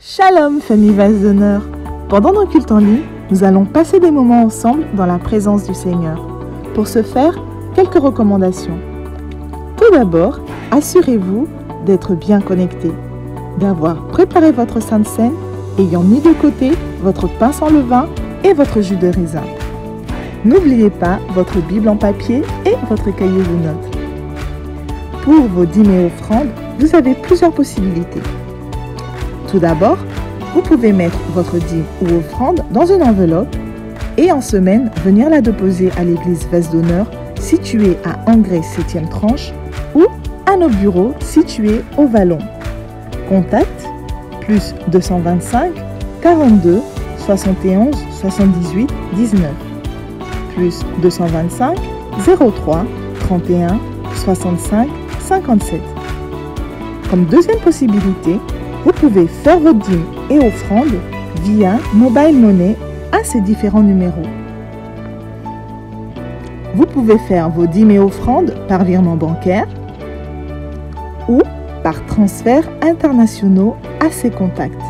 Shalom, famille Vase d'honneur. Pendant nos cultes en ligne, nous allons passer des moments ensemble dans la présence du Seigneur. Pour ce faire, quelques recommandations. Tout d'abord, assurez-vous d'être bien connecté, d'avoir préparé votre Sainte Seine, ayant mis de côté votre pain sans levain et votre jus de raisin. N'oubliez pas votre Bible en papier et votre cahier de notes. Pour vos dîmes et offrandes, vous avez plusieurs possibilités. Tout d'abord, vous pouvez mettre votre dîme ou offrande dans une enveloppe et en semaine, venir la déposer à l'église Vase d'honneur située à Angrès 7e tranche ou à nos bureaux situés au Vallon. Contact plus 225 42 71 78 19 plus 225 03 31 65 57. Comme deuxième possibilité, vous pouvez faire votre dîme et offrande via Mobile Money à ces différents numéros. Vous pouvez faire vos dîmes et offrandes par virement bancaire ou par transferts internationaux à ces contacts.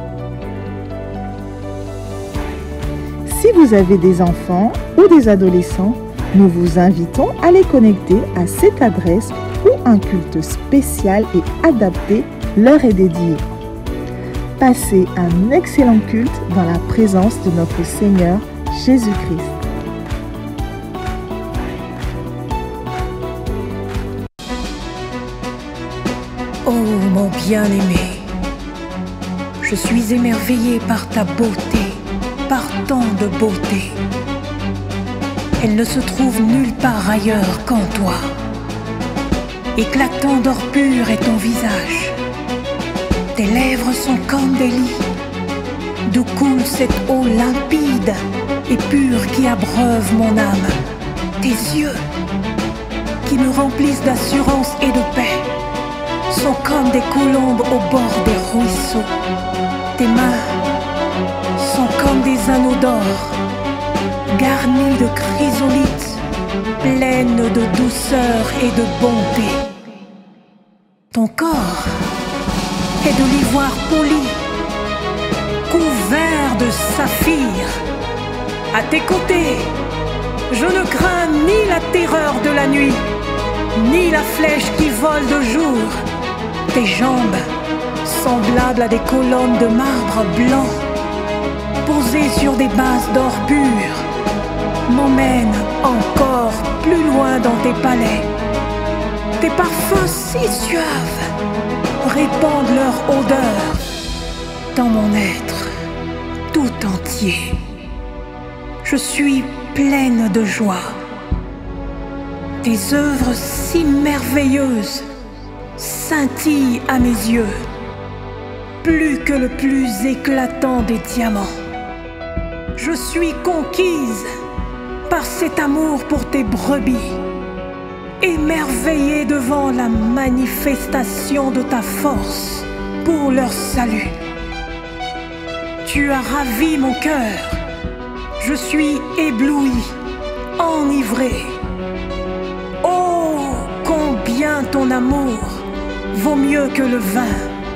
Si vous avez des enfants ou des adolescents, nous vous invitons à les connecter à cette adresse où un culte spécial et adapté leur est dédié. Passez un excellent culte dans la présence de notre Seigneur Jésus-Christ. Oh mon bien-aimé, je suis émerveillée par ta beauté, par tant de beauté. Elle ne se trouve nulle part ailleurs qu'en toi. Éclatant d'or pur est ton visage. Tes lèvres sont comme des lits, d'où coule cette eau limpide et pure qui abreuve mon âme. Tes yeux, qui me remplissent d'assurance et de paix, sont comme des colombes au bord des ruisseaux. Tes mains sont comme des anneaux d'or, garnis de chrysolites, pleines de douceur et de bonté. Ton corps est de l'ivoire poli, couvert de saphir. À tes côtés, je ne crains ni la terreur de la nuit, ni la flèche qui vole de jour. Tes jambes, semblables à des colonnes de marbre blanc, posées sur des bases d'or pur, m'emmènent encore plus loin dans tes palais. Tes parfums si suaves répandent leur odeur dans mon être tout entier. Je suis pleine de joie. Tes œuvres si merveilleuses scintillent à mes yeux, plus que le plus éclatant des diamants. Je suis conquise par cet amour pour tes brebis, émerveillée devant la manifestation de ta force pour leur salut. Tu as ravi mon cœur, je suis éblouie, enivrée. Oh, combien ton amour vaut mieux que le vin.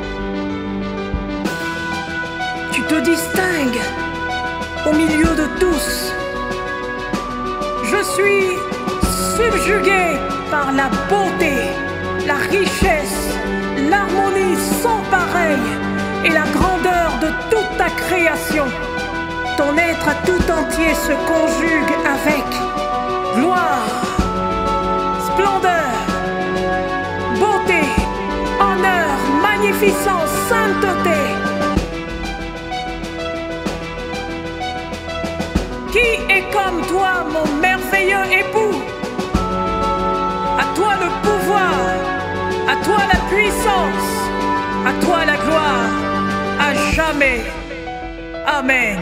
Tu te distingues au milieu de tous. Je suis subjuguée par la beauté, la richesse, l'harmonie sans pareille et la grandeur de toute ta création. Ton être à tout entier se conjugue avec gloire, splendeur, beauté, honneur, magnificence, sainteté. Qui est comme toi, mon merveilleux époux? À toi le pouvoir, à toi la puissance, à toi la gloire, à jamais. Amen.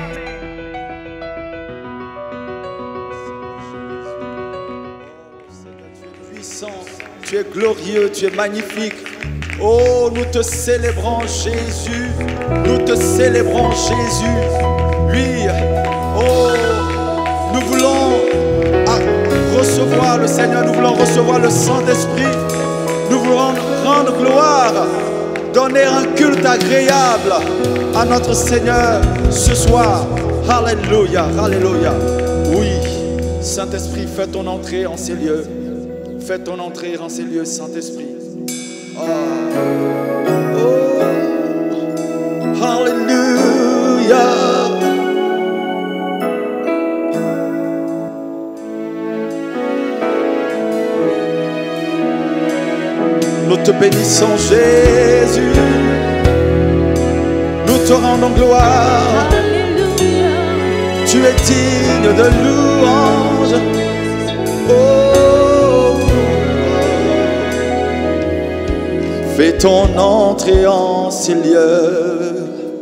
Puissant, tu es glorieux, tu es magnifique. Oh, nous te célébrons Jésus, nous te célébrons Jésus. Lui, oh, nous voulons recevoir le Seigneur, nous voulons recevoir le Saint-Esprit, nous voulons rendre gloire donner un culte agréable à notre Seigneur ce soir. Alléluia, alléluia. Oui, Saint-Esprit, fais ton entrée en ces lieux. Fais ton entrée en ces lieux, Saint-Esprit. Oh. Oh. Alléluia. Nous te bénissons, Jésus. Nous te rendons gloire. Tu es digne de louange. Oh. Fais ton entrée en ces lieux.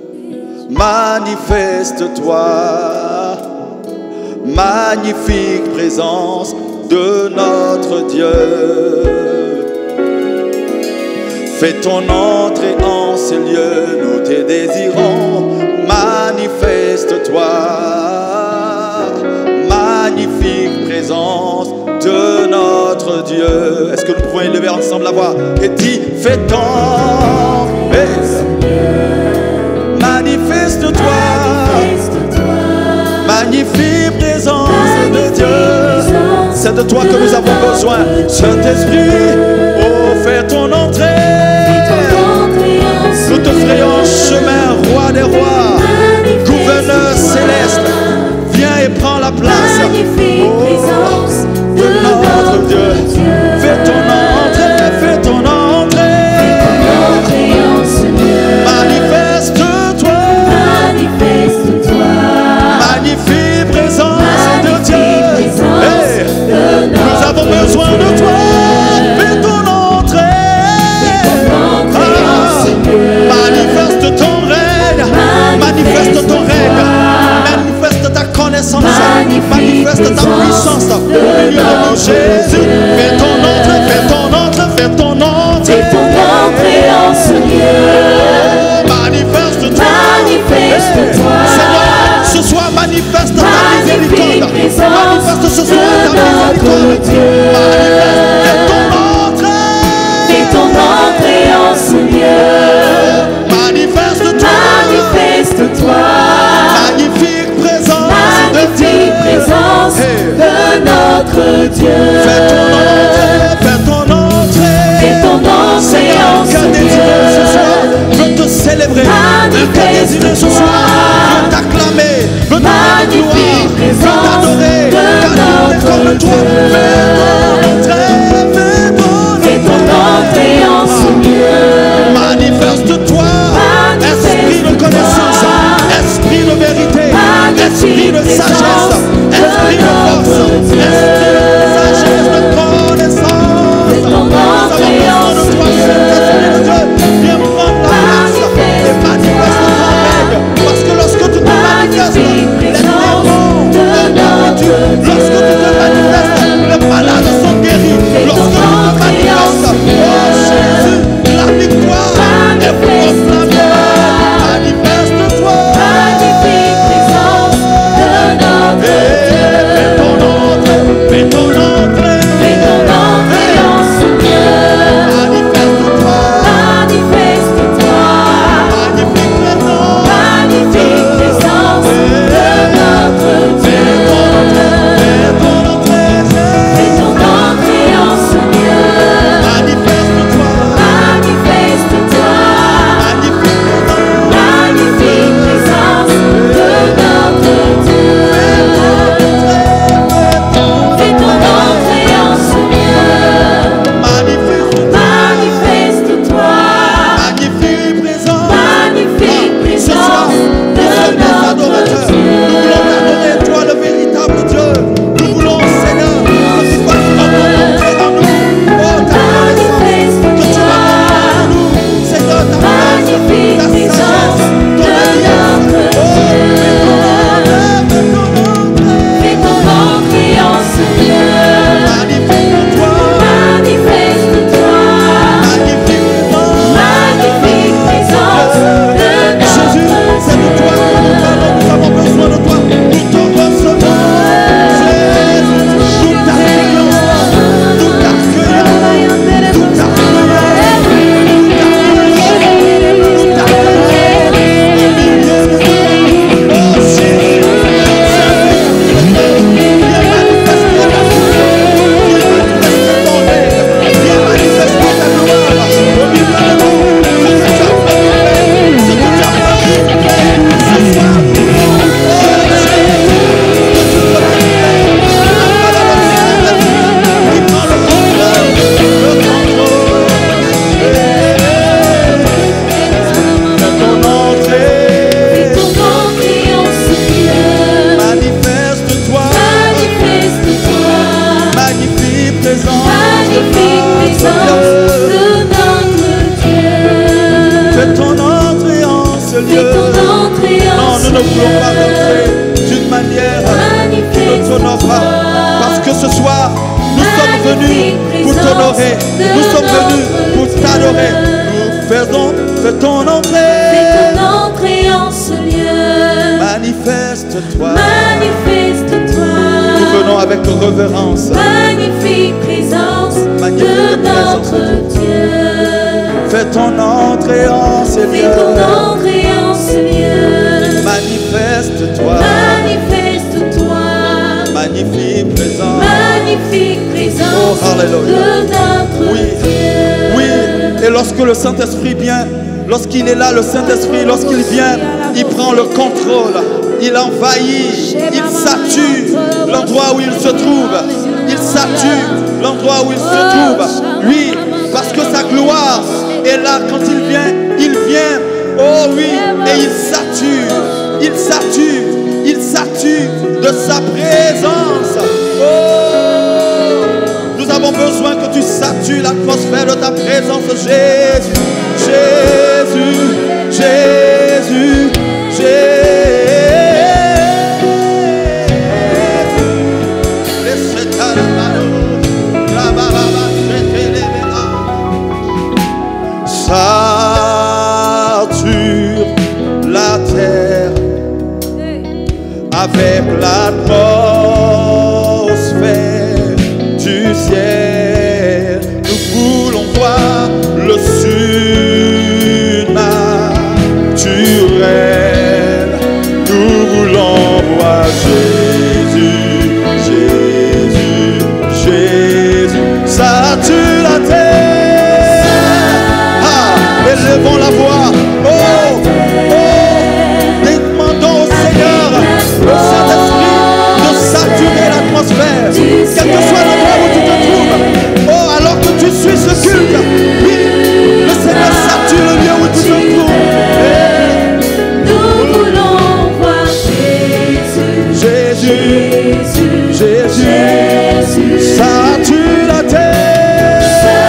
Manifeste-toi. Magnifique présence de notre Dieu. Fais ton entrée en ces lieux, nous te désirons. Manifeste-toi, magnifique présence de notre Dieu. Est-ce que nous pouvons élever ensemble la voix et dire, fais ton entrée. Manifeste-toi, magnifique présence de Dieu. C'est de toi que nous avons besoin, Saint-Esprit. Oh, fais ton entrée. Nous te frayons chemin, roi des rois, gouverneur céleste. Viens et prends la place, oh, de notre Dieu. Fais ton entrée, fais ton entrée. Manifeste-toi, magnifique présence de Dieu. Hey, nous avons besoin de toi. Fais ton entrée. Manifeste ton règne, manifeste ton règne, manifeste ta connaissance, manifeste ta puissance au milieu de nous, Jésus. Fais ton entrée, fais ton entrée, fais ton entrée. Fais ton entrée en ce lieu. Manifeste-toi, manifeste-toi. Seigneur, ce soir manifeste ta miséricorde. Manifeste ce soir ta miséricorde. Fais ton entrée. Fais ton entrée en ce lieu. Manifeste-toi, magnifique présence de Dieu. De notre Dieu. Fais ton entrée, fais ton entrée. Fais ton entrée Seigneur, en un ce cœur désireux lieu. ce soir veut te célébrer. Un cœur désireux ce soir veut t'acclamer, veut te rendre gloire, veut t'adorer, car il est comme toi. Fais ton entrée en ce lieu. Manifeste-toi, esprit de connaissance, esprit de vérité, esprit de sagesse, esprit de force, esprit de sagesse, de connaissance. Nous avons besoin de toi, Saint-Esprit de Dieu. Viens prendre la place et manifeste ton règne, parce venus pour t'honorer. Nous sommes venus pour t'adorer. Fais ton entrée en ce lieu. Manifeste-toi. Manifeste-toi. Nous venons avec révérence. Magnifique présence de notre Dieu. Fais ton entrée en ce lieu. Fais ton entrée en ce lieu. Manifeste-toi. Manifeste-toi. Magnifique présence. Magnifique présence Oh, alléluia. de notre Dieu. Oui, et lorsque le Saint-Esprit vient, lorsqu'il est là, le Saint-Esprit, lorsqu'il vient, il prend le contrôle, il envahit, il sature l'endroit où il se trouve. Il sature l'endroit où il se trouve. Oui, parce que sa gloire est là quand il vient, oh oui, et il sature de sa présence. Oh, nous avons besoin que tu satures l'atmosphère de ta présence, Jésus, Jésus, Jésus, Jésus. Sature la terre avec l'atmosphère du ciel. Nous voulons voir le surnaturel. Nous voulons voir Jésus, Jésus, Jésus. Sature la terre. Élevons la voix. Oh, demandons au Seigneur, au Saint-Esprit, de saturer l'atmosphère. Quel que soit l'endroit où tu te trouves. Oh, alors que tu suis ce culte, oui, le Seigneur sature le lieu où tu te trouves. Nous voulons voir Jésus, Jésus, Jésus, sature la terre,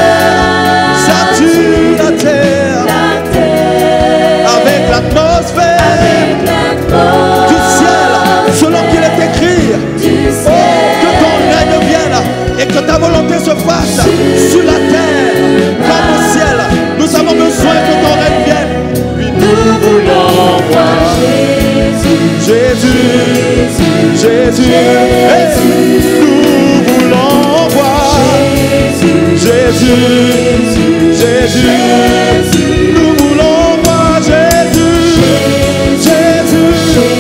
sature la terre, avec l'atmosphère du ciel, selon qu'il est écrit. Oh, que ton règne vienne et que ta volonté se fasse sur la terre comme au ciel. Nous avons besoin que ton règne vienne. Oui, nous voulons voir Jésus, Jésus, hey, nous voulons voir Jésus, Jésus, nous voulons voir Jésus, Jésus,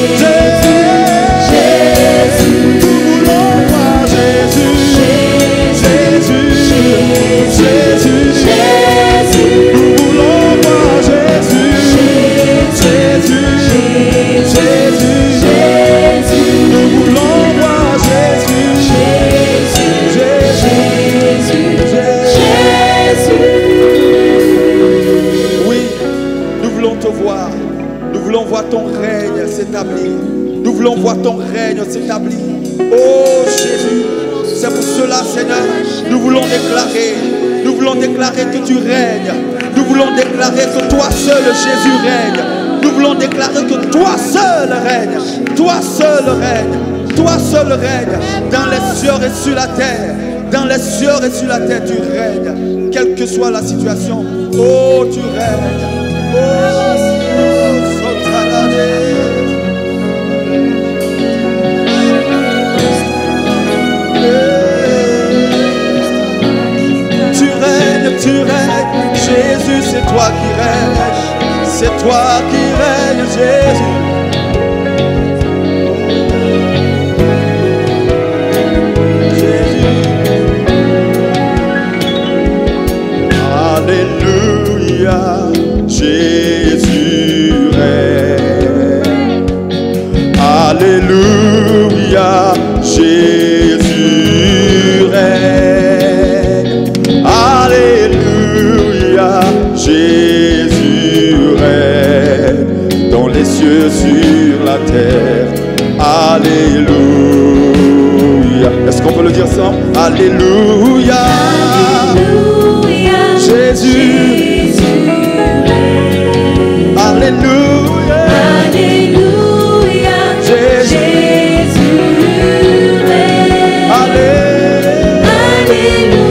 Jésus, nous voulons voir Jésus, Jésus, Jésus, nous voulons voir Jésus, Jésus, Jésus, nous voulons voir Jésus, Jésus. Oui, nous voulons te voir. Nous voulons voir ton règne s'établir. Nous voulons voir ton règne s'établir. Oh Jésus, c'est pour cela, Seigneur, nous voulons déclarer que tu règnes. Nous voulons déclarer que toi seul, Jésus, règne. Nous voulons déclarer que toi seul règne. Toi seul règne. Toi seul règne. Dans les cieux et sur la terre. Dans les cieux et sur la terre, tu règnes. Quelle que soit la situation. Oh, tu règnes. Oh, tu règnes, Jésus, c'est toi qui règnes, c'est toi qui règnes, Jésus. Jésus. Alléluia, Jésus règne. Alléluia, Jésus règne. Alléluia, Jésus règne dans les cieux, sur la terre. Alléluia. Est-ce qu'on peut le dire ensemble? Alléluia. Alléluia, Jésus. Alléluia. Alléluia, Jésus. Jésus règne. Alléluia. Alléluia.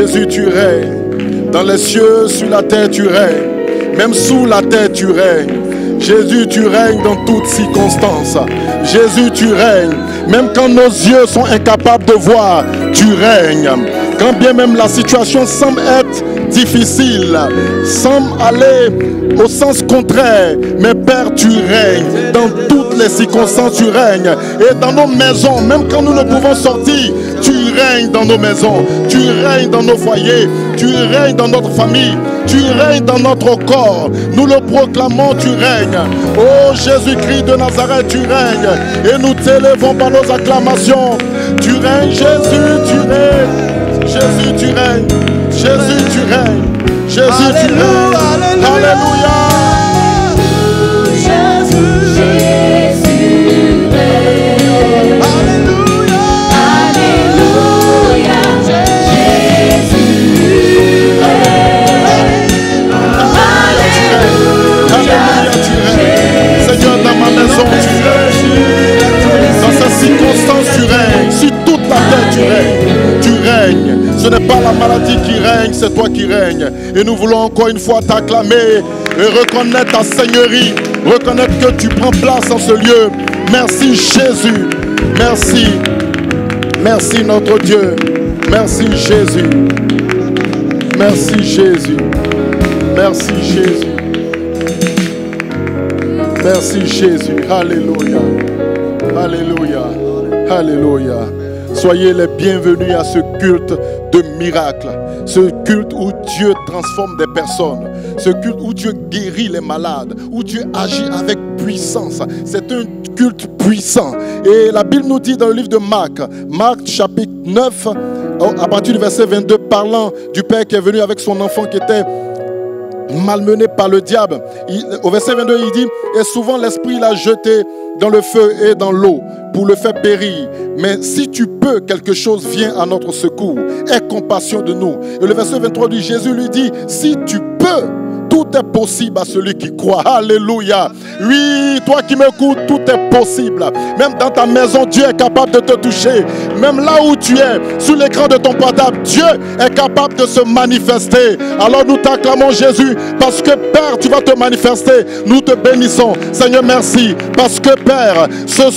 Jésus, tu règnes. Dans les cieux, sur la terre, tu règnes. Même sous la terre, tu règnes. Jésus, tu règnes dans toutes circonstances. Jésus, tu règnes. Même quand nos yeux sont incapables de voir, tu règnes. Quand bien même la situation semble être difficile, semble aller au sens contraire, mais Père, tu règnes. Dans toutes les circonstances, tu règnes. Et dans nos maisons, même quand nous ne pouvons sortir, tu règnes dans nos maisons. Tu règnes dans nos foyers. Tu règnes dans notre famille. Tu règnes dans notre corps. Nous le proclamons, tu règnes. Oh Jésus-Christ de Nazareth, tu règnes. Et nous t'élevons par nos acclamations. Tu règnes, Jésus, tu règnes. Jésus, tu règnes. Jésus, tu règnes. Jésus, tu règnes. Alléluia. Dans ces circonstances, tu règnes. Sur toute la terre, tu règnes. Tu règnes. Ce n'est pas la maladie qui règne, c'est toi qui règnes. Et nous voulons encore une fois t'acclamer et reconnaître ta seigneurie. Reconnaître que tu prends place en ce lieu. Merci Jésus. Merci. Merci notre Dieu. Merci Jésus. Merci Jésus. Merci Jésus. Merci Jésus. Alléluia. Alléluia. Alléluia. Soyez les bienvenus à ce culte de miracle. Ce culte où Dieu transforme des personnes. Ce culte où Dieu guérit les malades. Où Dieu agit avec puissance. C'est un culte puissant. Et la Bible nous dit dans le livre de Marc, Marc chapitre 9, à partir du verset 22, parlant du Père qui est venu avec son enfant qui était malmené par le diable. Au verset 22, il dit: et souvent l'esprit l'a jeté dans le feu et dans l'eau pour le faire périr. Mais si tu peux, quelque chose vient à notre secours. Aie compassion de nous. Et le verset 23 dit, Jésus lui dit: si tu peux, tout est possible à celui qui croit. Alléluia. Oui, toi qui m'écoutes, tout est possible. Même dans ta maison, Dieu est capable de te toucher. Même là où tu es, sur l'écran de ton portable, Dieu est capable de se manifester. Alors nous t'acclamons Jésus, parce que Père, tu vas te manifester. Nous te bénissons. Seigneur, merci. Parce que Père,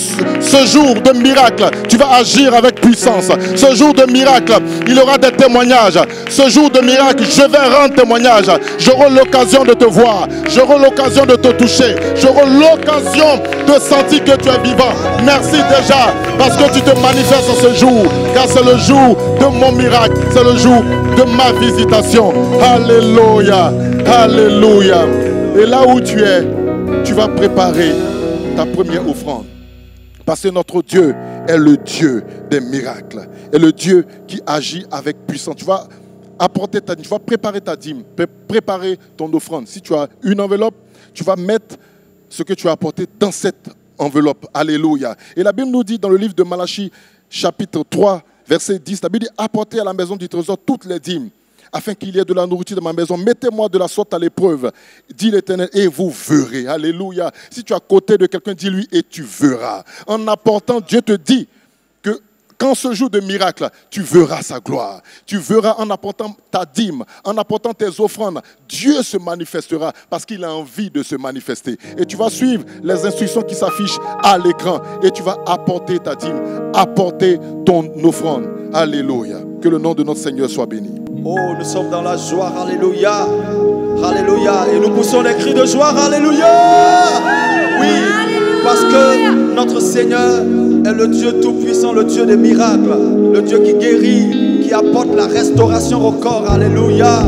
ce jour de miracle, tu vas agir avec puissance. Ce jour de miracle, il y aura des témoignages. Ce jour de miracle, je vais rendre témoignage. J'aurai l'occasion de te voir. J'aurai l'occasion de te toucher. J'aurai l'occasion de sentir que tu es vivant. Merci déjà parce que tu te manifestes en ce jour. Car c'est le jour de mon miracle. C'est le jour de ma visitation. Alléluia. Alléluia. Et là où tu es, tu vas préparer ta première offrande. Parce que notre Dieu est le Dieu des miracles. Et le Dieu qui agit avec puissance. Tu vas apporter ta dîme, tu vas préparer ta dîme, préparer ton offrande. Si tu as une enveloppe, tu vas mettre ce que tu as apporté dans cette enveloppe. Alléluia. Et la Bible nous dit dans le livre de Malachie, chapitre 3, verset 10, la Bible dit: apportez à la maison du trésor toutes les dîmes, afin qu'il y ait de la nourriture dans ma maison. Mettez-moi de la sorte à l'épreuve, dit l'Éternel, et vous verrez. Alléluia. Si tu es à côté de quelqu'un, dis-lui et tu verras. En apportant, Dieu te dit que quand ce jour de miracle, tu verras sa gloire. Tu verras en apportant ta dîme, en apportant tes offrandes, Dieu se manifestera parce qu'il a envie de se manifester. Et tu vas suivre les instructions qui s'affichent à l'écran et tu vas apporter ta dîme, apporter ton offrande. Alléluia. Que le nom de notre Seigneur soit béni. Oh, nous sommes dans la joie. Alléluia. Alléluia. Et nous poussons les cris de joie. Alléluia. Oui, parce que notre Seigneur est le Dieu tout-puissant, le Dieu des miracles, le Dieu qui guérit, qui apporte la restauration au corps. Alléluia.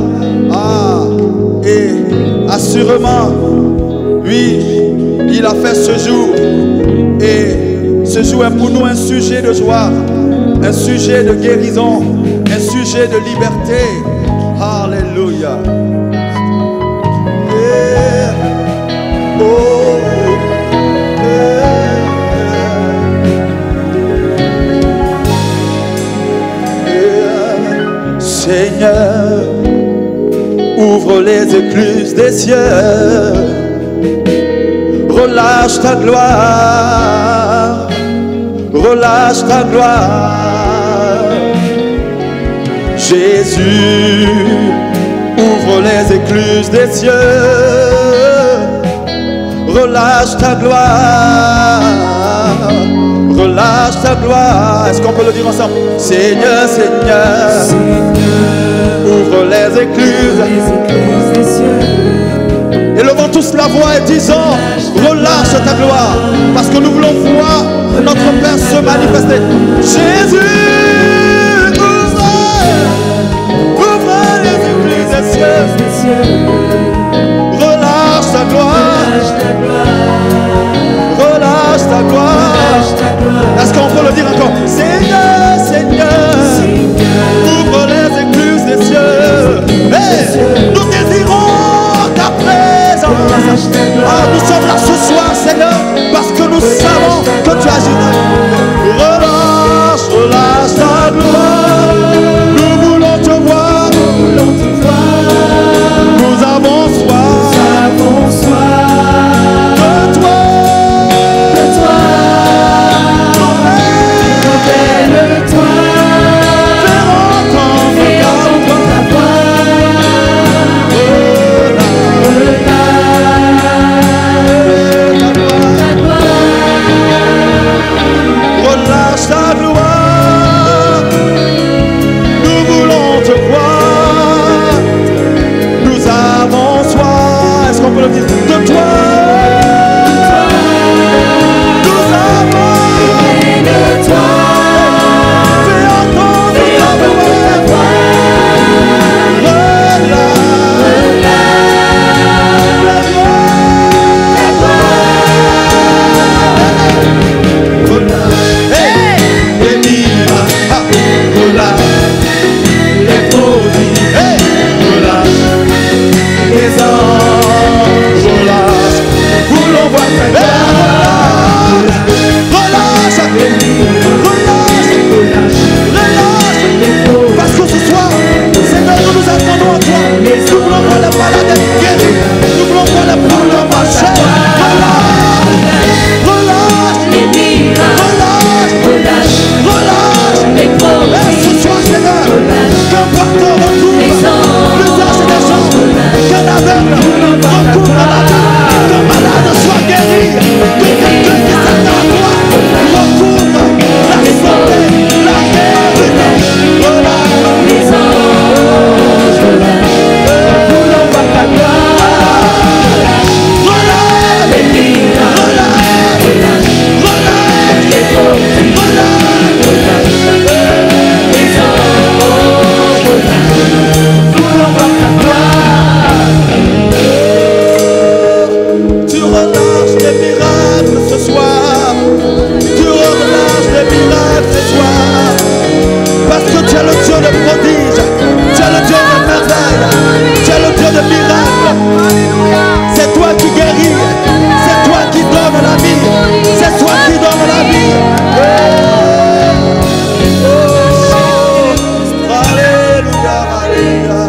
Ah, et assurément, oui, il a fait ce jour. Et ce jour est pour nous un sujet de joie, un sujet de guérison, un sujet de liberté. Alléluia. Yeah. Oh. Seigneur, ouvre les écluses des cieux, relâche ta gloire, relâche ta gloire. Jésus, ouvre les écluses des cieux, relâche ta gloire, relâche ta gloire. Est-ce qu'on peut le dire ensemble? Seigneur, Seigneur, ouvre les écluses des cieux. Élevons tous la voix et disons, relâche ta gloire, parce que nous voulons voir notre Père se manifester. Jésus, ouvre les écluses des cieux, relâche ta gloire, relâche ta gloire. Est-ce qu'on peut le dire encore? Seigneur, Seigneur, ouvre les écluses des cieux. Hey, nous désirons ta présence. Ah, nous sommes là ce soir, Seigneur, parce que nous savons que tu agiras. Relâche, relâche ta gloire. Nous voulons te voir. Nous avons soif de toi. De toi, nous avons de toi, fais entendre ta voix, relâche, les miracles, relâche, les prodiges, relâche, les anges, relâche, voulons voir ta gloire, relâche, parce que ce soir, Seigneur, nous attendons à toi. Nous voulons voir les malades guéris, nous voulons voir les problèmes marcher. Relâche, et ce soir, Seigneur, qu'importe on retrouve l'usage des gens, qu'un aveugle recouvre la vie, qu'un malade soit guéri, que quelqu'un qui s'attend à toi recouvre la santé, la guérison. Relâche, les anges, voulons voir ta gloire. Relâche, les miracles, relâche, les prodiges, relâche, les anges, voulons voir ta gloire. Tu relâches les miracles ce soir. Tu relâches les miracles ce soir. Parce que tu es le Dieu de prodiges. Tu es le Dieu de merveilles. Tu es le Dieu de miracles. C'est toi qui guéris. C'est toi qui donnes la vie. C'est toi qui donnes la vie. Alléluia, alléluia.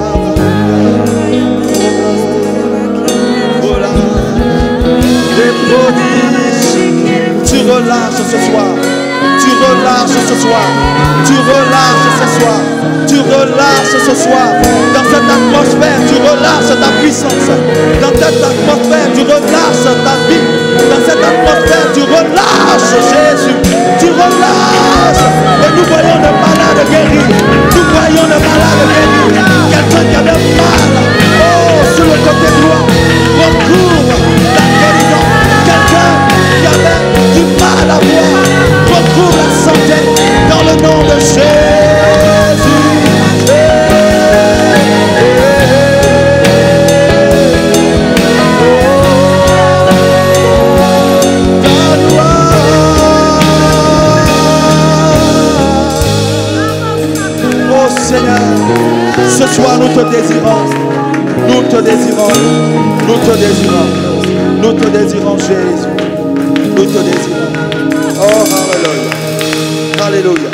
Des prodiges, tu relâches ce soir, tu relâches ce soir, tu relâches ce soir, tu relâches ce soir, dans cette atmosphère, tu relâches ta puissance, dans cette atmosphère, tu relâches ta vie, dans cette atmosphère, tu relâches Jésus, tu relâches, et nous voyons le malade guéri, nous voyons le malade guéri, quelqu'un qui avait mal, oh, sur le côté droit, recouvre la guérison. Quelqu'un qui avait du mal à voir, retrouve la santé dans le nom de Jésus. Ta gloire. Oh Seigneur, ce soir nous te désirons, nous te désirons, nous te désirons. Nous te désirons, Jésus. Nous te désirons. Oh, alléluia.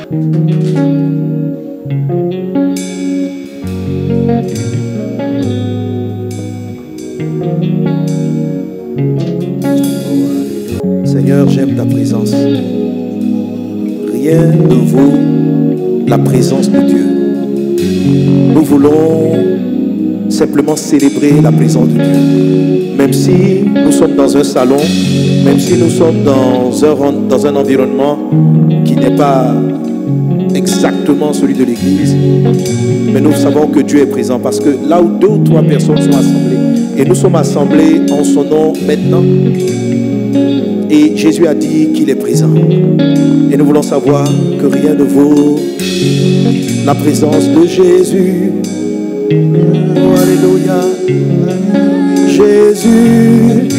Alléluia. Seigneur, j'aime ta présence. Rien ne vaut la présence de Dieu. Nous voulons simplement célébrer la présence de Dieu. Même si nous sommes dans un salon, même si nous sommes dans un environnement qui n'est pas exactement celui de l'église, mais nous savons que Dieu est présent parce que là où 2 ou 3 personnes sont assemblées, et nous sommes assemblés en son nom maintenant, et Jésus a dit qu'il est présent. Et nous voulons savoir que rien ne vaut la présence de Jésus. Oh, alléluia. Jésus,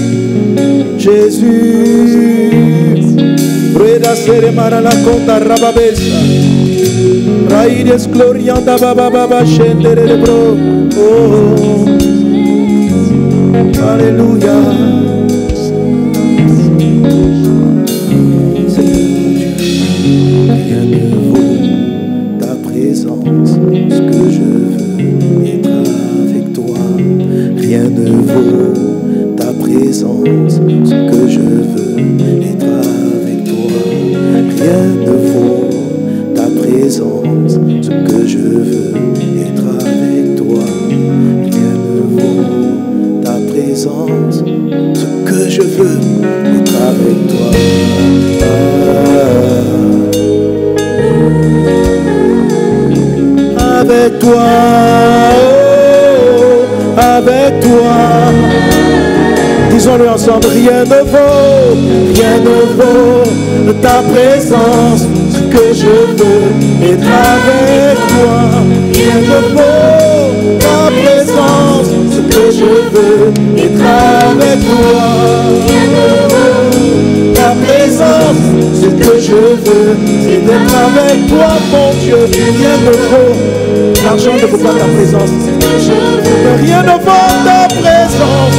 Jésus. Reda seremara la conta rababesa. Raides glorianda baba shendere de bro. Oh, alléluia. Rien ne vaut ta présence, ce que je veux être avec toi. Rien ne vaut ta présence, ce que je veux être avec toi. Rien ne vaut ta présence, ce que je veux être avec toi. Rien ne vaut ta présence, ce que je veux être avec toi. Avec toi, oh, avec toi. Disons-le ensemble, rien ne vaut ta présence, ce que je veux être avec toi. Rien ne vaut ta présence, ce que je veux être avec toi. Rien ne vaut ta présence, ce que je veux, c'est d'être avec toi, mon Dieu. Rien ne vaut, l'argent ne vaut pas ta présence. Rien ne vaut ta présence.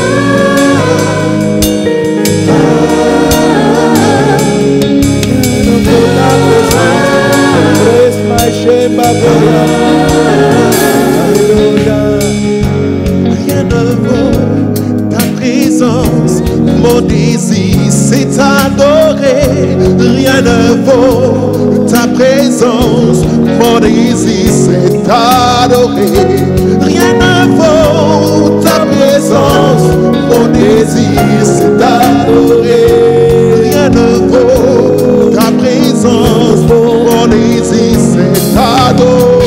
Rien ne vaut ta présence, mon désir c'est t'adorer. Rien ne vaut ta présence, mon désir c'est t'adorer. Rien ne vaut ta présence, mon désir c'est t'adorer. Rien ne vaut ta présence, mon désir c'est t'adorer.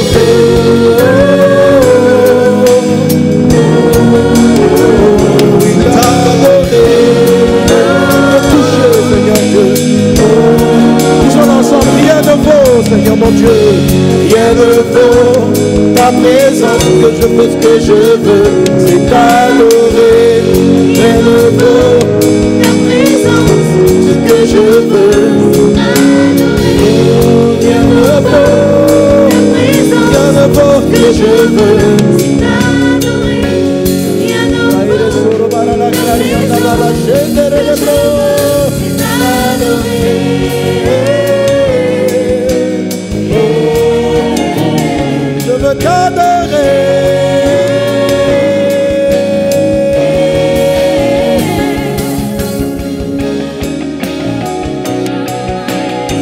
Seigneur mon Dieu, rien ne vaut ta présence, que je fais ce que je veux, c'est t'adorer. Rien ne vaut ta présence, ce que je veux, rien ne vaut ta présence, que je veux, c'est t'adorer. Rien ne vaut ta présence, c'est t'adorer.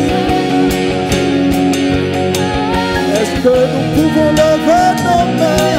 Est-ce que nous pouvons lever nos mains?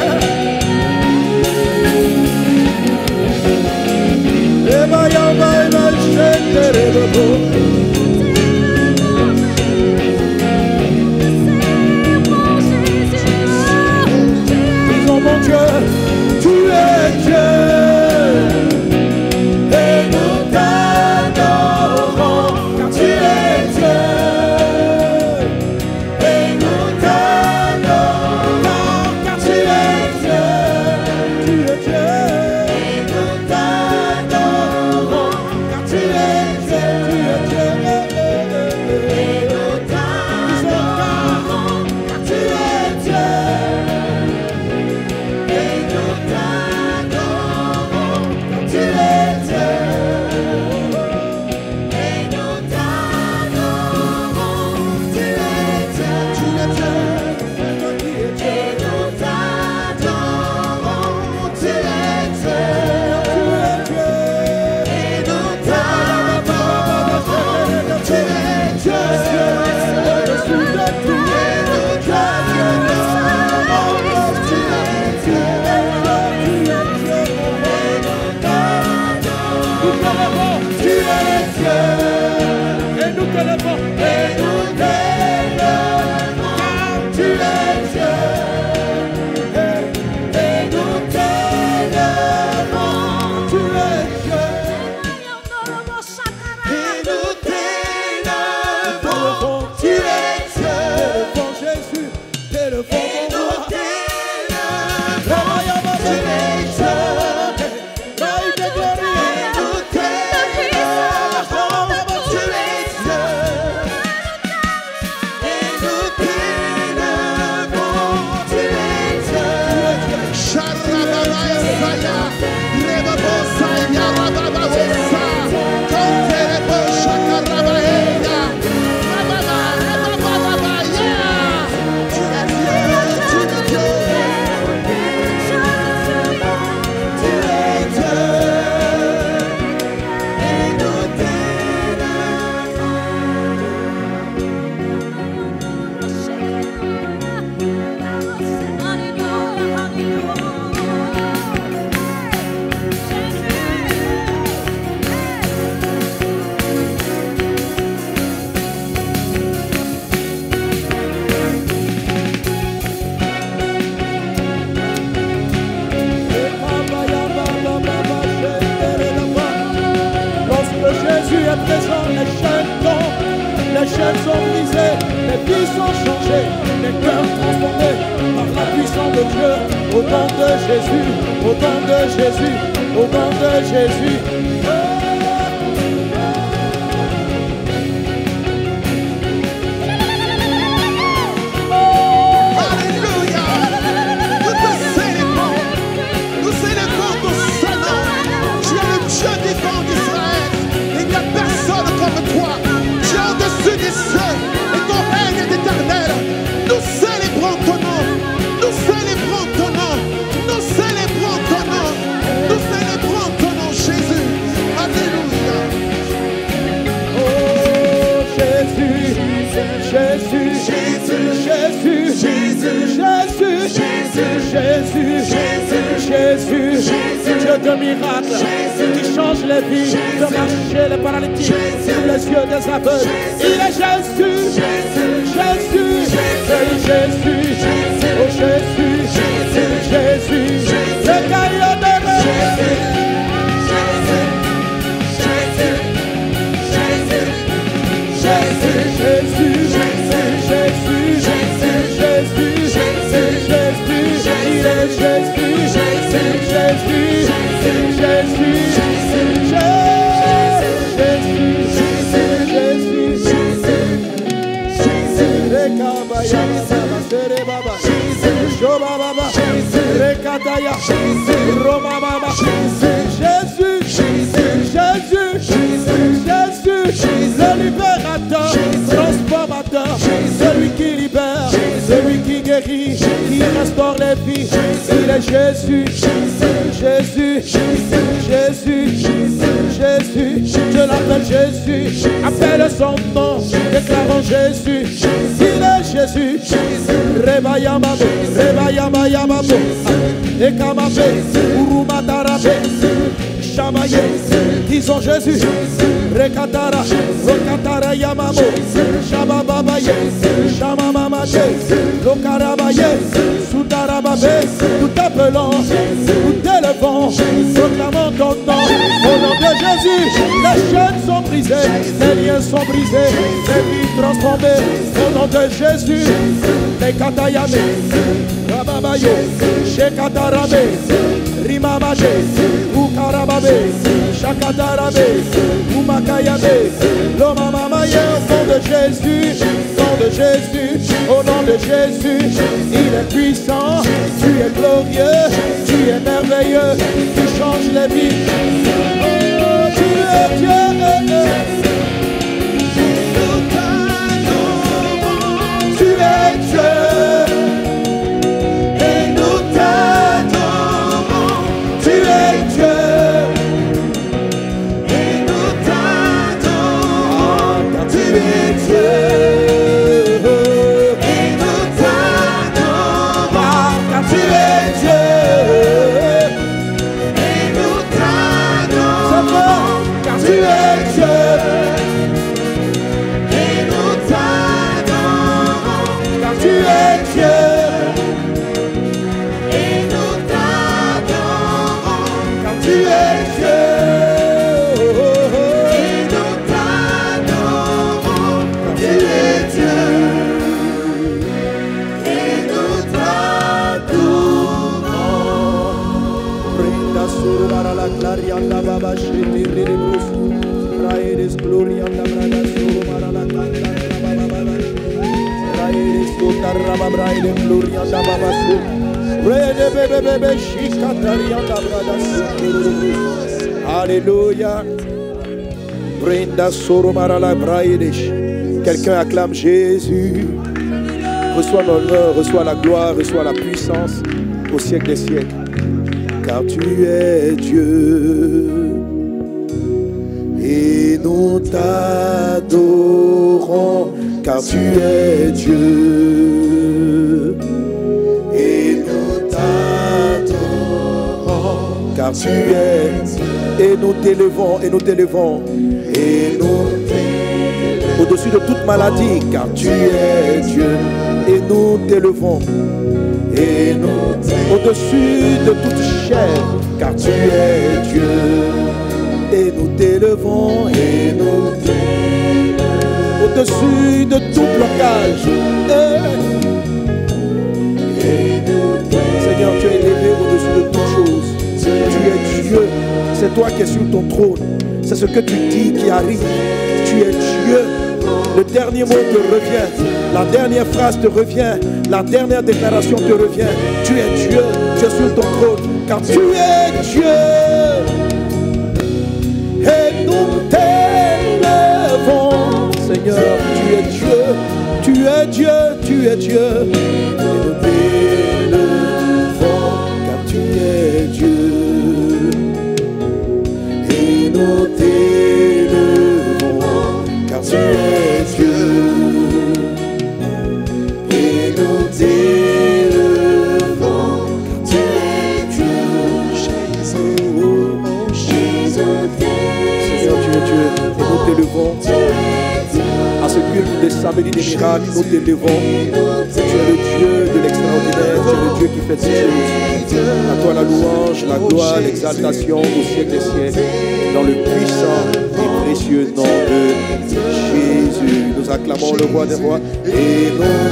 présent, les chaînes tombent, les chaînes sont brisées, les vies sont changées, les cœurs transformés par la puissance de Dieu. Au nom de Jésus, au nom de Jésus, au nom de Jésus. Jésus, Dieu de miracle, qui change les vies, de marcher les paralytiques, sur les yeux des aveugles. Il est Jésus, Jésus, Jésus, oh Jésus, Jésus, le caillot de Jésus, le libérateur, transformateur, celui qui libère, celui qui guérit, qui restaure les vies. Il est Jésus, Jésus, Jésus, Jésus, je l'appelle Jésus, appelle son nom, déclarons Jésus, il est Jésus, Rebayamabo, Rebayamayamabo, Ekamabe, Urumatarabe, Chamaye, disons Jésus, Rekatara, Rokatara Yamamo, Shabababaye, Shamamamate, Lokarabaye, Soudarababe, nous t'appelons, nous t'élevons, proclamons ton nom, au nom de Jésus, les chaînes sont brisées, les liens sont brisés, les vies transformées, au nom de Jésus, les Katayame, Rababaye, Shekatarabe, Rimamaje, Ukarababe, Shakatarabe, Umakayabe, Lomamamaye, au nom de Jésus, au nom de Jésus, il est puissant, tu es glorieux, tu es merveilleux, tu changes les vies. Oh, tu es Dieu. Tu es Dieu. Alléluia. Quelqu'un acclame Jésus. Reçois l'honneur, reçois la gloire, reçois la puissance au siècle des siècles. Car tu es Dieu et nous t'adorons. Car tu es Dieu et nous t'adorons. Car tu es et nous t'élevons, et nous t'élevons, et nous t'élevons au-dessus de toute maladie, car tu es Dieu, et nous t'élevons, et nous t'élevons au-dessus de toute chair, car tu es Dieu, et nous t'élevons, et nous t'élevons. au-dessus de tout blocage. Seigneur, tu es élevé au-dessus de toutes choses. Tu es Dieu. C'est toi qui es sur ton trône. C'est ce que tu dis qui arrive. Tu es Dieu. Le dernier mot te revient. La dernière phrase te revient. La dernière déclaration te revient. Tu es Dieu. Tu es sur ton trône. Car tu es Dieu. Et nous t'élevons. Seigneur, tu es Dieu. Tu es Dieu. Tu es Dieu. Et nous t'élevons. Car tu es Dieu. Et nous t'élevons. Car tu es Dieu. Et nous t'élevons. Car tu es Dieu. Seigneur, tu es Dieu. Et nous t'élevons. À ce culte des samedis des miracles, nous t'élevons. Tu es le Dieu de l'extraordinaire. Tu es le Dieu qui fait toutes choses. À toi la louange, la gloire, l'exaltation au siècle des siècles. Dans le puissant et précieux nom de Jésus. Nous acclamons le roi des rois et nous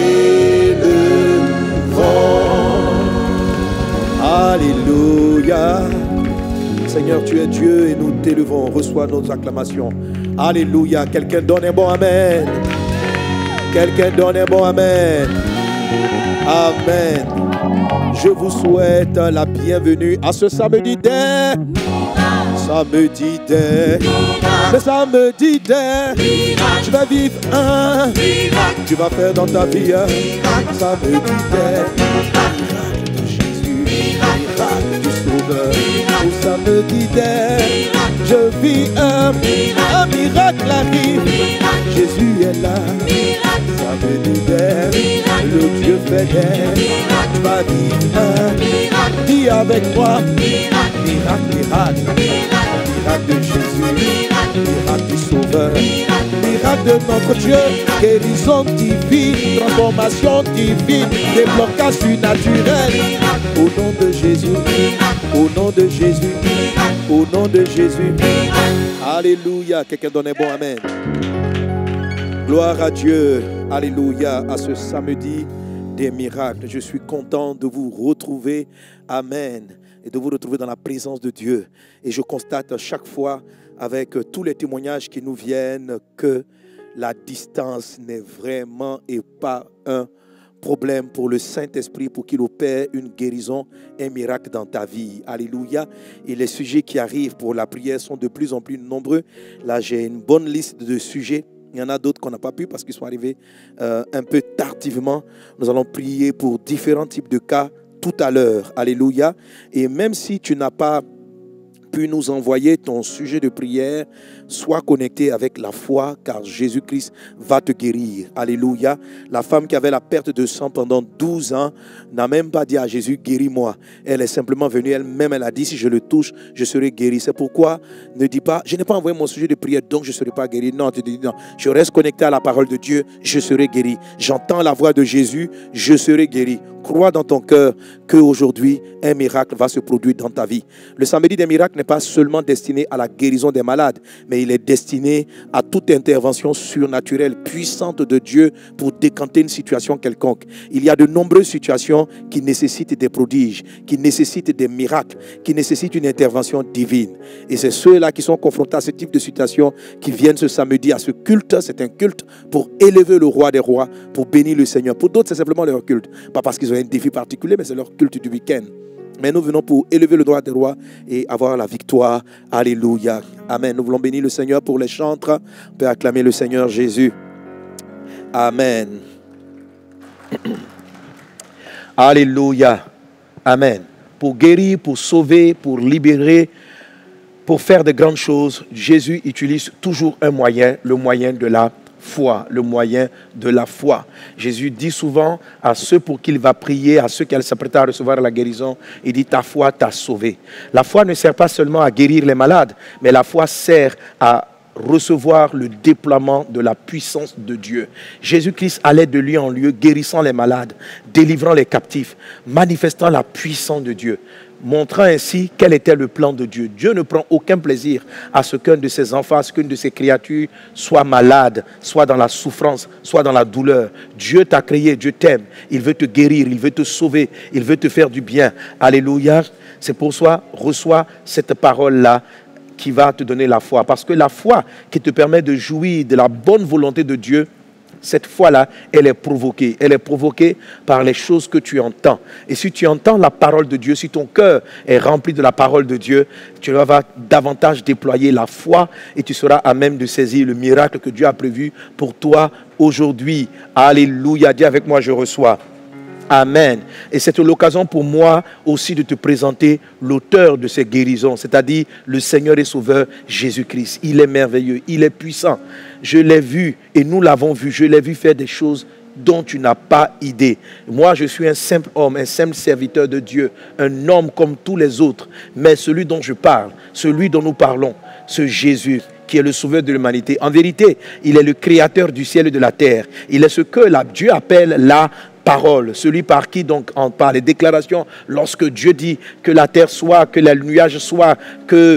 t'élevons. Alléluia. Seigneur, tu es Dieu et nous t'élevons. Reçois nos acclamations. Alléluia. Quelqu'un donne un bon amen. Quelqu'un donne un bon amen. Amen. Je vous souhaite la bienvenue à ce samedi des. Samedi des. Le samedi des. Tu vas vivre un. Tu vas faire dans ta vie un. Samedi des. Miracle de Jésus. Miracle du Sauveur. Au samedi des. Je vis un miracle arrive. Jésus est là. Samedi des. Le Dieu fidèle. Tu vas vivre un. Dis avec moi. Miracle, miracle. Miracle de Jésus. Miracle du Sauveur. Miracle de notre Dieu. Guérison divine. Transformation divine. Déblocage surnaturel. Au nom de Jésus. Au nom de Jésus. Au nom de Jésus. Alléluia. Quelqu'un donne un bon amen. Gloire à Dieu. Alléluia. À ce samedi des miracles. Je suis content de vous retrouver. Amen. Et de vous retrouver dans la présence de Dieu. Et je constate chaque fois avec tous les témoignages qui nous viennent que la distance n'est vraiment et pas un problème pour le Saint-Esprit pour qu'il opère une guérison, un miracle dans ta vie. Alléluia. Et les sujets qui arrivent pour la prière sont de plus en plus nombreux. Là, j'ai une bonne liste de sujets. Il y en a d'autres qu'on n'a pas pu parce qu'ils sont arrivés un peu tardivement. Nous allons prier pour différents types de cas tout à l'heure. Alléluia. Et même si tu n'as pas pu nous envoyer ton sujet de prière, sois connecté avec la foi, car Jésus-Christ va te guérir. Alléluia. La femme qui avait la perte de sang pendant 12 ans n'a même pas dit à Jésus, guéris-moi. Elle est simplement venue elle-même, elle a dit, si je le touche, je serai guéri. C'est pourquoi ne dis pas, je n'ai pas envoyé mon sujet de prière, donc je ne serai pas guéri. Non, tu te dis, non, je reste connecté à la parole de Dieu, je serai guéri. J'entends la voix de Jésus, je serai guéri. Crois dans ton cœur qu'aujourd'hui, un miracle va se produire dans ta vie. Le samedi des miracles n'est pas seulement destiné à la guérison des malades, mais il est destiné à toute intervention surnaturelle, puissante de Dieu pour décanter une situation quelconque. Il y a de nombreuses situations qui nécessitent des prodiges, qui nécessitent des miracles, qui nécessitent une intervention divine. Et c'est ceux-là qui sont confrontés à ce type de situation qui viennent ce samedi à ce culte. C'est un culte pour élever le roi des rois, pour bénir le Seigneur. Pour d'autres, c'est simplement leur culte. Pas parce qu'ils ont un défi particulier, mais c'est leur culte du week-end. Mais nous venons pour élever le droit des rois et avoir la victoire. Alléluia. Amen. Nous voulons bénir le Seigneur pour les chantres. On peut acclamer le Seigneur Jésus. Amen. Alléluia. Amen. Pour guérir, pour sauver, pour libérer, pour faire de grandes choses, Jésus utilise toujours un moyen, le moyen de la foi, le moyen de la foi. Jésus dit souvent à ceux pour qui il va prier, à ceux qui s'apprêtent à recevoir la guérison, il dit ta foi t'a sauvé. La foi ne sert pas seulement à guérir les malades, mais la foi sert à recevoir le déploiement de la puissance de Dieu. Jésus-Christ allait de lieu en lieu, guérissant les malades, délivrant les captifs, manifestant la puissance de Dieu. montrant ainsi quel était le plan de Dieu. Dieu ne prend aucun plaisir à ce qu'un de ses enfants, à ce qu'une de ses créatures soit malade, soit dans la souffrance, soit dans la douleur. Dieu t'a créé, Dieu t'aime. Il veut te guérir, il veut te sauver, il veut te faire du bien. Alléluia. C'est pour ça, reçois cette parole-là qui va te donner la foi. Parce que la foi qui te permet de jouir de la bonne volonté de Dieu, cette foi-là, elle est provoquée. Elle est provoquée par les choses que tu entends. Et si tu entends la parole de Dieu, si ton cœur est rempli de la parole de Dieu, tu vas davantage déployer la foi et tu seras à même de saisir le miracle que Dieu a prévu pour toi aujourd'hui. Alléluia. Dis avec moi, je reçois. Amen. Et c'est l'occasion pour moi aussi de te présenter l'auteur de ces guérisons, c'est-à-dire le Seigneur et Sauveur Jésus-Christ. Il est merveilleux, il est puissant. Je l'ai vu et nous l'avons vu. Je l'ai vu faire des choses dont tu n'as pas idée. Moi, je suis un simple homme, un simple serviteur de Dieu, un homme comme tous les autres. Mais celui dont je parle, celui dont nous parlons, ce Jésus qui est le sauveur de l'humanité. En vérité, il est le créateur du ciel et de la terre. Il est ce que Dieu appelle la parole, celui par qui donc on parle, les déclarations, lorsque Dieu dit que la terre soit, que les nuages soient, que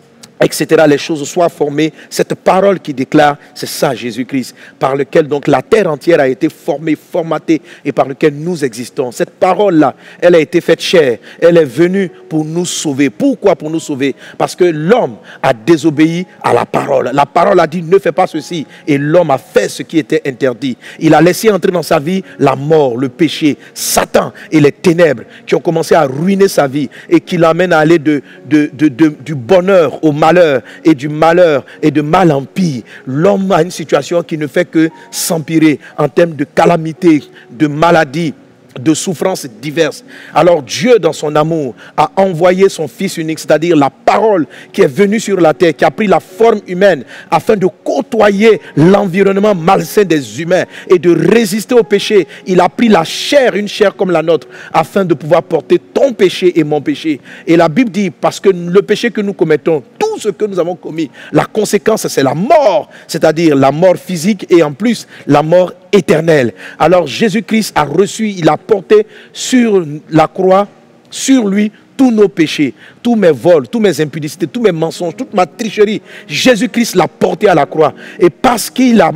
etc., les choses soient formées, cette parole qui déclare, c'est ça Jésus-Christ, par lequel donc la terre entière a été formée, formatée et par lequel nous existons. Cette parole-là, elle a été faite chair, elle est venue pour nous sauver. Pourquoi pour nous sauver? Parce que l'homme a désobéi à la parole. La parole a dit ne fais pas ceci et l'homme a fait ce qui était interdit. Il a laissé entrer dans sa vie la mort, le péché, Satan et les ténèbres qui ont commencé à ruiner sa vie et qui l'amènent à aller du bonheur au malheur et du malheur et de mal en pire. L'homme a une situation qui ne fait que s'empirer en termes de calamité, de maladie, de souffrances diverses. Alors Dieu, dans son amour, a envoyé son Fils unique, c'est-à-dire la parole qui est venue sur la terre, qui a pris la forme humaine afin de côtoyer l'environnement malsain des humains et de résister au péché. Il a pris la chair, une chair comme la nôtre, afin de pouvoir porter ton péché et mon péché. Et la Bible dit, parce que le péché que nous commettons, tout ce que nous avons commis, la conséquence c'est la mort, c'est-à-dire la mort physique et en plus la mort éternelle. Alors Jésus-Christ a reçu, il a porté sur la croix, sur lui, tous nos péchés, tous mes vols, tous mes impudicités, tous mes mensonges, toute ma tricherie. Jésus-Christ l'a porté à la croix. Et parce qu'il a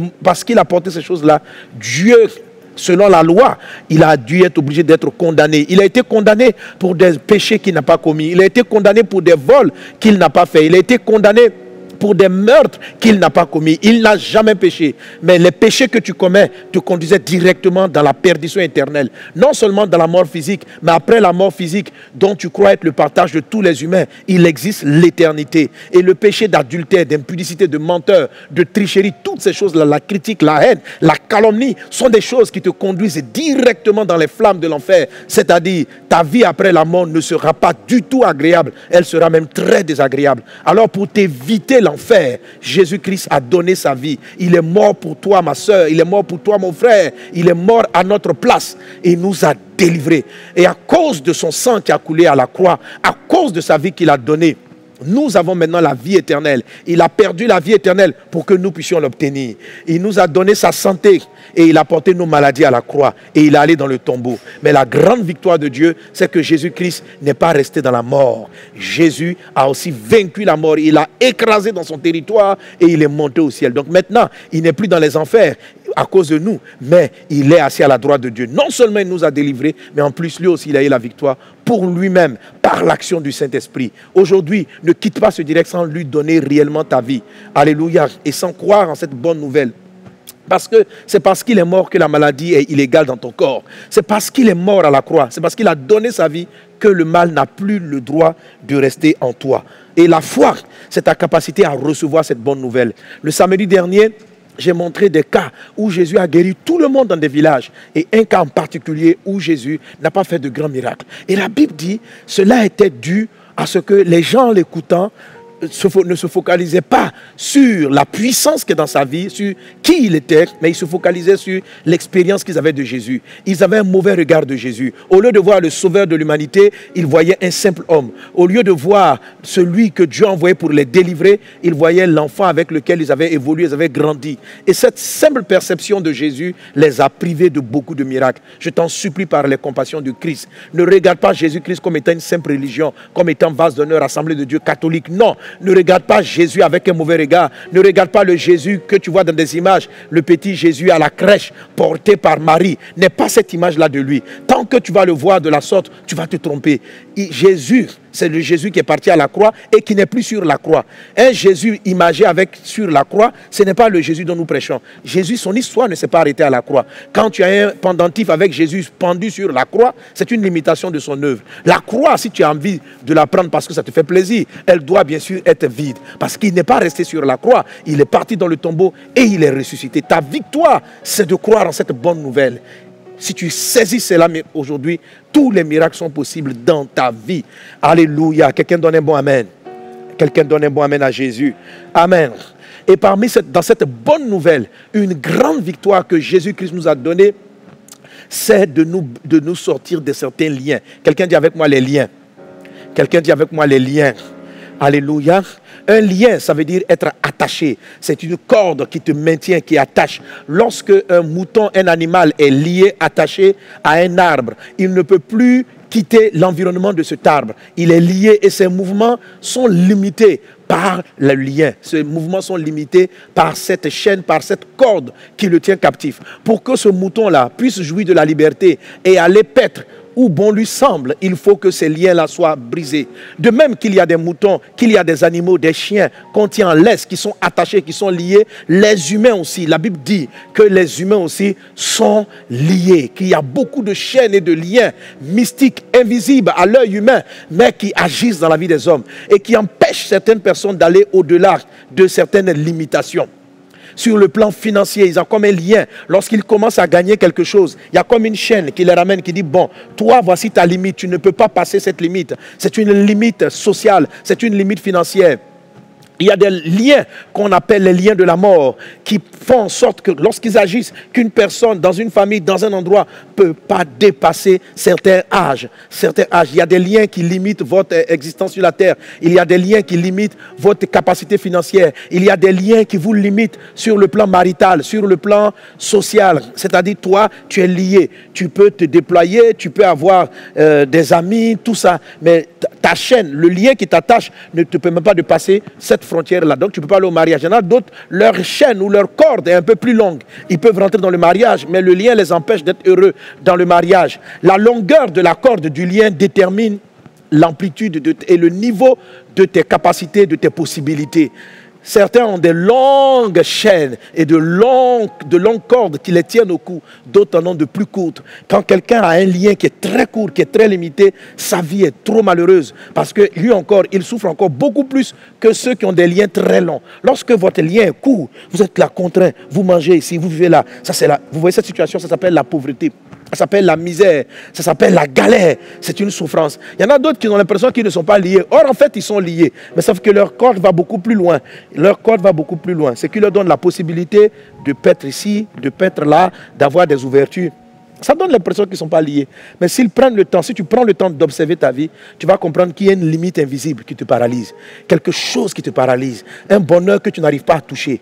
porté ces choses-là, Dieu, selon la loi, il a dû être obligé d'être condamné. Il a été condamné pour des péchés qu'il n'a pas commis. Il a été condamné pour des vols qu'il n'a pas fait. Il a été condamné pour des meurtres qu'il n'a pas commis. Il n'a jamais péché. Mais les péchés que tu commets te conduisaient directement dans la perdition éternelle. Non seulement dans la mort physique, mais après la mort physique, dont tu crois être le partage de tous les humains, il existe l'éternité. Et le péché d'adultère, d'impudicité, de menteur, de tricherie, toutes ces choses-là, la critique, la haine, la calomnie, sont des choses qui te conduisent directement dans les flammes de l'enfer. C'est-à-dire, ta vie après la mort ne sera pas du tout agréable. Elle sera même très désagréable. Alors, pour t'éviter l'enfer, Jésus-Christ a donné sa vie. Il est mort pour toi, ma soeur. Il est mort pour toi, mon frère. Il est mort à notre place et il nous a délivrés. Et à cause de son sang qui a coulé à la croix, à cause de sa vie qu'il a donnée, nous avons maintenant la vie éternelle. Il a perdu la vie éternelle pour que nous puissions l'obtenir. Il nous a donné sa santé et il a porté nos maladies à la croix et il est allé dans le tombeau. Mais la grande victoire de Dieu, c'est que Jésus-Christ n'est pas resté dans la mort. Jésus a aussi vaincu la mort. Il a écrasé dans son territoire et il est monté au ciel. Donc maintenant, il n'est plus dans les enfers à cause de nous, mais il est assis à la droite de Dieu. Non seulement il nous a délivrés, mais en plus lui aussi il a eu la victoire pour lui-même par l'action du Saint-Esprit. Aujourd'hui, ne quitte pas ce direct sans lui donner réellement ta vie. Alléluia. Et sans croire en cette bonne nouvelle. Parce que c'est parce qu'il est mort que la maladie est illégale dans ton corps. C'est parce qu'il est mort à la croix. C'est parce qu'il a donné sa vie que le mal n'a plus le droit de rester en toi. Et la foi, c'est ta capacité à recevoir cette bonne nouvelle. Le samedi dernier, j'ai montré des cas où Jésus a guéri tout le monde dans des villages. Et un cas en particulier où Jésus n'a pas fait de grands miracles. Et la Bible dit, cela était dû à ce que les gens l'écoutant ne se focalisait pas sur la puissance qui est dans sa vie, sur qui il était, mais il se focalisait sur l'expérience qu'ils avaient de Jésus. Ils avaient un mauvais regard de Jésus. Au lieu de voir le sauveur de l'humanité, ils voyaient un simple homme. Au lieu de voir celui que Dieu envoyait pour les délivrer, ils voyaient l'enfant avec lequel ils avaient évolué, ils avaient grandi. Et cette simple perception de Jésus les a privés de beaucoup de miracles. Je t'en supplie par les compassions de Christ. Ne regarde pas Jésus-Christ comme étant une simple religion, comme étant vase d'honneur, assemblée de Dieu catholique. Non, ne regarde pas Jésus avec un mauvais regard. Ne regarde pas le Jésus que tu vois dans des images. Le petit Jésus à la crèche, porté par Marie. N'est pas cette image-là de lui. Tant que tu vas le voir de la sorte, tu vas te tromper. Jésus, c'est le Jésus qui est parti à la croix et qui n'est plus sur la croix. Un Jésus imagé sur la croix, ce n'est pas le Jésus dont nous prêchons. Jésus, son histoire ne s'est pas arrêtée à la croix. Quand tu as un pendentif avec Jésus pendu sur la croix, c'est une limitation de son œuvre. La croix, si tu as envie de la prendre parce que ça te fait plaisir, elle doit bien sûr être vide. Parce qu'il n'est pas resté sur la croix, il est parti dans le tombeau et il est ressuscité. Ta victoire, c'est de croire en cette bonne nouvelle. Si tu saisis cela aujourd'hui, tous les miracles sont possibles dans ta vie. Alléluia. Quelqu'un donne un bon amen. Quelqu'un donne un bon amen à Jésus. Amen. Et dans cette bonne nouvelle, une grande victoire que Jésus-Christ nous a donnée, c'est de nous sortir de certains liens. Quelqu'un dit avec moi les liens. Quelqu'un dit avec moi les liens. Alléluia. Un lien, ça veut dire être attaché. C'est une corde qui te maintient, qui attache. Lorsque un mouton, un animal est lié, attaché à un arbre, il ne peut plus quitter l'environnement de cet arbre. Il est lié et ses mouvements sont limités par le lien. Ces mouvements sont limités par cette chaîne, par cette corde qui le tient captif. Pour que ce mouton-là puisse jouir de la liberté et aller paître où bon lui semble, il faut que ces liens-là soient brisés. De même qu'il y a des moutons, qu'il y a des animaux, des chiens qu'on tient en laisse, qui sont attachés, qui sont liés, les humains aussi. La Bible dit que les humains aussi sont liés, qu'il y a beaucoup de chaînes et de liens mystiques, invisibles à l'œil humain, mais qui agissent dans la vie des hommes et qui empêchent certaines personnes d'aller au-delà de certaines limitations. Sur le plan financier, ils ont comme un lien. Lorsqu'ils commencent à gagner quelque chose, il y a comme une chaîne qui les ramène, qui dit, bon, toi, voici ta limite, tu ne peux pas passer cette limite. C'est une limite sociale, c'est une limite financière. Il y a des liens qu'on appelle les liens de la mort qui font en sorte que lorsqu'ils agissent, qu'une personne dans une famille, dans un endroit, ne peut pas dépasser certains âges. Il y a des liens qui limitent votre existence sur la terre. Il y a des liens qui limitent votre capacité financière. Il y a des liens qui vous limitent sur le plan marital, sur le plan social. C'est-à-dire, toi, tu es lié. Tu peux te déployer, tu peux avoir des amis, tout ça. Mais ta chaîne, le lien qui t'attache ne te permet pas de passer cette frontière-là. Donc, tu ne peux pas aller au mariage. Il y en a d'autres, leur chaîne ou leur corde est un peu plus longue. Ils peuvent rentrer dans le mariage, mais le lien les empêche d'être heureux dans le mariage. La longueur de la corde du lien détermine l'amplitude et le niveau de tes capacités, de tes possibilités. Certains ont des longues chaînes et de longues cordes qui les tiennent au cou. D'autres en ont de plus courtes. Quand quelqu'un a un lien qui est très court, qui est très limité, sa vie est trop malheureuse. Parce que lui encore, il souffre encore beaucoup plus que ceux qui ont des liens très longs. Lorsque votre lien est court, vous êtes là contraint, vous mangez ici, vous vivez là. Ça, c'est là. Vous voyez cette situation, ça s'appelle la pauvreté. Ça s'appelle la misère, ça s'appelle la galère, c'est une souffrance. Il y en a d'autres qui ont l'impression qu'ils ne sont pas liés. Or, en fait, ils sont liés. Mais sauf que leur corde va beaucoup plus loin. Leur corde va beaucoup plus loin. Ce qui leur donne la possibilité de paître ici, de paître là, d'avoir des ouvertures. Ça donne l'impression qu'ils ne sont pas liés. Mais s'ils prennent le temps, si tu prends le temps d'observer ta vie, tu vas comprendre qu'il y a une limite invisible qui te paralyse. Quelque chose qui te paralyse. Un bonheur que tu n'arrives pas à toucher.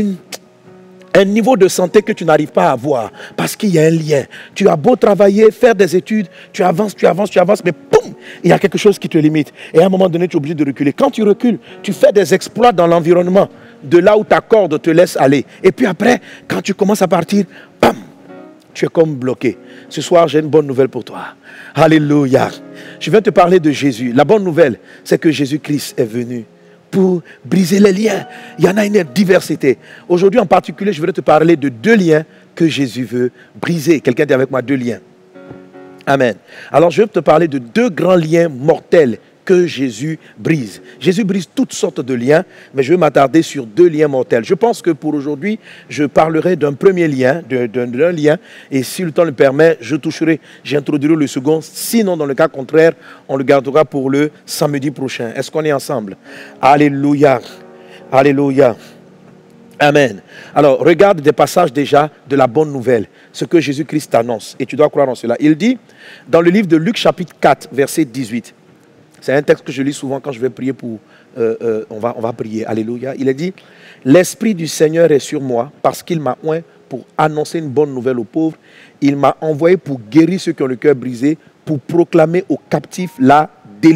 Un niveau de santé que tu n'arrives pas à avoir parce qu'il y a un lien. Tu as beau travailler, faire des études, tu avances, mais boum, il y a quelque chose qui te limite. Et à un moment donné, tu es obligé de reculer. Quand tu recules, tu fais des exploits dans l'environnement, de là où ta corde te laisse aller. Et puis après, quand tu commences à partir, bam, tu es comme bloqué. Ce soir, j'ai une bonne nouvelle pour toi. Alléluia. Je viens te parler de Jésus. La bonne nouvelle, c'est que Jésus-Christ est venu pour briser les liens. Il y en a une diversité. Aujourd'hui en particulier, je voudrais te parler de 2 liens que Jésus veut briser. Quelqu'un dit avec moi 2 liens. Amen. Alors je vais te parler de 2 grands liens mortels que Jésus brise. Jésus brise toutes sortes de liens, mais je vais m'attarder sur 2 liens mortels. Je pense que pour aujourd'hui, je parlerai d'un premier lien, d'un lien, et si le temps le permet, j'introduirai le second. Sinon, dans le cas contraire, on le gardera pour le samedi prochain. Est-ce qu'on est ensemble? Alléluia. Alléluia. Amen. Alors, regarde des passages déjà de la bonne nouvelle, ce que Jésus-Christ annonce, et tu dois croire en cela. Il dit, dans le livre de Luc chapitre 4, verset 18, c'est un texte que je lis souvent quand je vais prier pour... on va prier, alléluia. Il a dit, « L'Esprit du Seigneur est sur moi, parce qu'il m'a oint pour annoncer une bonne nouvelle aux pauvres. Il m'a envoyé pour guérir ceux qui ont le cœur brisé, pour proclamer aux captifs la délivrance. »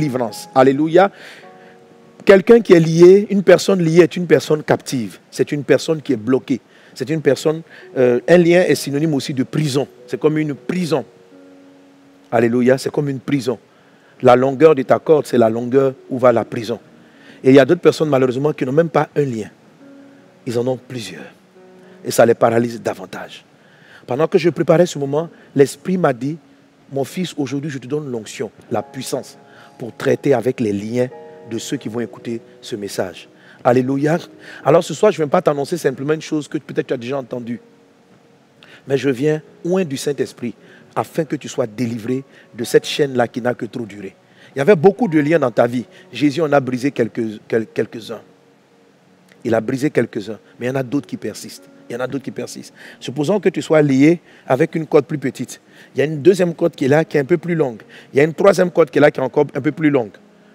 Alléluia. Quelqu'un qui est lié, une personne liée est une personne captive. C'est une personne qui est bloquée. C'est une personne... un lien est synonyme aussi de prison. C'est comme une prison. Alléluia, c'est comme une prison. La longueur de ta corde, c'est la longueur où va la prison. Et il y a d'autres personnes, malheureusement, qui n'ont même pas un lien. Ils en ont plusieurs. Et ça les paralyse davantage. Pendant que je préparais ce moment, l'Esprit m'a dit, mon fils, aujourd'hui, je te donne l'onction, la puissance, pour traiter avec les liens de ceux qui vont écouter ce message. Alléluia. Alors ce soir, je ne viens pas t'annoncer simplement une chose que peut-être tu as déjà entendue. Mais je viens loin du Saint-Esprit afin que tu sois délivré de cette chaîne-là qui n'a que trop duré. Il y avait beaucoup de liens dans ta vie. Jésus en a brisé quelques-uns. Il a brisé quelques-uns, mais il y en a d'autres qui persistent. Il y en a d'autres qui persistent. Supposons que tu sois lié avec une corde plus petite. Il y a une deuxième corde qui est là, qui est un peu plus longue. Il y a une troisième corde qui est là, qui est encore un peu plus longue.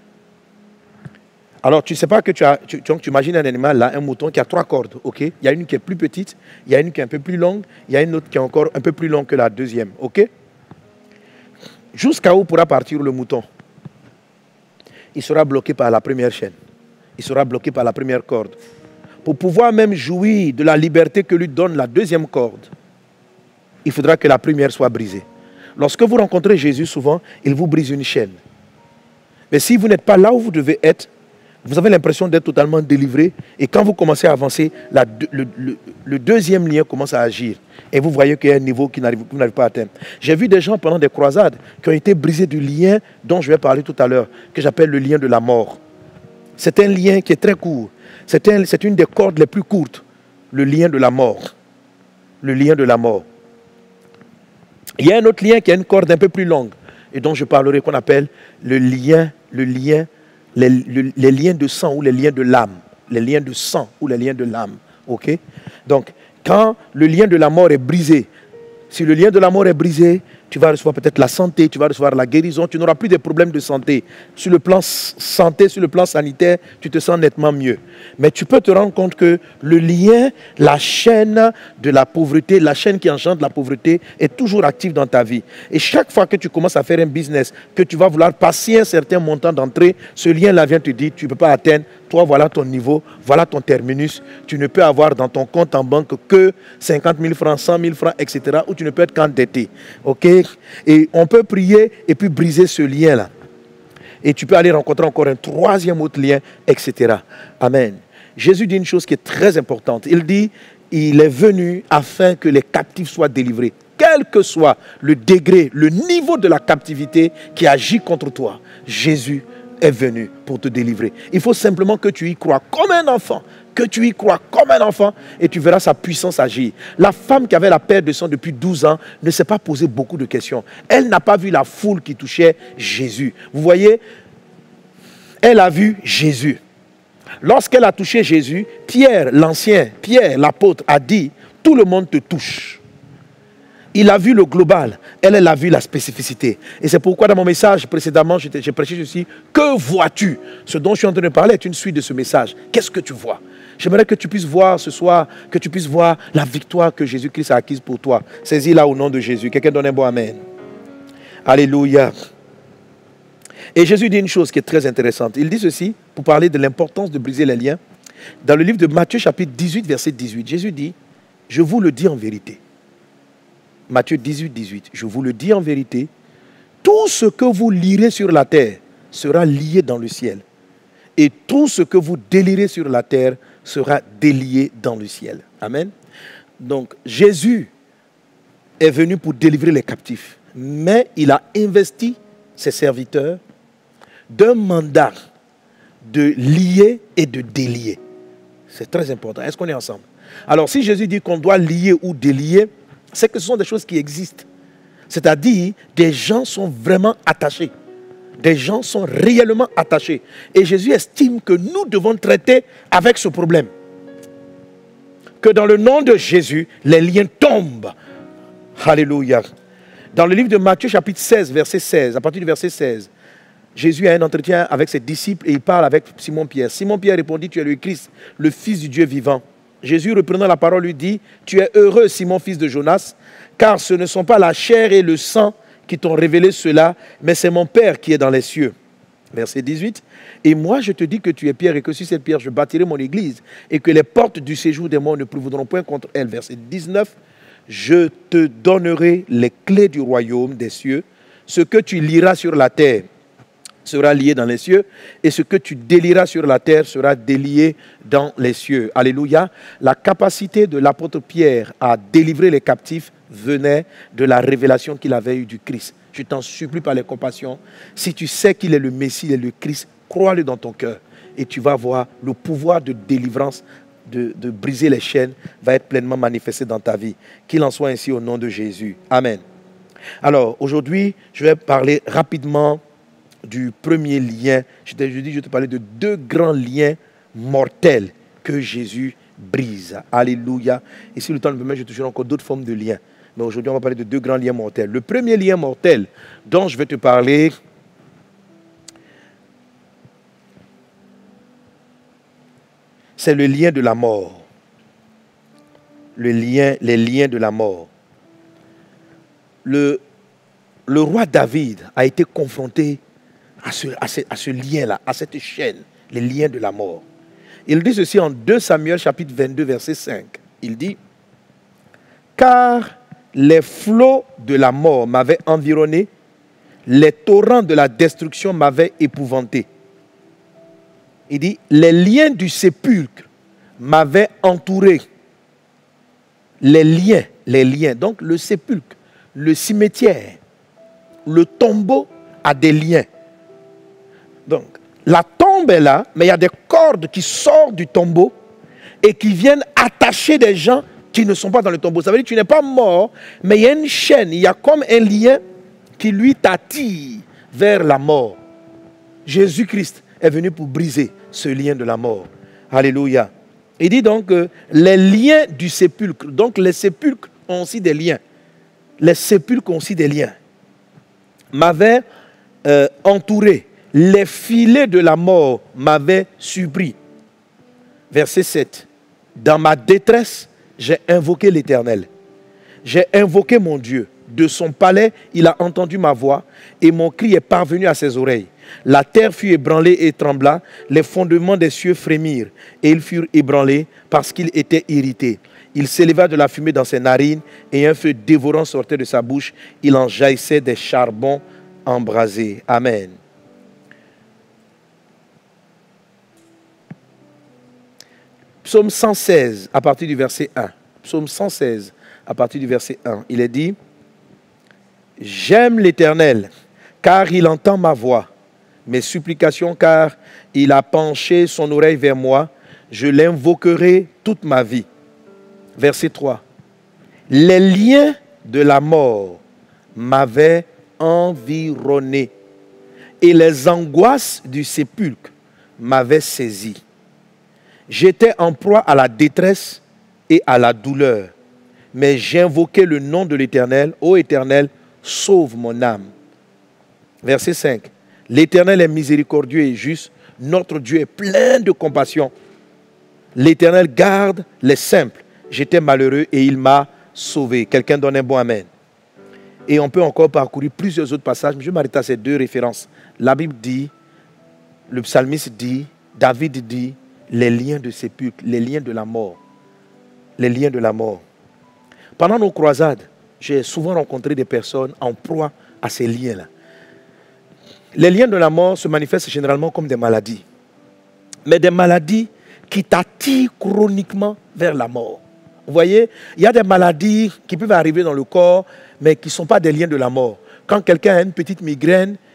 Alors, tu ne sais pas que tu imagines un animal là, un mouton qui a 3 cordes, ok? Il y a une qui est plus petite, il y a une qui est un peu plus longue, il y a une autre qui est encore un peu plus longue que la deuxième, ok? Jusqu'à où pourra partir le mouton? Il sera bloqué par la première chaîne. Il sera bloqué par la première corde. Pour pouvoir même jouir de la liberté que lui donne la deuxième corde, il faudra que la première soit brisée. Lorsque vous rencontrez Jésus, souvent, il vous brise une chaîne. Mais si vous n'êtes pas là où vous devez être, vous avez l'impression d'être totalement délivré. Et quand vous commencez à avancer, le deuxième lien commence à agir. Et vous voyez qu'il y a un niveau que vous n'arrivez pas à atteindre. J'ai vu des gens pendant des croisades qui ont été brisés du lien dont je vais parler tout à l'heure, que j'appelle le lien de la mort. C'est un lien qui est très court. C'est une des cordes les plus courtes. Le lien de la mort. Le lien de la mort. Il y a un autre lien qui a une corde un peu plus longue et dont je parlerai, qu'on appelle les liens de sang ou les liens de l'âme. Les liens de sang ou les liens de l'âme. Ok? Donc, quand le lien de la mort est brisé, si le lien de la mort est brisé, tu vas recevoir peut-être la santé, tu vas recevoir la guérison, tu n'auras plus de problèmes de santé. Sur le plan santé, sur le plan sanitaire, tu te sens nettement mieux. Mais tu peux te rendre compte que le lien, la chaîne de la pauvreté, la chaîne qui engendre la pauvreté est toujours active dans ta vie. Et chaque fois que tu commences à faire un business, que tu vas vouloir passer un certain montant d'entrée, ce lien-là vient te dire, tu ne peux pas atteindre, toi voilà ton niveau, voilà ton terminus. Tu ne peux avoir dans ton compte en banque que 50 000 francs, 100 000 francs, etc. Ou tu ne peux être qu'endetté. Ok? Et on peut prier et puis briser ce lien-là. Et tu peux aller rencontrer encore un troisième autre lien, etc. Amen. Jésus dit une chose qui est très importante. Il dit, il est venu afin que les captifs soient délivrés. Quel que soit le degré, le niveau de la captivité qui agit contre toi, Jésus est venu pour te délivrer. Il faut simplement que tu y crois comme un enfant. Que tu y crois comme un enfant et tu verras sa puissance agir. La femme qui avait la perte de sang depuis 12 ans ne s'est pas posé beaucoup de questions. Elle n'a pas vu la foule qui touchait Jésus. Vous voyez, elle a vu Jésus. Lorsqu'elle a touché Jésus, Pierre, l'apôtre, a dit, tout le monde te touche. Il a vu le global, elle a vu la spécificité. Et c'est pourquoi dans mon message précédemment, j'ai prêché ceci. Que vois-tu? Ce dont je suis en train de parler est une suite de ce message. Qu'est-ce que tu vois? J'aimerais que tu puisses voir ce soir, que tu puisses voir la victoire que Jésus-Christ a acquise pour toi. Saisis-la au nom de Jésus. Quelqu'un donne un bon amen. Alléluia. Et Jésus dit une chose qui est très intéressante. Il dit ceci, pour parler de l'importance de briser les liens. Dans le livre de Matthieu chapitre 18, verset 18, Jésus dit, je vous le dis en vérité. Matthieu 18, 18. Je vous le dis en vérité, tout ce que vous lirez sur la terre sera lié dans le ciel. Et tout ce que vous délirez sur la terre sera délié dans le ciel. Amen. Donc, Jésus est venu pour délivrer les captifs. Mais il a investi ses serviteurs d'un mandat de lier et de délier. C'est très important. Est-ce qu'on est ensemble? Alors, si Jésus dit qu'on doit lier ou délier, c'est que ce sont des choses qui existent. C'est-à-dire, des gens sont vraiment attachés. Des gens sont réellement attachés. Et Jésus estime que nous devons traiter avec ce problème. Que dans le nom de Jésus, les liens tombent. Alléluia. Dans le livre de Matthieu, chapitre 16, verset 16, à partir du verset 16, Jésus a un entretien avec ses disciples et il parle avec Simon-Pierre. Simon-Pierre répondit, tu es le Christ, le Fils du Dieu vivant. Jésus, reprenant la parole, lui dit, tu es heureux, Simon, fils de Jonas, car ce ne sont pas la chair et le sang qui t'ont révélé cela, mais c'est mon Père qui est dans les cieux. Verset 18. Et moi, je te dis que tu es Pierre et que sur cette pierre, je bâtirai mon église et que les portes du séjour des morts ne prévaudront point contre elle. Verset 19. Je te donnerai les clés du royaume des cieux. Ce que tu liras sur la terre sera lié dans les cieux et ce que tu délieras sur la terre sera délié dans les cieux. Alléluia. La capacité de l'apôtre Pierre à délivrer les captifs venait de la révélation qu'il avait eue du Christ. Je t'en supplie par les compassions. Si tu sais qu'il est le Messie, il est le Christ, crois-le dans ton cœur et tu vas voir le pouvoir de délivrance, de briser les chaînes va être pleinement manifesté dans ta vie. Qu'il en soit ainsi au nom de Jésus. Amen. Alors aujourd'hui, je vais parler rapidement du premier lien. Je te parlais de deux grands liens mortels que Jésus brise. Alléluia. Et si le temps le permet, je toucherai encore d'autres formes de liens. Mais aujourd'hui, on va parler de deux grands liens mortels. Le premier lien mortel dont je vais te parler, c'est le lien de la mort. Les liens de la mort. Le roi David a été confronté à ce lien-là, à cette chaîne, les liens de la mort. Il dit ceci en 2 Samuel chapitre 22, verset 5. Il dit, « Car les flots de la mort m'avaient environné, les torrents de la destruction m'avaient épouvanté. » Il dit, « Les liens du sépulcre m'avaient entouré. » Les liens, donc le sépulcre, le cimetière, le tombeau a des liens. Donc, la tombe est là, mais il y a des cordes qui sortent du tombeau et qui viennent attacher des gens qui ne sont pas dans le tombeau. Ça veut dire que tu n'es pas mort, mais il y a une chaîne, il y a comme un lien qui lui t'attire vers la mort. Jésus-Christ est venu pour briser ce lien de la mort. Alléluia. Il dit donc que les liens du sépulcre, donc les sépulcres ont aussi des liens. Les sépulcres ont aussi des liens. M'avaient entouré. Les filets de la mort m'avaient surpris. Verset 7. Dans ma détresse, j'ai invoqué l'Éternel. J'ai invoqué mon Dieu. De son palais, il a entendu ma voix et mon cri est parvenu à ses oreilles. La terre fut ébranlée et trembla, les fondements des cieux frémirent et ils furent ébranlés parce qu'il était irrité. Il s'éleva de la fumée dans ses narines et un feu dévorant sortait de sa bouche. Il en jaillissait des charbons embrasés. Amen. Psaume 116, à partir du verset 1. Psaume 116, à partir du verset 1. Il est dit, « J'aime l'Éternel, car il entend ma voix, mes supplications, car il a penché son oreille vers moi. Je l'invoquerai toute ma vie. » Verset 3. « Les liens de la mort m'avaient environné, et les angoisses du sépulcre m'avaient saisi. J'étais en proie à la détresse et à la douleur, mais j'invoquais le nom de l'Éternel. Ô Éternel, sauve mon âme. » Verset 5. L'Éternel est miséricordieux et juste. Notre Dieu est plein de compassion. L'Éternel garde les simples. J'étais malheureux et il m'a sauvé. Quelqu'un donne un bon amen. Et on peut encore parcourir plusieurs autres passages, mais je m'arrête à ces deux références. La Bible dit, le psalmiste dit, David dit, les liens de sépulcre, les liens de la mort. Les liens de la mort. Pendant nos croisades, j'ai souvent rencontré des personnes en proie à ces liens-là. Les liens de la mort se manifestent généralement comme des maladies. Mais des maladies qui t'attirent chroniquement vers la mort. Vous voyez, il y a des maladies qui peuvent arriver dans le corps, mais qui ne sont pas des liens de la mort. Quand quelqu'un a une petite migraine,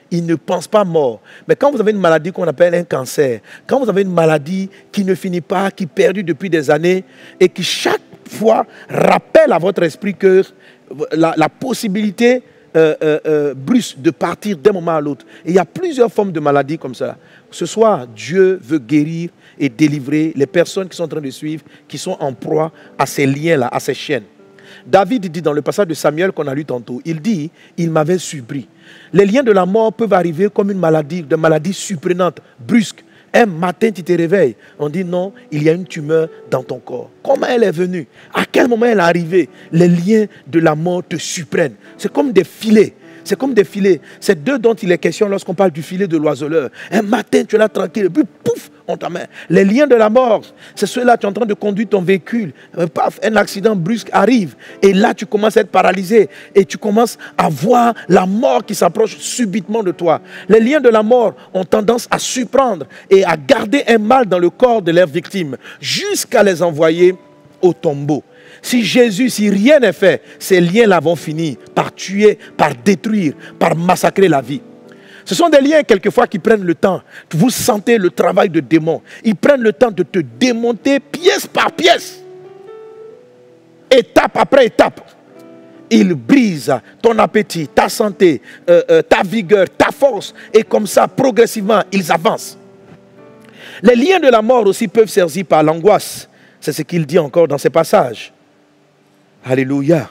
ils ne pensent pas mort. Mais quand vous avez une maladie qu'on appelle un cancer, quand vous avez une maladie qui ne finit pas, qui perdure depuis des années et qui chaque fois rappelle à votre esprit que la possibilité brusque de partir d'un moment à l'autre. Et il y a plusieurs formes de maladies comme ça. Ce soir, Dieu veut guérir et délivrer les personnes qui sont en train de suivre, qui sont en proie à ces liens-là, à ces chaînes. David dit dans le passage de Samuel qu'on a lu tantôt, il dit, il m'avait surpris. Les liens de la mort peuvent arriver comme une maladie, de maladie surprenante, brusque. Un matin, tu te réveilles, on dit non, il y a une tumeur dans ton corps. Comment elle est venue? À quel moment elle est arrivée? Les liens de la mort te surprennent. C'est comme des filets. C'est comme des filets. C'est d'eux dont il est question lorsqu'on parle du filet de l'oiseleur. Un matin, tu es là tranquille, et puis pouf, on t'amène. Les liens de la mort, c'est ceux-là, tu es en train de conduire ton véhicule. Paf, un accident brusque arrive. Et là, tu commences à être paralysé. Et tu commences à voir la mort qui s'approche subitement de toi. Les liens de la mort ont tendance à surprendre et à garder un mal dans le corps de leurs victimes jusqu'à les envoyer au tombeau. Si Jésus, si rien n'est fait, ces liens-là vont finir par tuer, par détruire, par massacrer la vie. Ce sont des liens quelquefois qui prennent le temps. Vous sentez le travail de démon. Ils prennent le temps de te démonter pièce par pièce. Étape après étape. Ils brisent ton appétit, ta santé, ta vigueur, ta force. Et comme ça, progressivement, ils avancent. Les liens de la mort aussi peuvent servir par l'angoisse. C'est ce qu'il dit encore dans ces passages. Alléluia.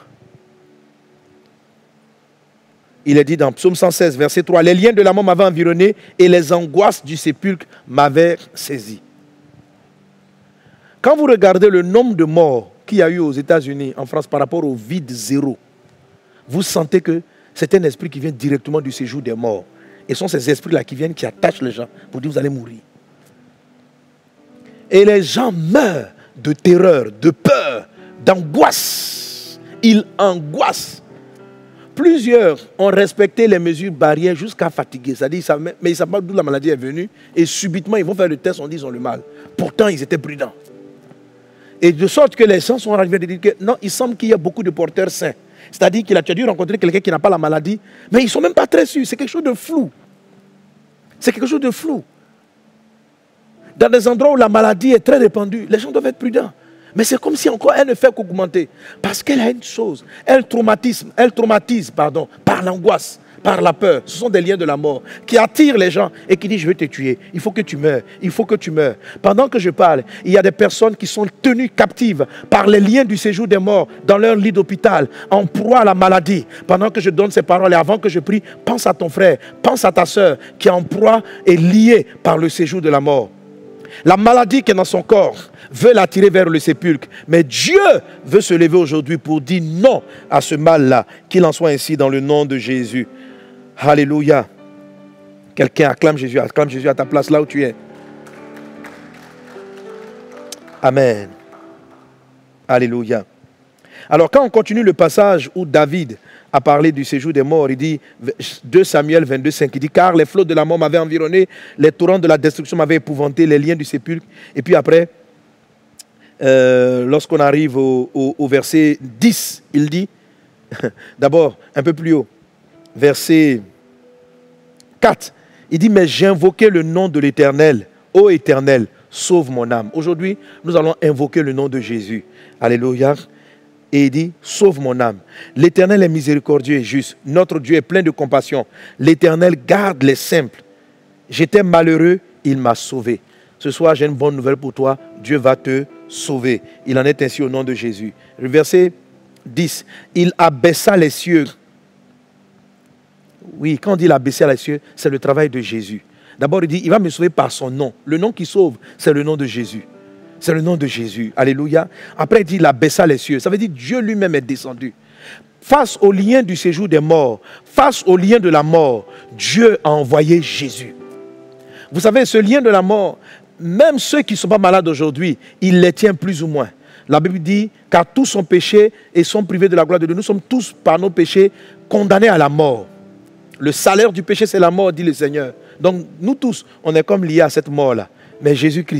Il est dit dans Psaume 116, verset 3, « Les liens de la mort m'avaient environné et les angoisses du sépulcre m'avaient saisi. » Quand vous regardez le nombre de morts qu'il y a eu aux États-Unis, en France, par rapport au vide zéro, vous sentez que c'est un esprit qui vient directement du séjour des morts. Et ce sont ces esprits-là qui viennent, qui attachent les gens pour dire « Vous allez mourir. » Et les gens meurent de terreur, de peur, d'angoisse. Ils angoissent. Plusieurs ont respecté les mesures barrières jusqu'à fatiguer. C'est-à-dire, mais ils ne savent pas d'où la maladie est venue. Et subitement, ils vont faire le test, on dit qu'ils ont le mal. Pourtant, ils étaient prudents. Et de sorte que les gens sont arrivés à dire que non, il semble qu'il y a beaucoup de porteurs sains. C'est-à-dire qu'il a dû rencontrer quelqu'un qui n'a pas la maladie, mais ils ne sont même pas très sûrs. C'est quelque chose de flou. C'est quelque chose de flou. Dans des endroits où la maladie est très répandue, les gens doivent être prudents. Mais c'est comme si encore elle ne fait qu'augmenter. Parce qu'elle a une chose. Elle traumatise par l'angoisse, par la peur. Ce sont des liens de la mort qui attirent les gens et qui disent je vais te tuer. Il faut que tu meurs. Il faut que tu meurs. Pendant que je parle, il y a des personnes qui sont tenues captives par les liens du séjour des morts dans leur lit d'hôpital, en proie à la maladie. Pendant que je donne ces paroles et avant que je prie, pense à ton frère, pense à ta soeur qui est en proie et liée par le séjour de la mort. La maladie qui est dans son corps veut l'attirer vers le sépulcre. Mais Dieu veut se lever aujourd'hui pour dire non à ce mal-là. Qu'il en soit ainsi dans le nom de Jésus. Alléluia. Quelqu'un acclame Jésus à ta place là où tu es. Amen. Alléluia. Alors quand on continue le passage où David a parlé du séjour des morts, il dit, 2 Samuel 22, 5, il dit, car les flots de la mort m'avaient environné, les torrents de la destruction m'avaient épouvanté, les liens du sépulcre. Et puis après, lorsqu'on arrive au verset 10, il dit, d'abord un peu plus haut, verset 4, il dit, mais j'ai invoqué le nom de l'Éternel, ô Éternel, sauve mon âme. Aujourd'hui, nous allons invoquer le nom de Jésus. Alléluia. Et il dit, sauve mon âme. L'Éternel est miséricordieux et juste. Notre Dieu est plein de compassion. L'Éternel garde les simples. J'étais malheureux, il m'a sauvé. Ce soir, j'ai une bonne nouvelle pour toi. Dieu va te sauver. Il en est ainsi au nom de Jésus. Le verset 10. Il abaissa les cieux. Oui, quand on dit il abaissa les cieux, c'est le travail de Jésus. D'abord, il dit, il va me sauver par son nom. Le nom qui sauve, c'est le nom de Jésus. C'est le nom de Jésus. Alléluia. Après, il dit, il abaissa les cieux. Ça veut dire Dieu lui-même est descendu. Face au lien du séjour des morts, face au lien de la mort, Dieu a envoyé Jésus. Vous savez, ce lien de la mort, même ceux qui ne sont pas malades aujourd'hui, il les tient plus ou moins. La Bible dit, car tous sont péchés et sont privés de la gloire de Dieu. Nous sommes tous, par nos péchés, condamnés à la mort. Le salaire du péché, c'est la mort, dit le Seigneur. Donc, nous tous, on est comme liés à cette mort-là. Mais Jésus-Christ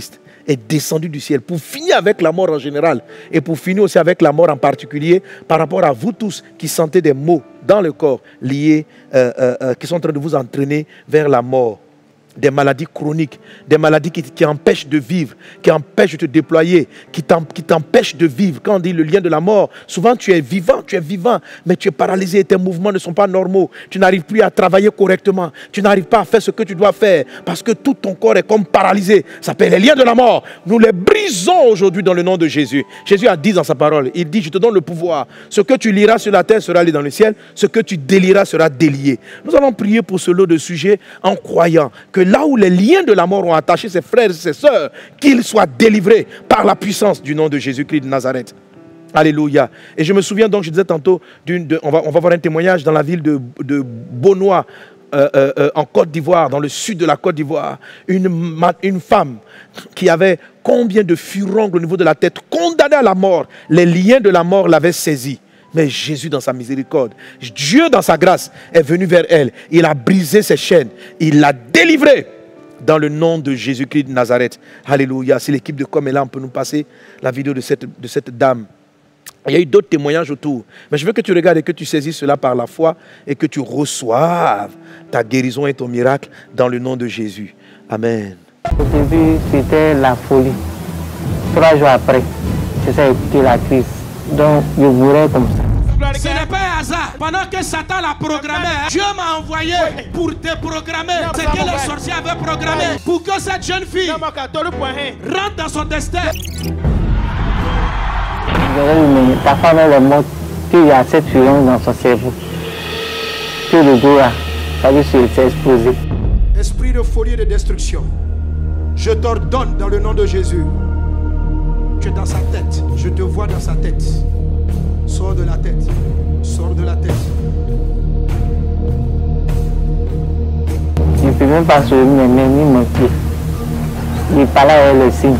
est descendu du ciel pour finir avec la mort en général et pour finir aussi avec la mort en particulier par rapport à vous tous qui sentez des maux dans le corps liés, qui sont en train de vous entraîner vers la mort. Des maladies chroniques, des maladies qui empêchent de vivre, qui empêchent de te déployer, qui t'empêchent de vivre. Quand on dit le lien de la mort, souvent tu es vivant, mais tu es paralysé, tes mouvements ne sont pas normaux, tu n'arrives plus à travailler correctement, tu n'arrives pas à faire ce que tu dois faire, parce que tout ton corps est comme paralysé. Ça s'appelle les liens de la mort. Nous les brisons aujourd'hui dans le nom de Jésus. Jésus a dit dans sa parole, il dit, je te donne le pouvoir. Ce que tu liras sur la terre sera lié dans le ciel, ce que tu délieras sera délié. Nous allons prier pour ce lot de sujets en croyant que là où les liens de la mort ont attaché ses frères et ses sœurs, qu'ils soient délivrés par la puissance du nom de Jésus-Christ de Nazareth. Alléluia. Et je me souviens donc, je disais tantôt, on va voir un témoignage dans la ville de Beaunois, en Côte d'Ivoire, dans le sud de la Côte d'Ivoire. Une femme qui avait combien de furoncles au niveau de la tête, condamnée à la mort. Les liens de la mort l'avaient saisie. Mais Jésus, dans sa miséricorde, Dieu, dans sa grâce, est venu vers elle. Il a brisé ses chaînes. Il l'a délivrée dans le nom de Jésus-Christ de Nazareth. Alléluia. Si l'équipe de com est là, on peut nous passer la vidéo de cette dame. Il y a eu d'autres témoignages autour. Mais je veux que tu regardes et que tu saisisses cela par la foi et que tu reçoives ta guérison et ton miracle dans le nom de Jésus. Amen. Au début, c'était la folie. 3 jours après, c'est ça qui est la crise. Donc, je voulais comme ça. Ce n'est pas un hasard. Pendant que Satan l'a programmé, Dieu m'a envoyé pour te programmer ce que les sorciers avaient programmé. Pour que cette jeune fille rentre dans son destin. Mais ta femme elle est morte, qu'il y a 7 furons dans son cerveau. Tout le goût là, ça veut dire c'est explosé. Esprit de folie et de destruction, je t'ordonne dans le nom de Jésus. Tu es dans sa tête, je te vois dans sa tête. Sors de la tête, sors de la tête. Je ne peux même pas soulever mes mains ni mon pied. Il parlait avec le signe.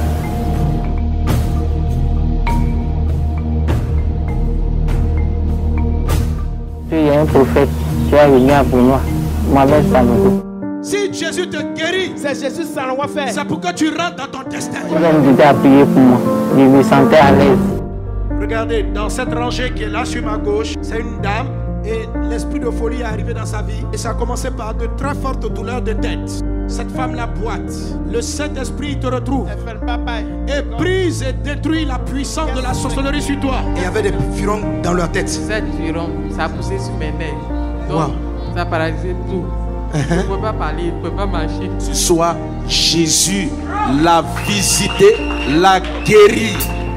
Puis il y a un prophète qui est venu à Beaunois, Mohamed Sanogo. Si Jésus te guérit, c'est Jésus sans loi faire. C'est pour que tu rentres dans ton destin. Il va me dire à prier pour moi. Je me sentais à l'aise. Regardez, dans cette rangée qui est là sur ma gauche, c'est une dame et l'esprit de folie est arrivé dans sa vie. Et ça a commencé par de très fortes douleurs de tête. Cette femme-là boite. Le Saint-Esprit te retrouve et brise et détruit la puissance de la sorcellerie sur toi. Et il y avait des furons dans leur tête. 7 furons, ça a poussé sur mes nerfs. Donc, ça a paralysé tout. Je ne peux pas parler, je ne peux pas marcher. Ce soir, Jésus l'a visité, l'a guéri.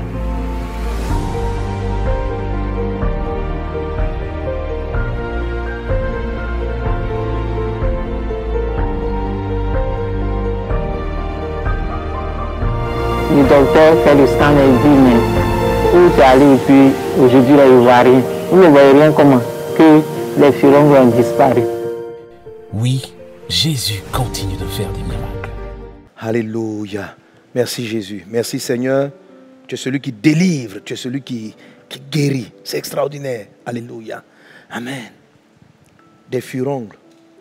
Le docteur fait le scan et dit, mais où tu es allé et puis aujourd'hui là, il ne voit rien. Il ne voit rien comment que les furons ont disparu. Oui, Jésus continue de faire des miracles. Alléluia. Merci Jésus. Merci Seigneur. Tu es celui qui délivre. Tu es celui qui guérit. C'est extraordinaire. Alléluia. Amen. Des furoncles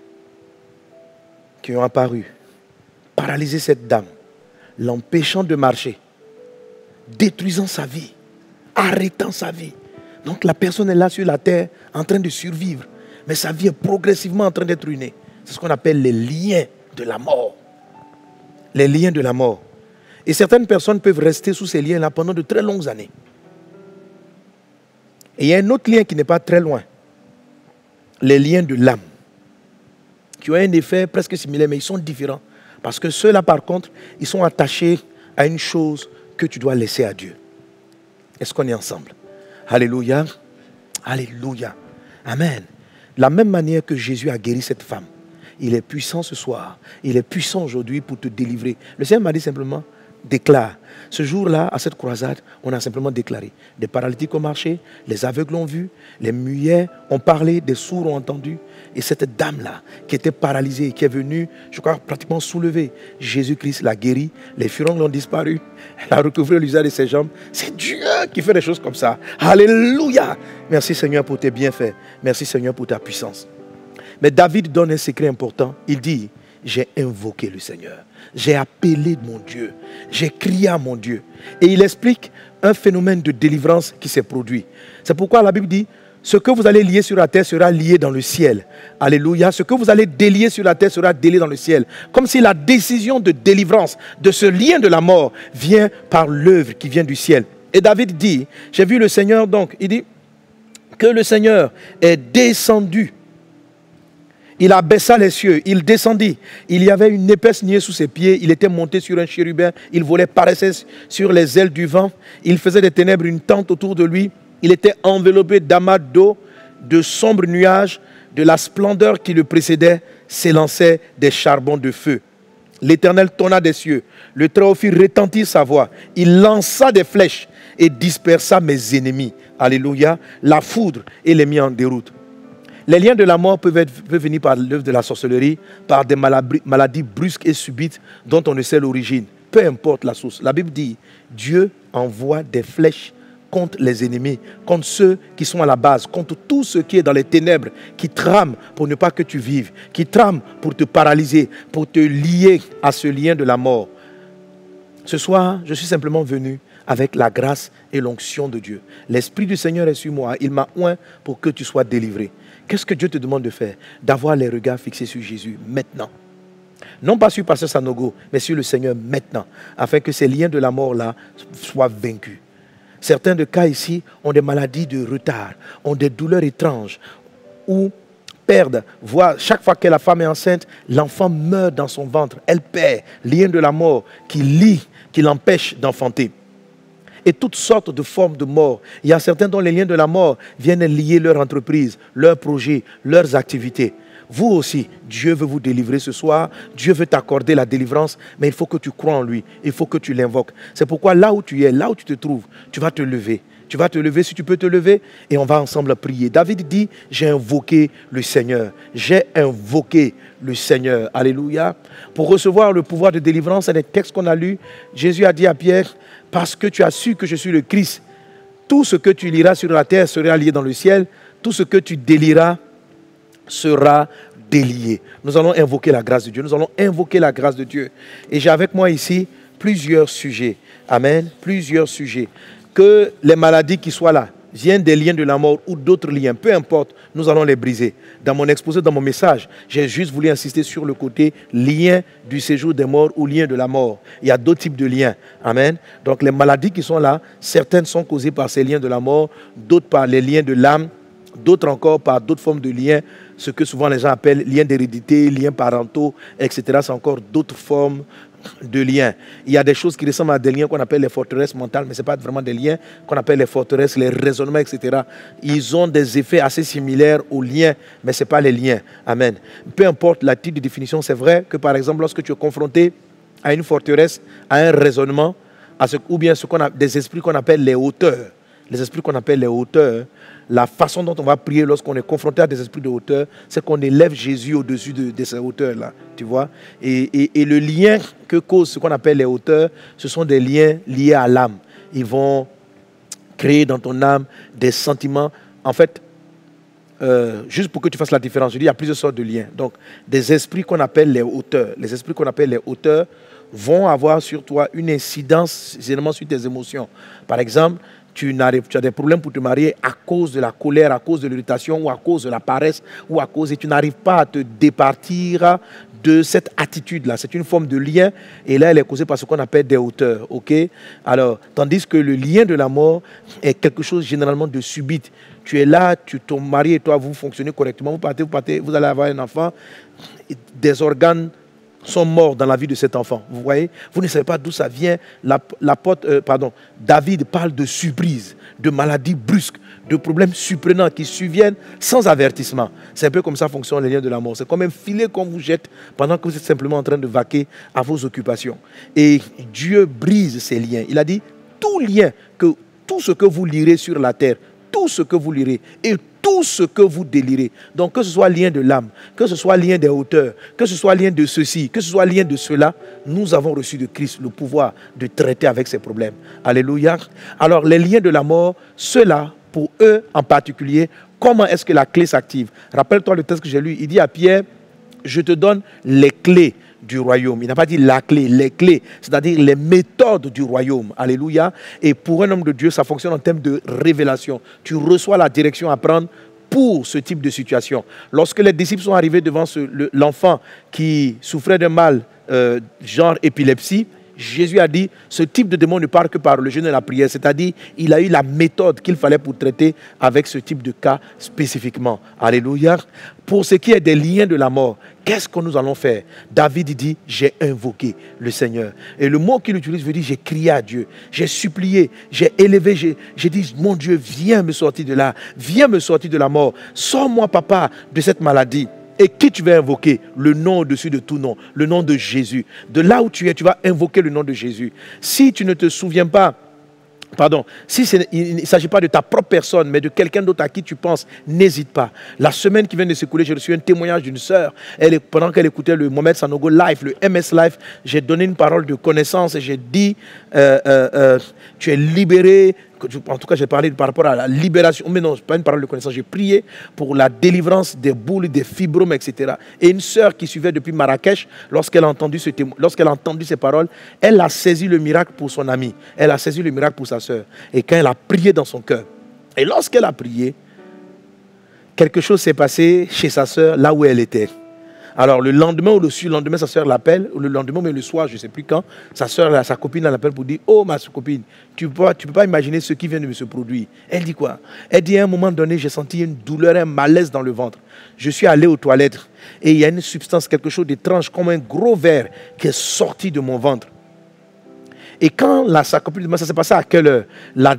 qui ont apparu, paralysé cette dame, l'empêchant de marcher, détruisant sa vie, arrêtant sa vie. Donc la personne est là sur la terre en train de survivre. Mais sa vie est progressivement en train d'être ruinée. C'est ce qu'on appelle les liens de la mort. Les liens de la mort. Et certaines personnes peuvent rester sous ces liens-là pendant de très longues années. Et il y a un autre lien qui n'est pas très loin. Les liens de l'âme. Qui ont un effet presque similaire, mais ils sont différents. Parce que ceux-là, par contre, ils sont attachés à une chose que tu dois laisser à Dieu. Est-ce qu'on est ensemble? Alléluia. Alléluia. Amen. De la même manière que Jésus a guéri cette femme, il est puissant ce soir. Il est puissant aujourd'hui pour te délivrer. Le Seigneur m'a dit simplement, déclare. Ce jour-là, à cette croisade, on a simplement déclaré. Des paralytiques ont marché, les aveugles ont vu, les muets ont parlé, des sourds ont entendu. Et cette dame-là, qui était paralysée, qui est venue, je crois, pratiquement soulevée, Jésus-Christ l'a guérie, les furoncles ont disparu, elle a recouvré l'usage de ses jambes. C'est Dieu qui fait des choses comme ça. Alléluia. Merci Seigneur pour tes bienfaits. Merci Seigneur pour ta puissance. Mais David donne un secret important. Il dit, j'ai invoqué le Seigneur. J'ai appelé mon Dieu. J'ai crié à mon Dieu. Et il explique un phénomène de délivrance qui s'est produit. C'est pourquoi la Bible dit, ce que vous allez lier sur la terre sera lié dans le ciel. Alléluia. Ce que vous allez délier sur la terre sera délié dans le ciel. Comme si la décision de délivrance de ce lien de la mort vient par l'œuvre qui vient du ciel. Et David dit, j'ai vu le Seigneur donc, il dit que le Seigneur est descendu. Il abaissa les cieux, il descendit. Il y avait une épaisse nuée sous ses pieds. Il était monté sur un chérubin. Il volait, paraissait sur les ailes du vent. Il faisait des ténèbres une tente autour de lui. Il était enveloppé d'amas d'eau, de sombres nuages, de la splendeur qui le précédait, s'élançaient des charbons de feu. L'Éternel tonna des cieux. Le Très-Haut fit retentir sa voix. Il lança des flèches et dispersa mes ennemis. Alléluia. La foudre et les mit en déroute. Les liens de la mort peuvent venir par l'œuvre de la sorcellerie, par des maladies brusques et subites dont on ne sait l'origine. Peu importe la source. La Bible dit, Dieu envoie des flèches contre les ennemis, contre ceux qui sont à la base, contre tout ce qui est dans les ténèbres, qui trament pour ne pas que tu vives, qui trament pour te paralyser, pour te lier à ce lien de la mort. Ce soir, je suis simplement venu avec la grâce et l'onction de Dieu. L'Esprit du Seigneur est sur moi. Il m'a oint pour que tu sois délivré. Qu'est-ce que Dieu te demande de faire? D'avoir les regards fixés sur Jésus maintenant. Non pas sur Pasteur Sanogo, mais sur le Seigneur maintenant, afin que ces liens de la mort-là soient vaincus. Certains de cas ici ont des maladies de retard, ont des douleurs étranges, ou perdent, voire chaque fois que la femme est enceinte, l'enfant meurt dans son ventre. Elle perd, lien de la mort qui lie, qui l'empêche d'enfanter. Et toutes sortes de formes de mort. Il y a certains dont les liens de la mort viennent lier leur entreprise, leurs projets, leurs activités. Vous aussi, Dieu veut vous délivrer ce soir. Dieu veut t'accorder la délivrance, mais il faut que tu crois en lui. Il faut que tu l'invoques. C'est pourquoi là où tu es, là où tu te trouves, tu vas te lever. Tu vas te lever si tu peux te lever et on va ensemble prier. David dit, j'ai invoqué le Seigneur. J'ai invoqué le Seigneur. Alléluia. Pour recevoir le pouvoir de délivrance, c'est des textes qu'on a lus. Jésus a dit à Pierre, parce que tu as su que je suis le Christ, tout ce que tu liras sur la terre sera lié dans le ciel. Tout ce que tu délieras sera délié. Nous allons invoquer la grâce de Dieu. Nous allons invoquer la grâce de Dieu. Et j'ai avec moi ici plusieurs sujets. Amen. Plusieurs sujets. Que les maladies qui soient là viennent des liens de la mort ou d'autres liens, peu importe, nous allons les briser. Dans mon exposé, dans mon message, j'ai juste voulu insister sur le côté lien du séjour des morts ou lien de la mort. Il y a d'autres types de liens. Amen. Donc les maladies qui sont là, certaines sont causées par ces liens de la mort, d'autres par les liens de l'âme, d'autres encore par d'autres formes de liens, ce que souvent les gens appellent liens d'hérédité, liens parentaux, etc. C'est encore d'autres formes de liens. Il y a des choses qui ressemblent à des liens qu'on appelle les forteresses mentales, mais ce n'est pas vraiment des liens qu'on appelle les forteresses, les raisonnements, etc. Ils ont des effets assez similaires aux liens, mais ce n'est pas les liens. Amen. Peu importe la type de définition, c'est vrai que par exemple, lorsque tu es confronté à une forteresse, à un raisonnement, ou bien des esprits qu'on appelle les hauteurs, les esprits qu'on appelle les hauteurs, la façon dont on va prier lorsqu'on est confronté à des esprits de hauteur, c'est qu'on élève Jésus au-dessus de ces hauteurs-là, tu vois. Et le lien que cause ce qu'on appelle les hauteurs, ce sont des liens liés à l'âme. Ils vont créer dans ton âme des sentiments. En fait, juste pour que tu fasses la différence, je dis il y a plusieurs sortes de liens. Donc, des esprits qu'on appelle les hauteurs. Les esprits qu'on appelle les hauteurs vont avoir sur toi une incidence généralement sur tes émotions. Par exemple, tu as des problèmes pour te marier à cause de la colère, à cause de l'irritation ou à cause de la paresse ou à cause et tu n'arrives pas à te départir de cette attitude-là. C'est une forme de lien et là, elle est causée par ce qu'on appelle des hauteurs. Okay? Alors, tandis que le lien de la mort est quelque chose généralement de subite. Tu es là, ton mari et toi, vous fonctionnez correctement, vous partez, vous allez avoir un enfant, des organes sont morts dans la vie de cet enfant. Vous voyez? Vous ne savez pas d'où ça vient. David parle de surprise, de maladies brusques, de problèmes surprenants qui surviennent sans avertissement. C'est un peu comme ça fonctionnent les liens de la mort. C'est comme un filet qu'on vous jette pendant que vous êtes simplement en train de vaquer à vos occupations. Et Dieu brise ces liens. Il a dit, tout ce que vous lirez sur la terre, tout ce que vous lirez et tout ce que vous délirez. Donc que ce soit lien de l'âme, que ce soit lien des hauteurs, que ce soit lien de ceci, que ce soit lien de cela, nous avons reçu de Christ le pouvoir de traiter avec ces problèmes. Alléluia. Alors les liens de la mort, ceux-là, pour eux en particulier, comment est-ce que la clé s'active? Rappelle-toi le texte que j'ai lu, il dit à Pierre, je te donne les clés du royaume. Il n'a pas dit la clé, les clés, c'est-à-dire les méthodes du royaume. Alléluia. Et pour un homme de Dieu, ça fonctionne en termes de révélation. Tu reçois la direction à prendre pour ce type de situation. Lorsque les disciples sont arrivés devant l'enfant qui souffrait d'un mal genre épilepsie, Jésus a dit, ce type de démon ne parle que par le jeûne et la prière. C'est-à-dire, il a eu la méthode qu'il fallait pour traiter avec ce type de cas spécifiquement. Alléluia. Pour ce qui est des liens de la mort, qu'est-ce que nous allons faire? David dit, j'ai invoqué le Seigneur. Et le mot qu'il utilise veut dire, j'ai crié à Dieu, j'ai supplié, j'ai élevé, j'ai dit, mon Dieu, viens me sortir de là, viens me sortir de la mort. Sors-moi, papa, de cette maladie. Et qui tu vas invoquer? Le nom au-dessus de tout nom, le nom de Jésus. De là où tu es, tu vas invoquer le nom de Jésus. Si tu ne te souviens pas, si il ne s'agit pas de ta propre personne, mais de quelqu'un d'autre à qui tu penses, n'hésite pas. La semaine qui vient de s'écouler, j'ai reçu un témoignage d'une sœur. Pendant qu'elle écoutait le Mohamed Sanogo Live, le MS Live, j'ai donné une parole de connaissance et j'ai dit, tu es libéré. En tout cas, j'ai parlé par rapport à la libération. Mais non, pas une parole de connaissance. J'ai prié pour la délivrance des boules, des fibromes, etc. Et une sœur qui suivait depuis Marrakech, lorsqu'elle a entendu ces paroles, elle a saisi le miracle pour son ami. Elle a saisi le miracle pour sa sœur. Et quand elle a prié dans son cœur, et lorsqu'elle a prié, quelque chose s'est passé chez sa sœur, là où elle était. Alors le lendemain ou le surlendemain, sa sœur l'appelle, ou le lendemain, mais le soir, je ne sais plus quand, sa copine l'appelle pour dire, oh ma copine, tu peux pas imaginer ce qui vient de se produire. Elle dit quoi? Elle dit, à un moment donné, j'ai senti une douleur, un malaise dans le ventre. Je suis allé aux toilettes et il y a une substance, quelque chose d'étrange, comme un gros verre qui est sorti de mon ventre. Et quand sa copine demande, ça s'est passé à quelle heure?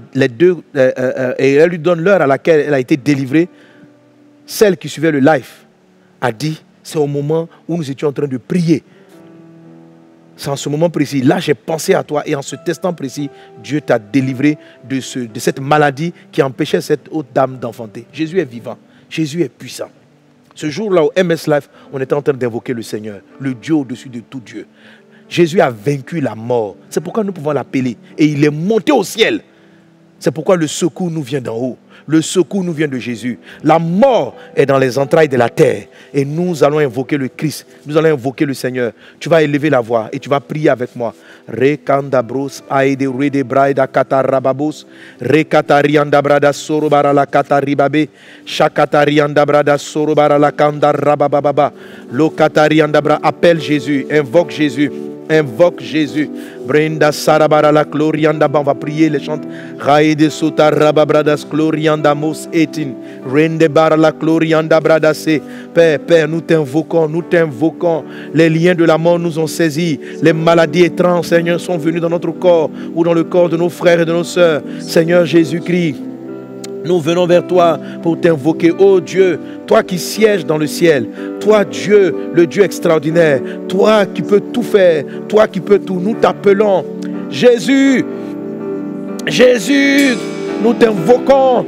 Et elle lui donne l'heure à laquelle elle a été délivrée. Celle qui suivait le live a dit, c'est au moment où nous étions en train de prier. C'est en ce moment précis. Là, j'ai pensé à toi et en ce instant précis, Dieu t'a délivré de cette maladie qui empêchait cette haute dame d'enfanter. Jésus est vivant. Jésus est puissant. Ce jour-là, au MS Life, on était en train d'invoquer le Seigneur, le Dieu au-dessus de tout Dieu. Jésus a vaincu la mort. C'est pourquoi nous pouvons l'appeler. Et il est monté au ciel. C'est pourquoi le secours nous vient d'en haut. Le secours nous vient de Jésus. La mort est dans les entrailles de la terre. Et nous allons invoquer le Christ. Nous allons invoquer le Seigneur. Tu vas élever la voix et tu vas prier avec moi. Rekandabros aide rede braida katarababos. Rekatarianda brada sorobara la kataribabe. Shakatarianda brada sorobara la kandarabababa. Lokatarianda bra. Appelle Jésus. Invoque Jésus. Invoque Jésus. Brenda Sarabara la Glorianda. On va prier les chants. Raide Sota Rababradas Glorianda Mos Etin. Rende Bara la Glorianda Bradase. Père, nous t'invoquons, nous t'invoquons. Les liens de la mort nous ont saisis. Les maladies étranges, Seigneur, sont venues dans notre corps ou dans le corps de nos frères et de nos sœurs. Seigneur Jésus-Christ, nous venons vers toi pour t'invoquer, oh Dieu, toi qui sièges dans le ciel, toi Dieu, le Dieu extraordinaire, toi qui peux tout faire, toi qui peux tout. Nous t'appelons Jésus, Jésus, nous t'invoquons,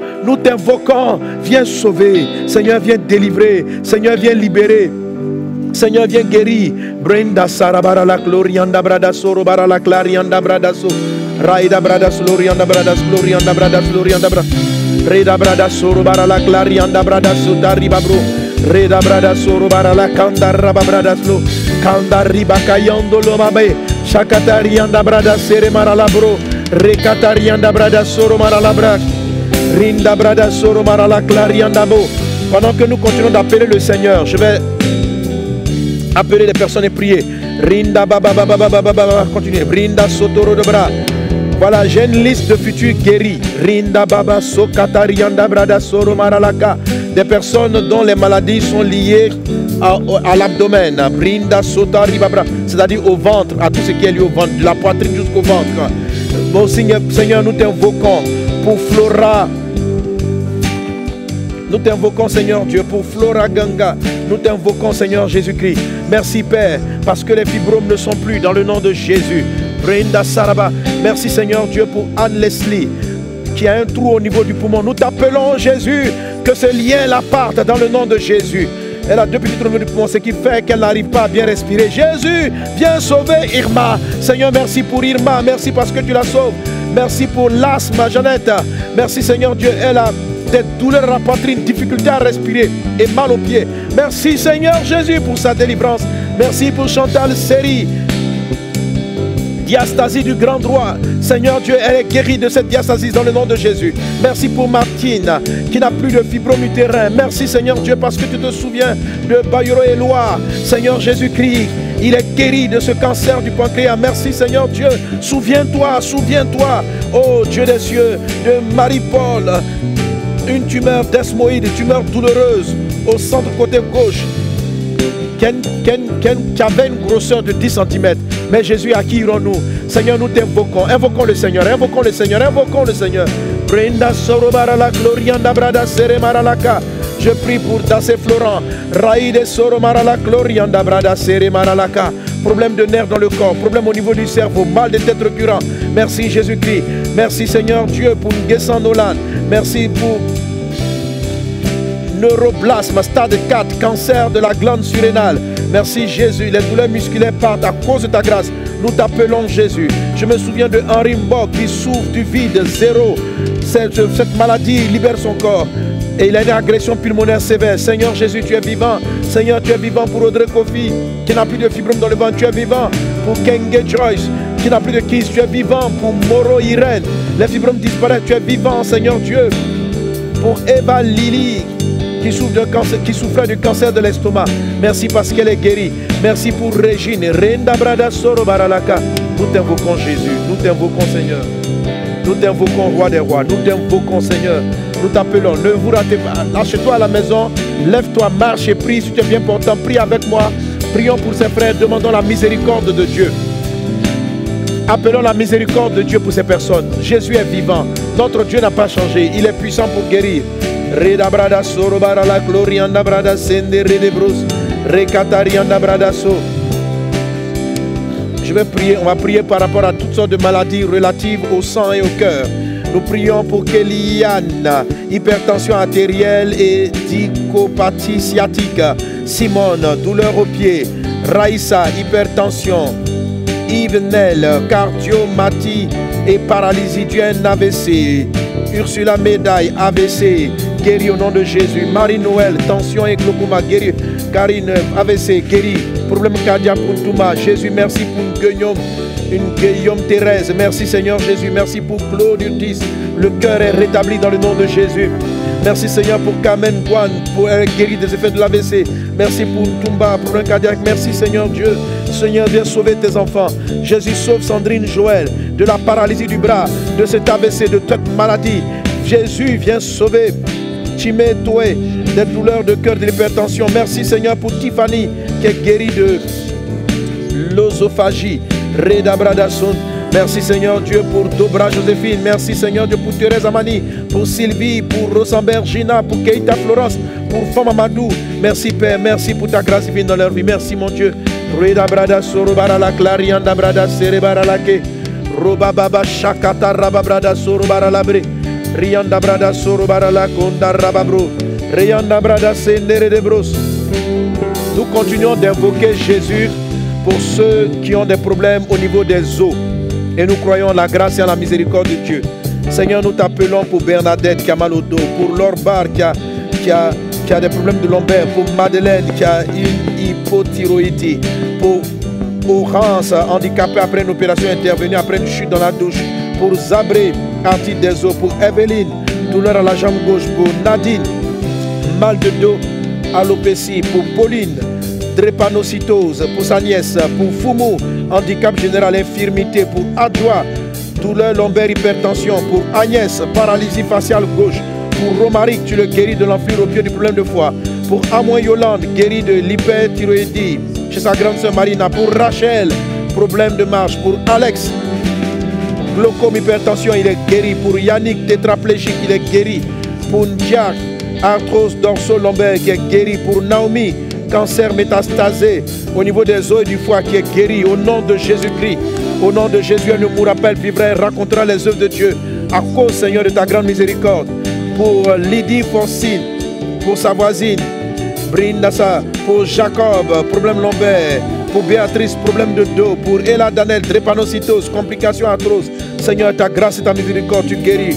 viens sauver, Seigneur, viens délivrer, Seigneur, viens libérer. Seigneur, viens guérir. Brenda Sarabara la Glorianda Brada Sorobara la Clarianda Bradaso. Raida Bradas Glorianda Bradas Glorianda Bradas Glorianda Bradas. Reda Brada Sorobara la Clarianda Bradaso Daribabro. Reda Brada Sorobara la Kanda Rababradaslo. Kanda Ribakayando Lomabe. Shakatarianda Brada Seremara Labro. Rekatarianda Brada Soromara Labra. Rinda Brada Soromara la Clarianda Bo. Pendant que nous continuons d'appeler le Seigneur, je vais appeler les personnes et prier. Rinda baba baba baba baba. Continuez. Rinda Sotoro de Bra. Voilà, j'ai une liste de futurs guéris. Rinda baba Sokatarianda Brada Soro Maralaka. Des personnes dont les maladies sont liées à l'abdomen. Rinda Sotari Babra. C'est-à-dire au ventre, à tout ce qui est lié au ventre, de la poitrine jusqu'au ventre. Bon Seigneur, nous t'invoquons pour Flora. Nous t'invoquons, Seigneur Dieu, pour Flora Ganga. Nous t'invoquons, Seigneur Jésus-Christ. Merci, Père, parce que les fibromes ne sont plus dans le nom de Jésus. Brenda Saraba. Merci, Seigneur Dieu, pour Anne Leslie, qui a un trou au niveau du poumon. Nous t'appelons, Jésus, que ce lien-là parte dans le nom de Jésus. Elle a 2 petits trous au niveau du poumon, ce qui fait qu'elle n'arrive pas à bien respirer. Jésus, viens sauver Irma. Seigneur, merci pour Irma. Merci parce que tu la sauves. Merci pour l'asthme, Jeannette. Merci, Seigneur Dieu. Elle a des douleurs à la poitrine, difficulté à respirer et mal aux pieds. Merci Seigneur Jésus pour sa délivrance. Merci pour Chantal Seri, diastasie du grand droit. Seigneur Dieu, elle est guérie de cette diastasie dans le nom de Jésus. Merci pour Martine qui n'a plus de fibrome utérin. Merci Seigneur Dieu parce que tu te souviens de Bayero Éloi. Seigneur Jésus-Christ, il est guéri de ce cancer du pancréas. Merci Seigneur Dieu. Souviens-toi, souviens-toi, oh Dieu des cieux, de Marie-Paul. Une tumeur desmoïde, une tumeur douloureuse au centre côté gauche qui avait une grosseur de 10 cm. Mais Jésus, à qui irons-nous? Seigneur, nous t'invoquons. Invoquons le Seigneur, invoquons le Seigneur, invoquons le Seigneur. Je prie pour Dassé Florent. Raïde Soromarala Glorianda Brada Sere Maralaka. Problème de nerfs dans le corps, problème au niveau du cerveau, mal de tête récurrent. Merci Jésus-Christ. Merci Seigneur Dieu pour Nguessan Nolan. Merci pour neuroplasme, stade 4, cancer de la glande surrénale. Merci Jésus, les douleurs musculaires partent à cause de ta grâce. Nous t'appelons Jésus. Je me souviens de Henri Mbok qui souffre du vide zéro. Cette maladie libère son corps. Et il a une agression pulmonaire sévère. Seigneur Jésus, tu es vivant. Seigneur, tu es vivant pour Audrey Kofi, qui n'a plus de fibrome dans le ventre. Tu es vivant pour Kenge Joyce, qui n'a plus de kyste. Tu es vivant pour Moro Irène. Les fibromes disparaissent. Tu es vivant, Seigneur Dieu. Pour Eva Lily, qui souffrait du cancer de l'estomac. Merci parce qu'elle est guérie. Merci pour Régine. Renda Brada Soro Baralaka. Nous t'invoquons Jésus. Nous t'invoquons Seigneur. Nous t'invoquons Roi des Rois. Nous t'invoquons Seigneur. Nous t'appelons. Ne vous ratez pas. Lâche-toi à la maison. Lève-toi, marche et prie. Si tu es bien portant, prie avec moi. Prions pour ces frères. Demandons la miséricorde de Dieu. Appelons la miséricorde de Dieu pour ces personnes. Jésus est vivant. Notre Dieu n'a pas changé. Il est puissant pour guérir. Reda brada soro barala glorianda brada sende redebros recatarianda brada so. Je vais prier, on va prier par rapport à toutes sortes de maladies relatives au sang et au cœur. Nous prions pour Kéliane, hypertension artérielle et dicopathie sciatique. Simone, douleur aux pieds. Raïssa, hypertension. Yvenel, cardiomatie et paralysie du AVC. Ursula Médaille, AVC, guéri au nom de Jésus. Marie-Noël, tension et glaucoma, guéri. Karine, AVC, guéri. Problème cardiaque pour Touma. Jésus, merci pour Guillaume Thérèse. Merci Seigneur Jésus. Merci pour Claude Urtis. Le cœur est rétabli dans le nom de Jésus. Merci Seigneur pour Carmen Guan, pour elle guérir des effets de l'AVC. Merci pour Toumba, problème cardiaque. Merci Seigneur Dieu. Seigneur, viens sauver tes enfants. Jésus, sauve Sandrine Joël de la paralysie du bras, de cet AVC, de toute maladie. Jésus, viens sauver Chimé Toué des douleurs de cœur, de l'hypertension. Merci Seigneur pour Tiffany qui est guérie de l'œsophagie. Reda Bradason. Merci Seigneur Dieu pour Dobra Joséphine. Merci Seigneur Dieu pour Thérèse Amani, pour Sylvie, pour Rosamber Gina, pour Keita Florence, pour Femme Amadou. Merci Père, merci pour ta grâce divine dans leur vie. Merci mon Dieu. Reda Brada Soro Barala Clarianda Brada Sere Baralake. Roba Baba Shakata Raba Brada Soro Baralabre. Rianda Brada Soro Barala Konda Rababro. Rianda Brada Sendere de Bros. Nous continuons d'invoquer Jésus pour ceux qui ont des problèmes au niveau des os. Et nous croyons la grâce et la miséricorde de Dieu. Seigneur, nous t'appelons pour Bernadette qui a mal au dos, pour Lorbar qui a des problèmes de lombaire, pour Madeleine qui a une hypothyroïdie, pour Orance handicapée après une opération intervenue, après une chute dans la douche, pour Zabré, artite des os, pour Evelyne, douleur à la jambe gauche, pour Nadine, mal de dos, alopécie, pour Pauline, drépanocytose, pour sa nièce, pour Foumou, handicap général, infirmité, pour Adwa, douleur lombaire, hypertension, pour Agnès, paralysie faciale gauche, pour Romaric, tu le guéris de l'enflure au pied du problème de foie, pour Amoy Yolande, guéri de l'hyperthyroïdie chez sa grande sœur Marina, pour Rachel, problème de marche, pour Alex, glaucome, hypertension, il est guéri, pour Yannick, tétraplégique, il est guéri, pour Ndiak, arthrose dorso-lombaire qui est guéri, pour Naomi, cancer métastasé au niveau des os et du foie qui est guéri au nom de Jésus-Christ. Au nom de Jésus, elle ne mourra pas, elle vivra, elle racontera les œuvres de Dieu à cause, Seigneur, de ta grande miséricorde. Pour Lydie Forcine, pour sa voisine, Brindasa, pour Jacob, problème lombaire, pour Béatrice, problème de dos, pour Ella Danel, drépanocytose, complications atroces. Seigneur, ta grâce et ta miséricorde, tu guéris.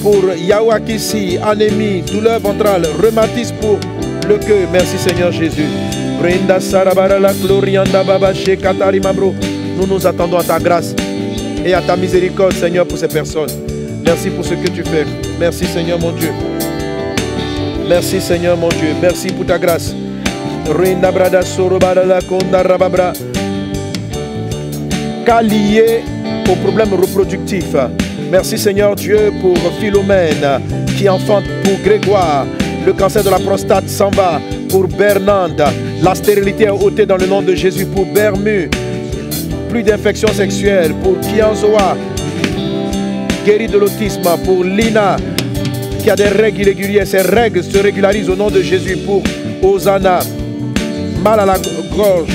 pour Yawakisi, anémie, douleur ventrale, rhumatisme pour le cœur. Merci Seigneur Jésus. Brenda Sarabarala, Glorianda Baba, Shekatari Mabro. Nous nous attendons à ta grâce et à ta miséricorde, Seigneur, pour ces personnes. Merci pour ce que tu fais. Merci Seigneur mon Dieu. Merci Seigneur mon Dieu. Merci pour ta grâce. Rinda Brada Sorobarala, Konda Rababra. Cas lié aux problèmes reproductifs. Merci Seigneur Dieu pour Philomène qui enfante, pour Grégoire. Le cancer de la prostate s'en va. Pour Bernande, la stérilité est ôtée dans le nom de Jésus. Pour Bermu, plus d'infections sexuelles. Pour Kianzoa, guéri de l'autisme. Pour Lina, qui a des règles irrégulières, ces règles se régularisent au nom de Jésus. Pour Osana, mal à la gorge.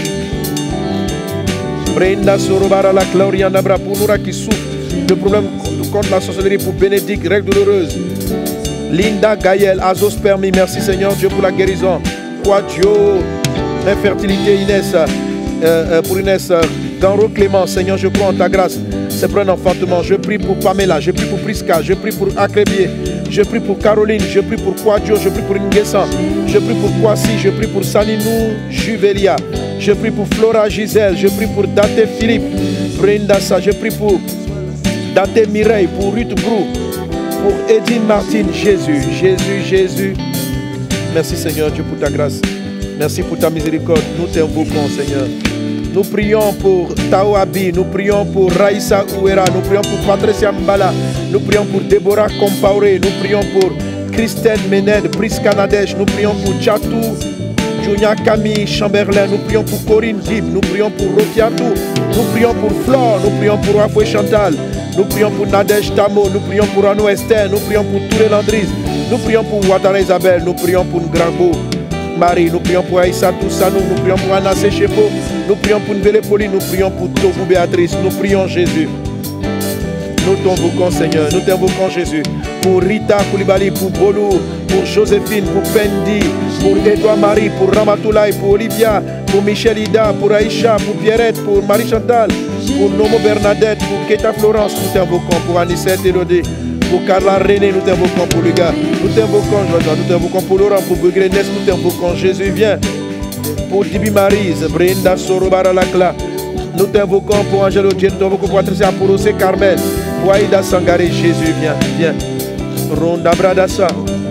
Brenda Sorobara, la Clauriana Bra, pour Noura qui souffre de problèmes contre la sorcellerie. Pour Bénédicte, règles douloureuses. Linda Gaël, azospermie, merci Seigneur Dieu pour la guérison. Quadio, infertilité, Inès, pour Inès, Ganro Clément, Seigneur, je crois en ta grâce. C'est pour un enfantement. Je prie pour Pamela, je prie pour Prisca, je prie pour Akrebier, je prie pour Caroline, je prie pour Quadio, je prie pour Nguessan, je prie pour Kwasi, je prie pour Saninou Juvelia, je prie pour Flora Gisèle, je prie pour Date Philippe, Brindassa, je prie pour Date Mireille, pour Ruth Brou, pour Edine Martine, Jésus, Jésus, Jésus. Merci Seigneur Dieu pour ta grâce. Merci pour ta miséricorde. Nous t'invoquons Seigneur. Nous prions pour Taoabi, nous prions pour Raïssa Ouera, nous prions pour Patricia Mbala, nous prions pour Déborah Compaoré, nous prions pour Christine Ménède, Prisca Nadège, nous prions pour Tchatou, Junior Camille Chamberlain, nous prions pour Corinne Dib, nous prions pour Rokiatou, nous prions pour Flore, nous prions pour Afoué Chantal, nous prions pour Nadège Tamo, nous prions pour Anou Esther, nous prions pour Touré Landrise, nous prions pour Ouattara Isabelle, nous prions pour Ngrango Marie, nous prions pour Aïssa Toussanou, nous prions pour Anna Sechepo, nous prions pour Nvele Poli, nous prions pour Togo Béatrice, nous prions Jésus. Nous t'invoquons Seigneur, nous t'invoquons Jésus. Pour Rita Koulibaly, pour Bolou, pour Joséphine, pour Pendi, pour Edouard Marie, pour Ramatoulaye, pour Olivia, pour Michel Ida, pour Aïcha, pour Pierrette, pour Marie Chantal, pour Nomo Bernadette, pour Keta Florence, nous t'invoquons pour Anissette Elodé. Pour Carla René, nous t'invoquons pour le gars. Nous t'invoquons, nous t'invoquons pour Laurent, pour Begrenes, nous t'invoquons. Jésus, viens. Pour Dibi Marise, Brenda Sorobara Lacla. Nous t'invoquons pour Angèle Odier, nous t'invoquons pour Patricia, pour Osé Carmel. Pour Aïda Sangaré, Jésus, viens, viens. Ronda Bradassa.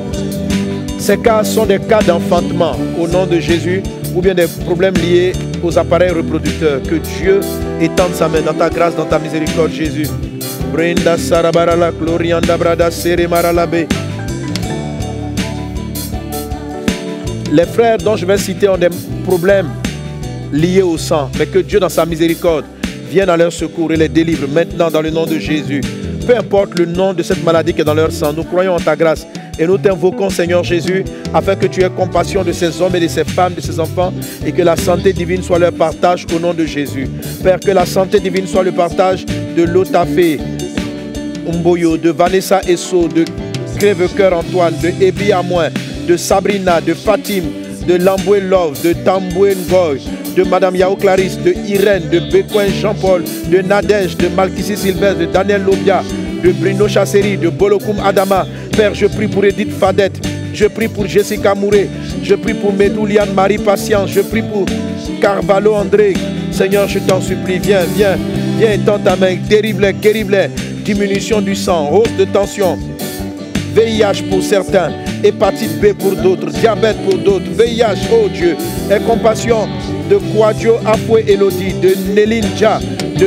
Ces cas sont des cas d'enfantement au nom de Jésus ou bien des problèmes liés aux appareils reproducteurs. Que Dieu étende sa main dans ta grâce, dans ta miséricorde, Jésus. Brenda Sarabarala, Glorianda Brada Sere Maralabe. Les frères dont je vais citer ont des problèmes liés au sang, mais que Dieu dans sa miséricorde vienne à leur secours et les délivre maintenant dans le nom de Jésus. Peu importe le nom de cette maladie qui est dans leur sang, nous croyons en ta grâce et nous t'invoquons Seigneur Jésus afin que tu aies compassion de ces hommes et de ces femmes, de ces enfants et que la santé divine soit leur partage au nom de Jésus. Père, que la santé divine soit le partage de Lotafé Mboyo, de Vanessa Esso, de Crève-Cœur Antoine, de Ebi Amoin, de Sabrina, de Fatim, de Lamboué Love, de Tamboué Ngoy, de Madame Yao Clarisse, de Irène, de Becoin Jean-Paul, de Nadège, de Malkissi Sylvestre, de Daniel Lobia, de Bruno Chasseri, de Bolokoum Adama. Père, je prie pour Edith Fadette, je prie pour Jessica Mouré, je prie pour Medouliane Marie Patience, je prie pour Carvalho André. Seigneur, je t'en supplie, viens, viens, viens étends ta main, dérive-les, guérive-les. Diminution du sang, hausse de tension, VIH pour certains, hépatite B pour d'autres, diabète pour d'autres, VIH, oh Dieu, aie compassion de Quadio Afoué Elodie, de Néline Dja,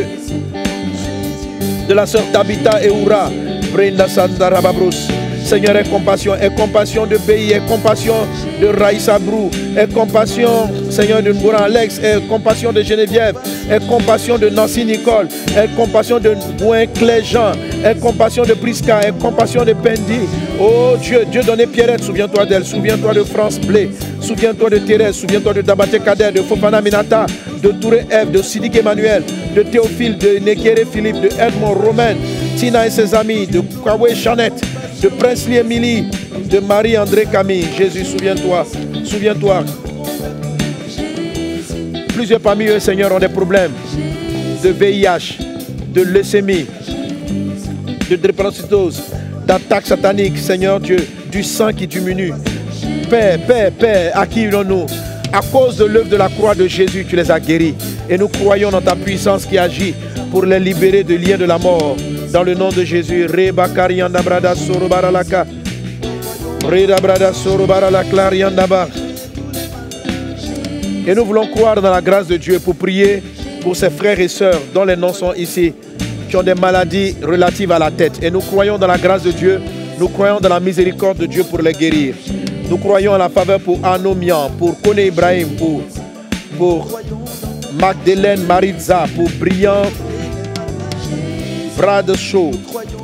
de la sœur Tabitha Eoura, Brenda Sandarababros. Seigneur, aie compassion de Béi, aie compassion de Raïssa Brou, aie compassion, Seigneur, de Ngoura Alex, aie compassion de Geneviève, aie compassion de Nancy Nicole, aie compassion de Bouin Claire Jean, aie compassion de Prisca, aie compassion de Pendi. Oh Dieu, Dieu donné Pierrette, souviens-toi d'elle, souviens-toi de France Blé, souviens-toi de Thérèse, souviens-toi de Dabaté Kader, de Fofana Minata, de Touré Eve, de Sidik Emmanuel, de Théophile, de Nekere Philippe, de Edmond Romain, Tina et ses amis, de Kawé Jeannette, de Presley Emily, de Marie-André Camille. Jésus, souviens-toi, souviens-toi. Plusieurs parmi eux, Seigneur, ont des problèmes de VIH, de leucémie, de drépanocytose, d'attaques sataniques, Seigneur Dieu, du sang qui diminue. Père, Père, Père, accueillons-nous. À cause de l'œuvre de la croix de Jésus, tu les as guéris. Et nous croyons dans ta puissance qui agit pour les libérer de liens de la mort. Dans le nom de Jésus. Et nous voulons croire dans la grâce de Dieu pour prier pour ces frères et sœurs dont les noms sont ici, qui ont des maladies relatives à la tête. Et nous croyons dans la grâce de Dieu, nous croyons dans la miséricorde de Dieu pour les guérir. Nous croyons à la faveur pour Anomian, pour Kone Ibrahim, pour Magdalene Maritza, pour Brian Bradshaw,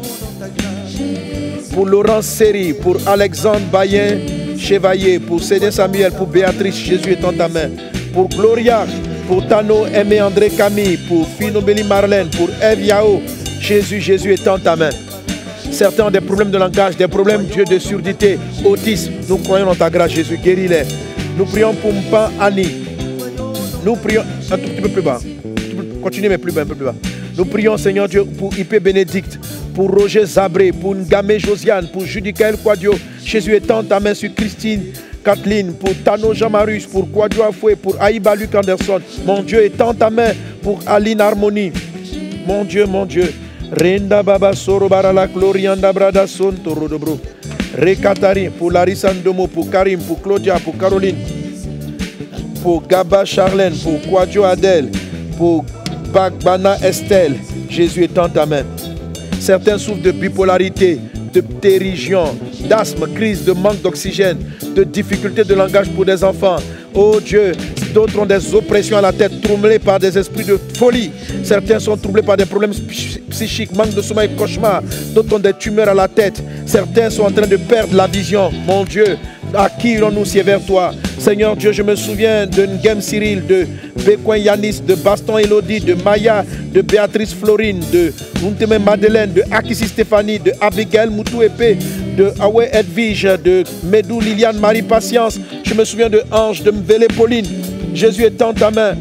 pour Laurent Seri, pour Alexandre Bayen Chevalier, pour Cédé Samuel, pour Béatrice, Jésus est en ta main, pour Gloria, pour Tano Aimé André Camille, pour Finobeli Marlène, pour Eve Yao, Jésus est en ta main. Certains ont des problèmes de langage, des problèmes de surdité, autisme. Nous croyons dans ta grâce, Jésus, guéris-les. Nous prions pour Mpan Annie. Nous prions, un tout petit peu plus bas. Continuez, mais plus bas, un peu plus bas. Nous prions, Seigneur Dieu, pour IP Bénédicte, pour Roger Zabré, pour Ngamé Josiane, pour Judicaël Quadio. Jésus est en ta main sur Christine Kathleen, pour Tano Jean-Marius, pour Quadio Afoué, pour Aïba Luc Anderson. Mon Dieu est en ta main pour Aline Harmonie. Mon Dieu, mon Dieu. Renda Baba Soro Barala Glorianda Brada Son Toro Dobro. Rekatari pour Larissa Ndomo, pour Karim, pour Claudia, pour Caroline, pour Gaba Charlène, pour Quadio Adèle, pour Bagbana Estelle. Jésus est en ta main. Certains souffrent de bipolarité, de ptérygion, d'asthme, crise, de manque d'oxygène, de difficultés de langage pour des enfants. Oh Dieu, d'autres ont des oppressions à la tête, troublés par des esprits de folie. Certains sont troublés par des problèmes psychiques, manque de sommeil, cauchemar. D'autres ont des tumeurs à la tête. Certains sont en train de perdre la vision. Mon Dieu, à qui irons-nous si vers toi? Seigneur Dieu, je me souviens de Ngem Cyril, de Bekouin Yanis, de Baston Elodie, de Maya, de Béatrice Florine, de Munteme Madeleine, de Akissi Stéphanie, de Abigail Moutou Epé, de Awe Edwige, de Médou Liliane Marie Patience. Je me souviens de Ange, de Mvele Pauline. Jésus est en ta main.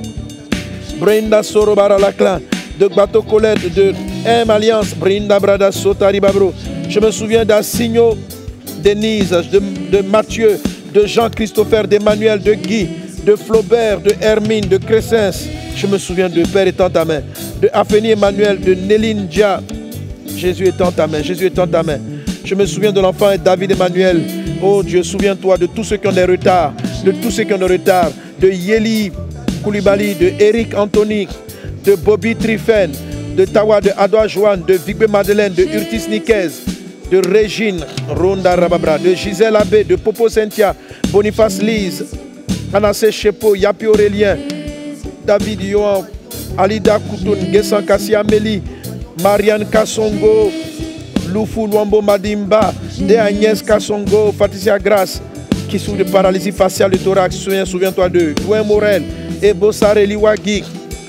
Brinda Soro Baralakla, de Bato Colette, de M Alliance, Brinda Brada Sotari Babro. Je me souviens d'Assigno Denise, de Mathieu, de Jean-Christopher, d'Emmanuel, de Guy, de Flaubert, de Hermine, de Crescens. Je me souviens de Père est en ta main, de Afeni Emmanuel, de Néline Dia. Jésus est en ta main, Jésus est en ta main. Je me souviens de l'enfant David Emmanuel. Oh Dieu, souviens-toi de tous ceux qui ont des retards, de tous ceux qui ont des retards, de Yeli Koulibaly, de Eric Anthony, de Bobby Trifen, de Tawa, de Adoua Joanne, de Vigbe Madeleine, de Urtis Niquez, de Régine Ronda Rababra, de Gisèle Abbé, de Popo Cynthia, Boniface Lise, Anassé Chepo, Yapi Aurélien, David Yohan, Alida Koutoun, Gessan Kassi Amélie, Marianne Kassongo, Loufou Luambo Madimba, de Agnès Kassongo, Faticia Grasse, qui souffre de paralysie faciale du thorax, souviens-toi d'eux, Louin Morel, Ebo Sareli Wagi,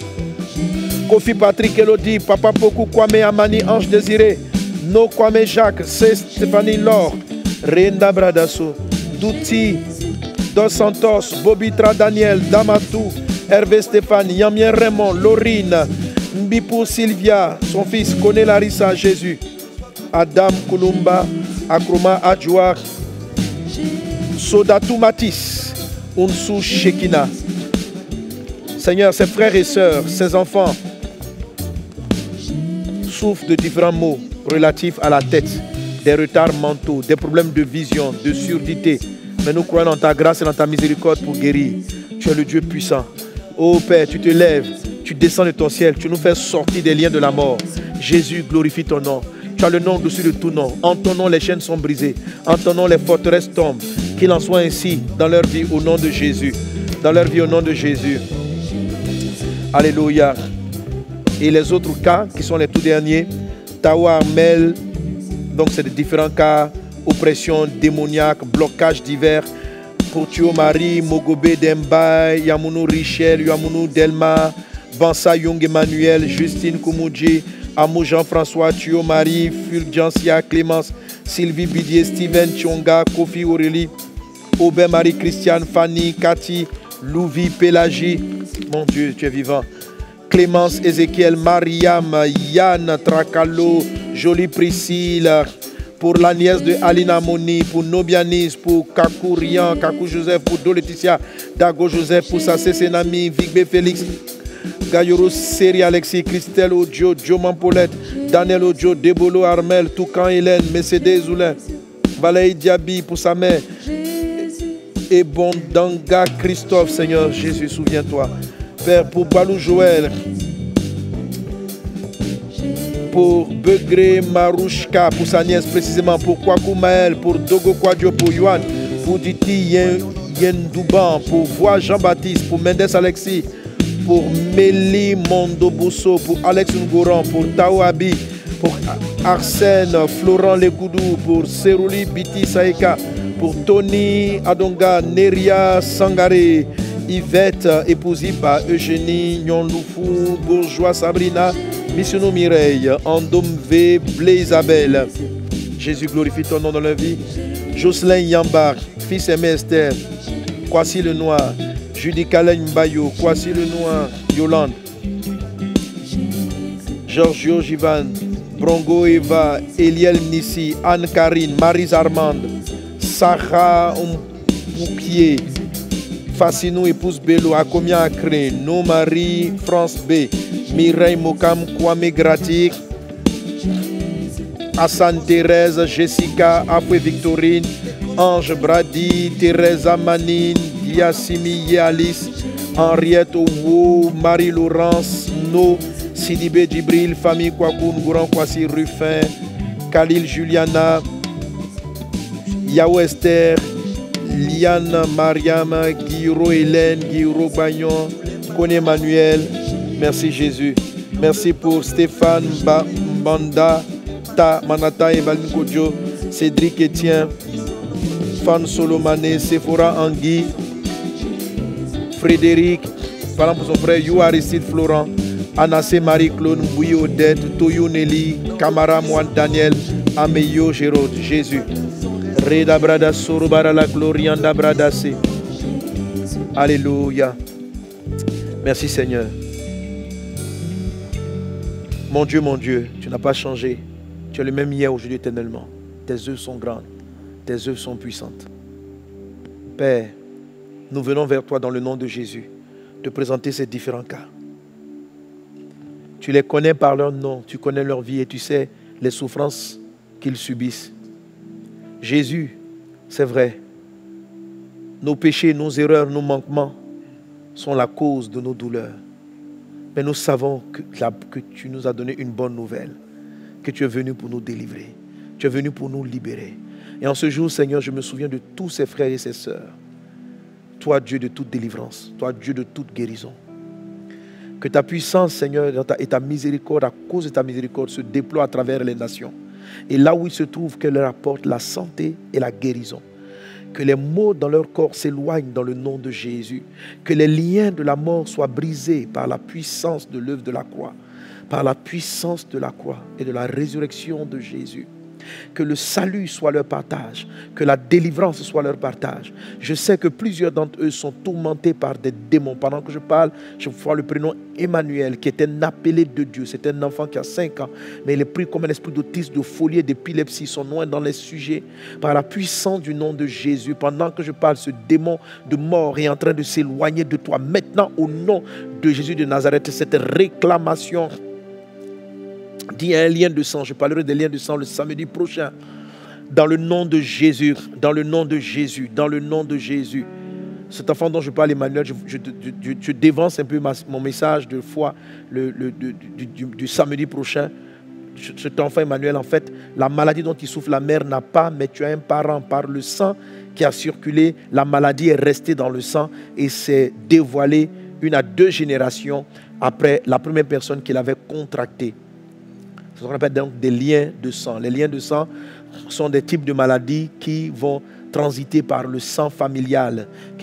Kofi Patrick Elodie, Papa Poku Kwame Amani, Ange Désiré, No Kwame Jacques, C. Stéphanie Laure, Renda Bradasso, Douti, Dos Santos, Bobitra Daniel, Damatou, Hervé Stéphane, Yamien Raymond, Laurine, Mbipou Sylvia, son fils Kone Larissa, Jésus, Adam Kulumba, Akroma Adjoua, Sodatou Matisse, Unsou Shekina. Seigneur, ses frères et sœurs, ses enfants souffrent de différents maux relatifs à la tête, des retards mentaux, des problèmes de vision, de surdité. Mais nous croyons dans ta grâce et dans ta miséricorde pour guérir. Tu es le Dieu puissant. Oh Père, tu te lèves, tu descends de ton ciel, tu nous fais sortir des liens de la mort. Jésus, glorifie ton nom. Tu as le nom au-dessus de tout nom. En ton nom, les chaînes sont brisées. En ton nom, les forteresses tombent. Qu'il en soit ainsi dans leur vie au nom de Jésus. Dans leur vie au nom de Jésus. Alléluia. Et les autres cas qui sont les tout derniers, Tawa Armel, donc c'est de différents cas, oppression démoniaque, blocage divers, pour Thio Marie, Mogobe Demba, Yamounou Richel, Yamounou Delma, Bansa Young Emmanuel, Justine Koumouji, Amou Jean-François, Thio Marie, Fulgencia Clémence, Sylvie Bidier, Steven Tchonga, Kofi Aurélie, Aubin Marie Christiane, Fanny, Cathy, Louvi, Pélagie, mon Dieu, tu es vivant. Clémence, Ézéchiel, Mariam, Yann, Tracalo, Jolie Priscille, pour la nièce de Alina Moni, pour Nobianis, pour Kakou Rian, Kakou Joseph, pour Do Laetitia, Dago Joseph, pour Sassé Senami, Vigbe Félix, Gayoro Seri Alexis, Christelle Odio, Dioman Paulette, Daniel Odio, Debolo Armel, Toucan Hélène, Mercedes Zoulin, Valérie Diaby pour sa mère, et Bondanga Christophe, Seigneur Jésus, souviens-toi. Père, pour Balou Joël, pour Begré Marouchka, pour sa nièce précisément, pour Kwaku Maël, pour Dogo Kwadjo, pour Yohan, pour Diti Yendouban, pour Voix Jean-Baptiste, pour Mendes Alexis, pour Mélie Mondobousso, pour Alex Ngoran, pour Tao Abi, pour Arsène Florent Lekoudou, pour Serouli Biti Saïka, pour Tony Adonga, Neria Sangare, Yvette, épousée par Eugénie Nyonloufou, Bourgeois Sabrina, Missiono Mireille, Andom V, Blaisabel. Jésus, glorifie ton nom dans la vie. Jocelyn Yambar, fils aimé Esther, Kwasi le Noir, Judy Kalen Mbayo, Kwasi le Noir, Yolande, Giorgio Jivan, Brongo Eva, Eliel Nissi, Anne Karine, Marise Armande, Sarah Ompoupier, Fassinou, épouse Bello, Akomia Akre, No Marie, France B, Mireille Mokam, Kwame Gratik, Hassan Thérèse, Jessica, Afwe Victorine, Ange Brady, Thérèse Manine, Diassimi Alice, Henriette Owo, Marie-Laurence, No, Sidibé Djibril, famille Kwakoun, Gouran Kwasi Ruffin, Khalil Juliana, Yao Esther, Liane Mariam, Guiro Hélène, Guiro Bagnon, Kone Emmanuel. Merci Jésus. Merci pour Stéphane Banda, Ta Manata et Balmikodjo, Cédric Etienne, Fan Solomane, Sephora Angui, Frédéric, parlant pour son frère You Aristide Florent, Anassé Marie-Claude, Mbouye Odette, Toyo Nelly, Kamara Moine Daniel, Ameyo Gérard, Jésus. Reda Brada Sorobara la Glorianda Bradase. Alléluia. Merci Seigneur. Mon Dieu, tu n'as pas changé. Tu es le même hier, aujourd'hui, éternellement. Tes œuvres sont grandes. Tes œuvres sont puissantes. Père, nous venons vers toi dans le nom de Jésus, te présenter ces différents cas. Tu les connais par leur nom, tu connais leur vie et tu sais les souffrances qu'ils subissent. Jésus, c'est vrai, nos péchés, nos erreurs, nos manquements sont la cause de nos douleurs. Mais nous savons que tu nous as donné une bonne nouvelle, que tu es venu pour nous délivrer, tu es venu pour nous libérer. Et en ce jour, Seigneur, je me souviens de tous ces frères et ces sœurs. Toi, Dieu de toute délivrance, toi, Dieu de toute guérison. Que ta puissance, Seigneur, et ta miséricorde, à cause de ta miséricorde, se déploie à travers les nations. Et là où ils se trouvent, qu'elle leur apporte la santé et la guérison. Que les maux dans leur corps s'éloignent dans le nom de Jésus. Que les liens de la mort soient brisés par la puissance de l'œuvre de la croix. Par la puissance de la croix et de la résurrection de Jésus. Que le salut soit leur partage, que la délivrance soit leur partage. Je sais que plusieurs d'entre eux sont tourmentés par des démons. Pendant que je parle, je vois le prénom Emmanuel, qui est un appelé de Dieu. C'est un enfant qui a 5 ans, mais il est pris comme un esprit d'autisme, de folie et d'épilepsie. Son nom est dans les sujets. Par la puissance du nom de Jésus, pendant que je parle, ce démon de mort est en train de s'éloigner de toi. Maintenant, au nom de Jésus de Nazareth, cette réclamation dit un lien de sang. Je parlerai des liens de sang le samedi prochain. Dans le nom de Jésus, dans le nom de Jésus, dans le nom de Jésus. Cet enfant dont je parle, Emmanuel, je dévance un peu mon message de foi du samedi prochain. Cet enfant, Emmanuel, en fait, la maladie dont il souffre, la mère n'a pas, mais tu as un parent par le sang qui a circulé. La maladie est restée dans le sang et s'est dévoilée 1 à 2 générations après la première personne qui l'avait contractée. C'est ce qu'on appelle donc des liens de sang. Les liens de sang sont des types de maladies qui vont transiter par le sang familial.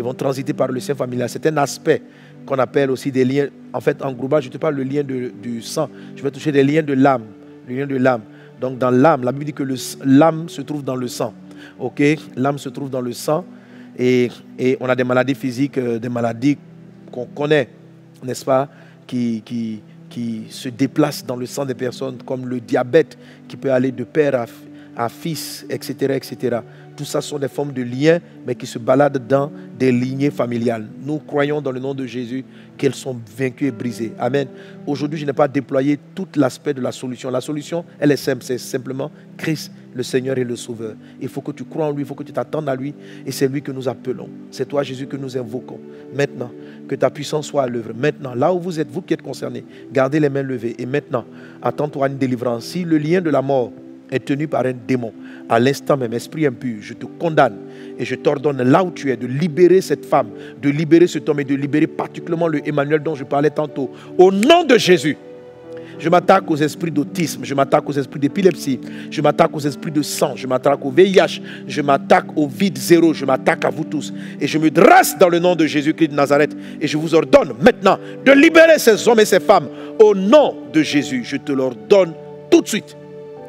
C'est un aspect qu'on appelle aussi des liens. En fait, en gros, je ne te parle du lien du sang. Je vais toucher des liens de l'âme. Les liens de l'âme. Donc, dans l'âme, la Bible dit que l'âme se trouve dans le sang. Ok, l'âme se trouve dans le sang. Et on a des maladies physiques, des maladies qu'on connaît, n'est-ce pas, qui se déplacent dans le sang des personnes, comme le diabète qui peut aller de père à fils, etc., etc. Tout ça sont des formes de liens, mais qui se baladent dans des lignées familiales. Nous croyons dans le nom de Jésus qu'elles sont vaincues et brisées. Amen. Aujourd'hui, je n'ai pas déployé tout l'aspect de la solution. La solution, elle est simple. C'est simplement Christ, le Seigneur et le Sauveur. Il faut que tu crois en lui, il faut que tu t'attendes à lui. Et c'est lui que nous appelons. C'est toi, Jésus, que nous invoquons. Maintenant, que ta puissance soit à l'œuvre. Maintenant, là où vous êtes, vous qui êtes concernés, gardez les mains levées. Et maintenant, attends-toi à une délivrance. Si le lien de la mort est tenu par un démon, à l'instant même, esprit impur, je te condamne et je t'ordonne là où tu es de libérer cette femme, de libérer cet homme et de libérer particulièrement le Emmanuel dont je parlais tantôt. Au nom de Jésus, je m'attaque aux esprits d'autisme, je m'attaque aux esprits d'épilepsie, je m'attaque aux esprits de sang, je m'attaque au VIH, je m'attaque au vide zéro, je m'attaque à vous tous. Et je me dresse dans le nom de Jésus-Christ de Nazareth et je vous ordonne maintenant de libérer ces hommes et ces femmes. Au nom de Jésus, je te l'ordonne tout de suite.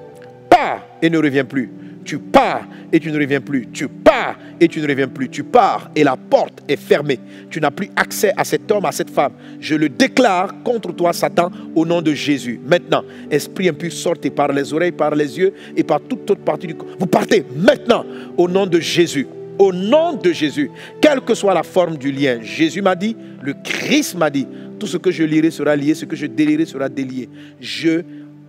Pars et ne reviens plus. Tu pars et tu ne reviens plus. Tu pars et tu ne reviens plus. Tu pars et la porte est fermée. Tu n'as plus accès à cet homme, à cette femme. Je le déclare contre toi, Satan, au nom de Jésus. Maintenant, esprit impur, sortez par les oreilles, par les yeux et par toute autre partie du corps. Vous partez maintenant au nom de Jésus. Au nom de Jésus, quelle que soit la forme du lien, Jésus m'a dit, le Christ m'a dit, tout ce que je lierai sera lié, ce que je délierai sera délié. Je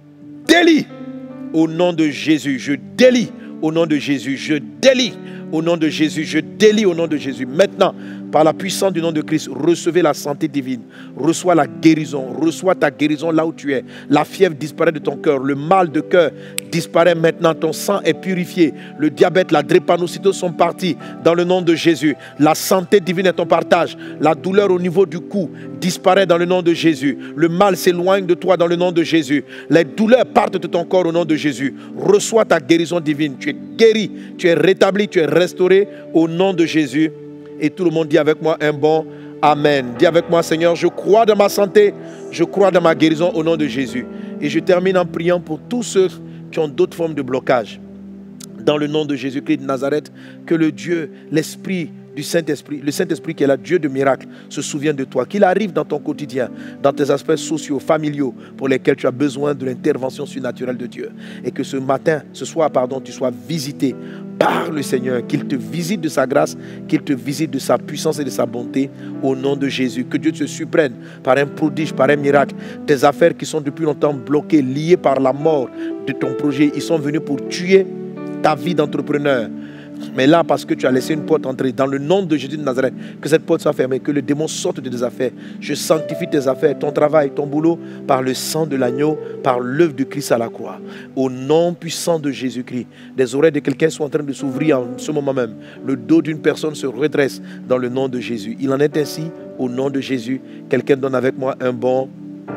délie au nom de Jésus, je délie au nom de Jésus, je délie au nom de Jésus, je délie au nom de Jésus. Maintenant, par la puissance du nom de Christ, recevez la santé divine, reçois la guérison, reçois ta guérison là où tu es. La fièvre disparaît de ton cœur, le mal de cœur disparaît maintenant, ton sang est purifié, le diabète, la drépanocytose sont partis dans le nom de Jésus. La santé divine est ton partage, la douleur au niveau du cou disparaît dans le nom de Jésus. Le mal s'éloigne de toi dans le nom de Jésus. Les douleurs partent de ton corps au nom de Jésus. Reçois ta guérison divine, tu es guéri, tu es rétabli, tu es restauré au nom de Jésus. Et tout le monde dit avec moi un bon Amen. Dis avec moi, Seigneur, je crois dans ma santé, je crois dans ma guérison au nom de Jésus. Et je termine en priant pour tous ceux qui ont d'autres formes de blocage. Dans le nom de Jésus-Christ de Nazareth, que le Dieu, l'Esprit du Saint-Esprit, le Saint-Esprit qui est là, Dieu de miracle, se souvienne de toi, qu'il arrive dans ton quotidien, dans tes aspects sociaux, familiaux, pour lesquels tu as besoin de l'intervention surnaturelle de Dieu. Et que ce matin, ce soir, tu sois visité par le Seigneur, qu'il te visite de sa grâce, qu'il te visite de sa puissance et de sa bonté, au nom de Jésus. Que Dieu te surprenne par un prodige, par un miracle. Tes affaires qui sont depuis longtemps bloquées, liées par la mort de ton projet, ils sont venus pour tuer ta vie d'entrepreneur. Mais là, parce que tu as laissé une porte entrer, dans le nom de Jésus de Nazareth, que cette porte soit fermée, que le démon sorte de tes affaires. Je sanctifie tes affaires, ton travail, ton boulot, par le sang de l'agneau, par l'œuvre de Christ à la croix. Au nom puissant de Jésus-Christ, des oreilles de quelqu'un sont en train de s'ouvrir en ce moment même. Le dos d'une personne se redresse dans le nom de Jésus. Il en est ainsi, au nom de Jésus. Quelqu'un donne avec moi un bon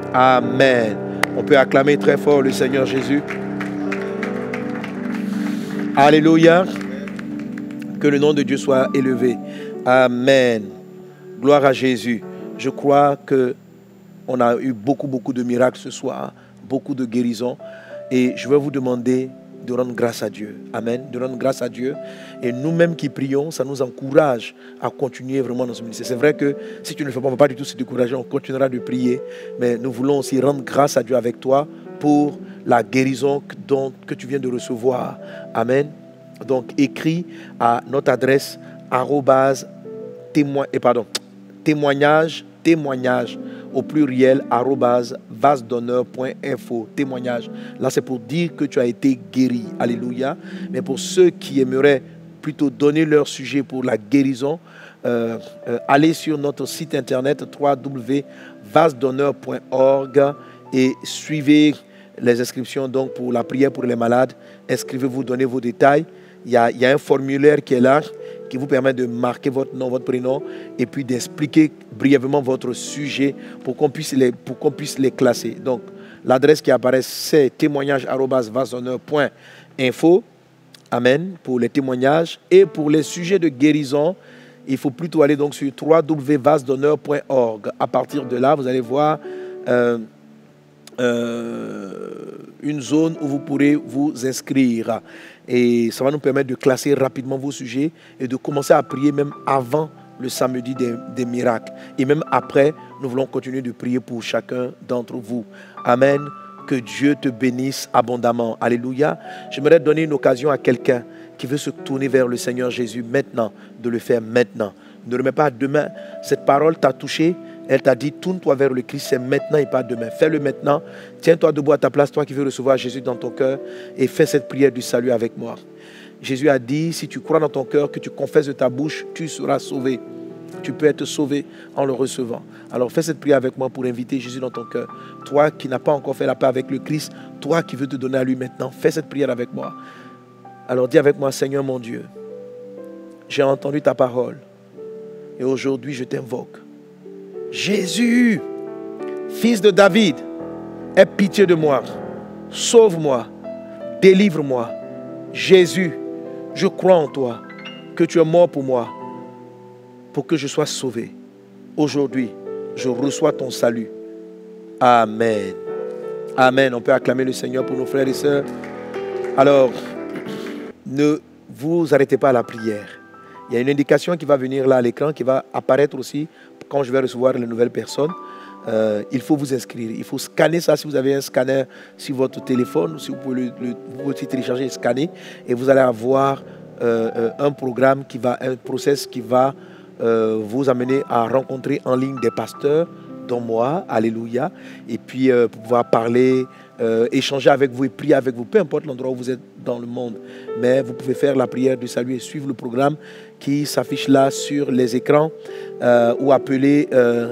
Amen. On peut acclamer très fort le Seigneur Jésus. Alléluia. Que le nom de Dieu soit élevé. Amen. Gloire à Jésus. Je crois qu'on a eu beaucoup de miracles ce soir, beaucoup de guérisons. Et je vais vous demander de rendre grâce à Dieu. Amen. De rendre grâce à Dieu. Et nous-mêmes qui prions, ça nous encourage à continuer vraiment dans ce ministère. C'est vrai que si tu ne le fais pas, on ne va pas du tout se décourager. On continuera de prier. Mais nous voulons aussi rendre grâce à Dieu avec toi pour la guérison que tu viens de recevoir. Amen. Donc, écris à notre adresse témoignage au pluriel @vasedonneur.info. Témoignage. Là, c'est pour dire que tu as été guéri. Alléluia. Mais pour ceux qui aimeraient plutôt donner leur sujet pour la guérison, allez sur notre site internet www.vasedonneur.org et suivez les inscriptions donc pour la prière pour les malades. Inscrivez-vous, donnez vos détails. Il y a un formulaire qui est là, qui vous permet de marquer votre nom, votre prénom, et puis d'expliquer brièvement votre sujet pour qu'on puisse les classer. Donc, l'adresse qui apparaît, c'est témoignage@vasedonneur.info. Amen, pour les témoignages. Et pour les sujets de guérison, il faut plutôt aller donc sur www.vasedonneur.org. À partir de là, vous allez voir une zone où vous pourrez vous inscrire. Et ça va nous permettre de classer rapidement vos sujets et de commencer à prier même avant le samedi des miracles. Et même après, nous voulons continuer de prier pour chacun d'entre vous. Amen. Que Dieu te bénisse abondamment. Alléluia. J'aimerais donner une occasion à quelqu'un qui veut se tourner vers le Seigneur Jésus maintenant, de le faire maintenant. Ne remets pas à demain. Cette parole t'a touché. Elle t'a dit, tourne-toi vers le Christ, c'est maintenant et pas demain. Fais-le maintenant. Tiens-toi debout à ta place, toi qui veux recevoir Jésus dans ton cœur, et fais cette prière du salut avec moi. Jésus a dit, si tu crois dans ton cœur, que tu confesses de ta bouche, tu seras sauvé. Tu peux être sauvé en le recevant. Alors fais cette prière avec moi pour inviter Jésus dans ton cœur. Toi qui n'as pas encore fait la paix avec le Christ, toi qui veux te donner à lui maintenant, fais cette prière avec moi. Alors dis avec moi, Seigneur mon Dieu, j'ai entendu ta parole et aujourd'hui je t'invoque. Jésus, fils de David, aie pitié de moi, sauve-moi, délivre-moi. Jésus, je crois en toi, que tu es mort pour moi, pour que je sois sauvé. Aujourd'hui, je reçois ton salut. Amen. Amen. On peut acclamer le Seigneur pour nos frères et sœurs. Alors, ne vous arrêtez pas à la prière. Il y a une indication qui va venir là à l'écran, qui va apparaître aussi quand je vais recevoir les nouvelles personnes. Il faut vous inscrire. Il faut scanner ça si vous avez un scanner sur votre téléphone, si vous pouvez vous pouvez télécharger et scanner. Et vous allez avoir un programme qui va, un process qui va vous amener à rencontrer en ligne des pasteurs, dont moi, alléluia, et puis pour pouvoir parler, échanger avec vous et prier avec vous, peu importe l'endroit où vous êtes dans le monde. Mais vous pouvez faire la prière du salut et suivre le programme qui s'affiche là sur les écrans ou appeler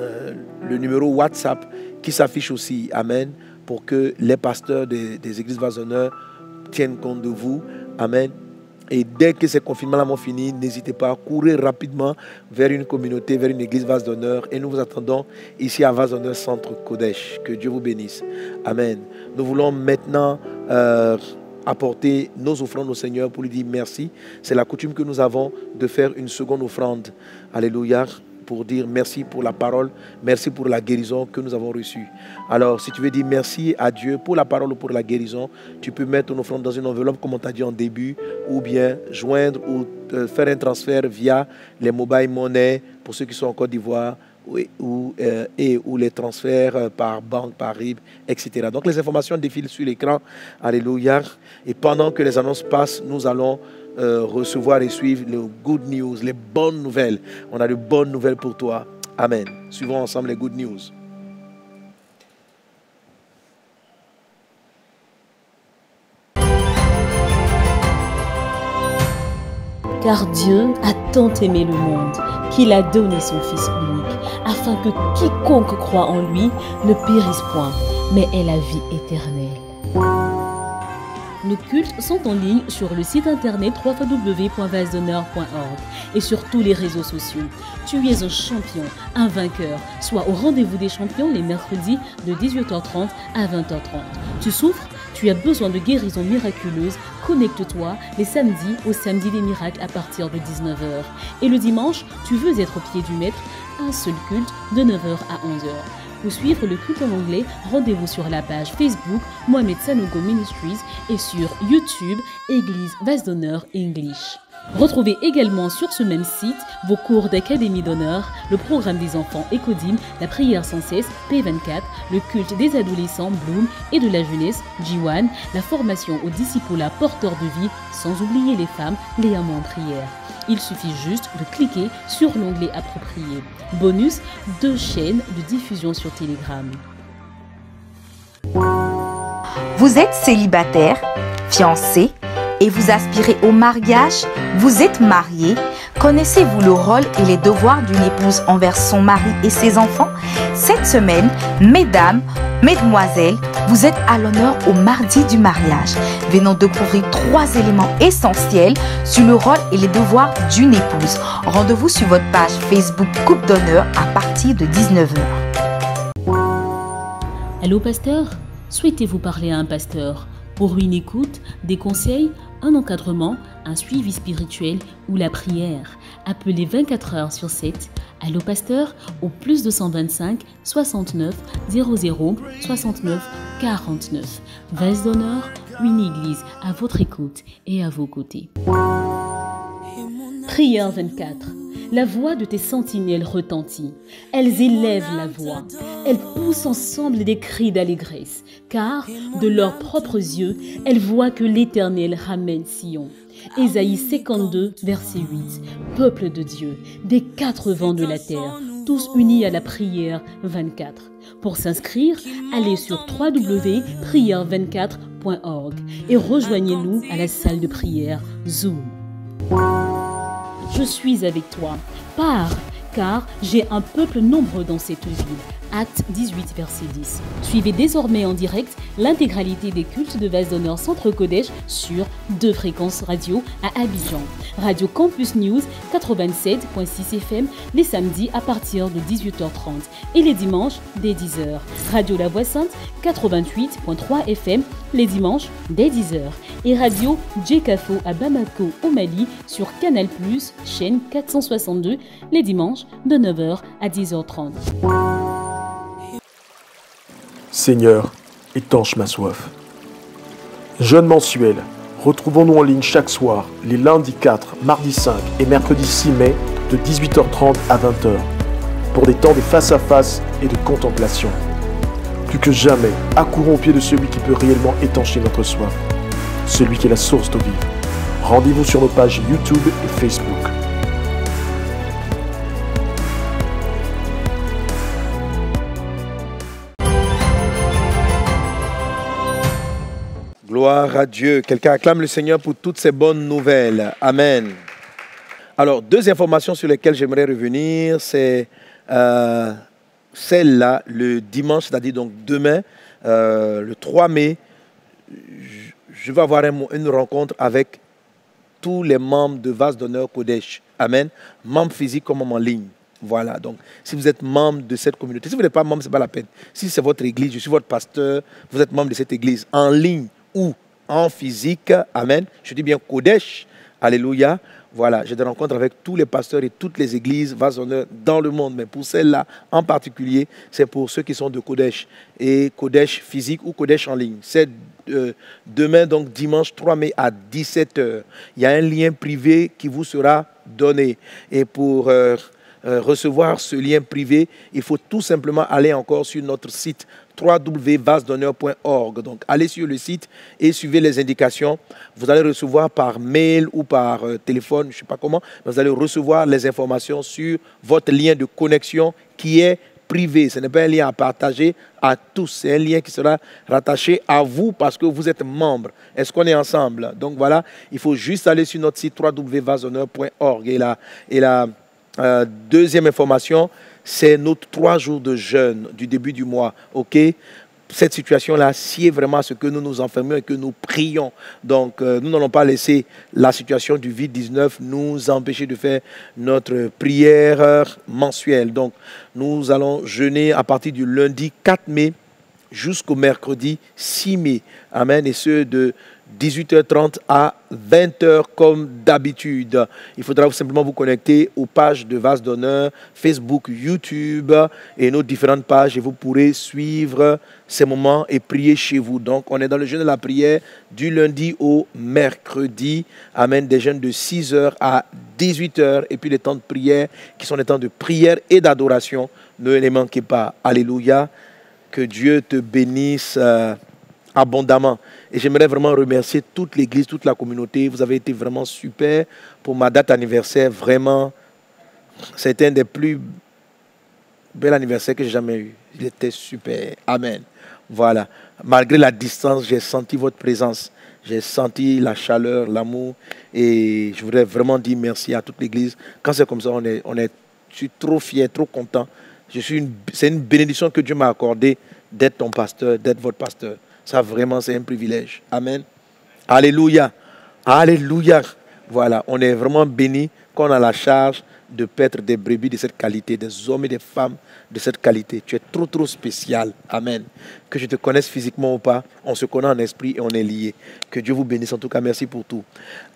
le numéro WhatsApp qui s'affiche aussi. Amen. Pour que les pasteurs des églises Vase d'Honneur tiennent compte de vous. Amen. Et dès que ces confinements-là vont finir, n'hésitez pas à courir rapidement vers une communauté, vers une église Vase d'Honneur. Et nous vous attendons ici à Vase d'Honneur Centre Kodesh. Que Dieu vous bénisse. Amen. Nous voulons maintenant apporter nos offrandes au Seigneur pour lui dire merci. C'est la coutume que nous avons de faire une seconde offrande. Alléluia. Pour dire merci pour la parole, merci pour la guérison que nous avons reçue. Alors, si tu veux dire merci à Dieu pour la parole ou pour la guérison, tu peux mettre ton offrande dans une enveloppe, comme on t'a dit en début, ou bien joindre ou faire un transfert via les mobile money pour ceux qui sont en Côte d'Ivoire, ou les transferts par banque, par RIB, etc. Donc, les informations défilent sur l'écran. Alléluia. Et pendant que les annonces passent, nous allons recevoir et suivre les good news, les bonnes nouvelles. On a de bonnes nouvelles pour toi. Amen. Suivons ensemble les good news. Car Dieu a tant aimé le monde qu'il a donné son Fils unique, afin que quiconque croit en lui ne périsse point, mais ait la vie éternelle. Nos cultes sont en ligne sur le site internet www.vasedhonneur.org et sur tous les réseaux sociaux. Tu es un champion, un vainqueur. Sois au rendez-vous des champions les mercredis de 18h30 à 20h30. Tu souffres? Tu as besoin de guérison miraculeuse? Connecte-toi les samedis au Samedi des miracles à partir de 19h. Et le dimanche, tu veux être au pied du maître? Un seul culte de 9h à 11h. Pour suivre le culte en anglais, rendez-vous sur la page Facebook Mohamed Sanogo Ministries et sur YouTube Église Vase d'Honneur English. Retrouvez également sur ce même site vos cours d'Académie d'honneur, le programme des enfants Ecodim, la prière sans cesse P24, le culte des adolescents Bloom et de la jeunesse J1, la formation aux disciples porteurs de vie, sans oublier les femmes, les amants en prière. Il suffit juste de cliquer sur l'onglet approprié. Bonus, 2 chaînes de diffusion sur Telegram. Vous êtes célibataire, fiancé et vous aspirez au mariage, vous êtes marié. Connaissez-vous le rôle et les devoirs d'une épouse envers son mari et ses enfants? Cette semaine, mesdames, mesdemoiselles, vous êtes à l'honneur au mardi du mariage. Venons découvrir 3 éléments essentiels sur le rôle et les devoirs d'une épouse. Rendez-vous sur votre page Facebook Couple d'honneur à partir de 19h. Allô pasteur? Souhaitez-vous parler à un pasteur pour une écoute, des conseils, un encadrement, un suivi spirituel ou la prière? Appelez 24 heures sur 7. Allô pasteur au plus 225 69 00 69 49. Vase d'Honneur, une église à votre écoute et à vos côtés. Prière 24. La voix de tes sentinelles retentit. Elles élèvent la voix. Elles poussent ensemble des cris d'allégresse, car, de leurs propres yeux, elles voient que l'Éternel ramène Sion. Ésaïe 52, verset 8. Peuple de Dieu, des quatre vents de la terre, tous unis à la prière 24. Pour s'inscrire, allez sur www.prière24.org et rejoignez-nous à la salle de prière Zoom. Je suis avec toi. Pars, car j'ai un peuple nombreux dans cette ville. Acte 18, verset 10. Suivez désormais en direct l'intégralité des cultes de Vase d'Honneur Centre Kodesh sur 2 fréquences radio à Abidjan. Radio Campus News 87.6 FM les samedis à partir de 18h30 et les dimanches dès 10h. Radio La Voix Sainte 88.3 FM les dimanches dès 10h. Et Radio Djekafo à Bamako au Mali sur Canal+, chaîne 462 les dimanches de 9h à 10h30. Seigneur, étanche ma soif. Jeûne mensuel. Retrouvons-nous en ligne chaque soir, les lundis 4, mardi 5 et mercredi 6 mai, de 18h30 à 20h, pour des temps de face-à-face et de contemplation. Plus que jamais, accourons au pied de celui qui peut réellement étancher notre soif, celui qui est la source d'eau vive. Rendez-vous sur nos pages YouTube et Facebook. Gloire à Dieu. Quelqu'un acclame le Seigneur pour toutes ces bonnes nouvelles. Amen. Alors, deux informations sur lesquelles j'aimerais revenir, c'est celle-là, le dimanche, c'est-à-dire donc demain, le 3 mai, je vais avoir une rencontre avec tous les membres de Vase d'Honneur Kodesh. Amen. Membres physiques comme en ligne. Voilà, donc si vous êtes membre de cette communauté, si vous n'êtes pas membre, ce n'est pas la peine. Si c'est votre église, je suis votre pasteur, vous êtes membre de cette église, en ligne ou en physique, amen, je dis bien Kodesh, alléluia, voilà, j'ai des rencontres avec tous les pasteurs et toutes les églises Vase d'Honneur dans le monde, mais pour celle-là en particulier, c'est pour ceux qui sont de Kodesh, et Kodesh physique ou Kodesh en ligne. C'est demain, donc dimanche 3 mai à 17h. Il y a un lien privé qui vous sera donné, et pour recevoir ce lien privé, il faut tout simplement aller encore sur notre site www.vasdonneur.org. Donc, allez sur le site et suivez les indications. Vous allez recevoir par mail ou par téléphone, je ne sais pas comment, mais vous allez recevoir les informations sur votre lien de connexion qui est privé. Ce n'est pas un lien à partager à tous. C'est un lien qui sera rattaché à vous parce que vous êtes membre. Est-ce qu'on est ensemble? Donc, voilà, il faut juste aller sur notre site www.vasdonneur.org. Et la deuxième information, c'est notre 3 jours de jeûne du début du mois, ok? Cette situation-là sied vraiment à ce que nous nous enfermions et que nous prions. Donc, nous n'allons pas laisser la situation du Covid-19 nous empêcher de faire notre prière mensuelle. Donc, nous allons jeûner à partir du lundi 4 mai jusqu'au mercredi 6 mai. Amen. Et ce, de 18h30 à 20h comme d'habitude. Il faudra simplement vous connecter aux pages de Vase d'Honneur, Facebook, YouTube et nos différentes pages et vous pourrez suivre ces moments et prier chez vous. Donc, on est dans le jeûne de la prière du lundi au mercredi. Amen. Des jeûnes de 6h à 18h et puis les temps de prière qui sont des temps de prière et d'adoration. Ne les manquez pas. Alléluia. Que Dieu te bénisse abondamment. Et j'aimerais vraiment remercier toute l'église, toute la communauté. Vous avez été vraiment super pour ma date anniversaire. Vraiment, c'était un des plus bels anniversaires que j'ai jamais eu. Il était super. Amen. Voilà. Malgré la distance, j'ai senti votre présence. J'ai senti la chaleur, l'amour. Et je voudrais vraiment dire merci à toute l'église. Quand c'est comme ça, je suis trop fier, trop content. C'est une bénédiction que Dieu m'a accordée d'être ton pasteur, d'être votre pasteur. Ça, vraiment, c'est un privilège. Amen. Alléluia. Alléluia. Voilà, on est vraiment bénis quand on a la charge de paître des brebis de cette qualité, des hommes et des femmes de cette qualité. Tu es trop, trop spécial. Amen. Que je te connaisse physiquement ou pas, on se connaît en esprit et on est liés. Que Dieu vous bénisse. En tout cas, merci pour tout.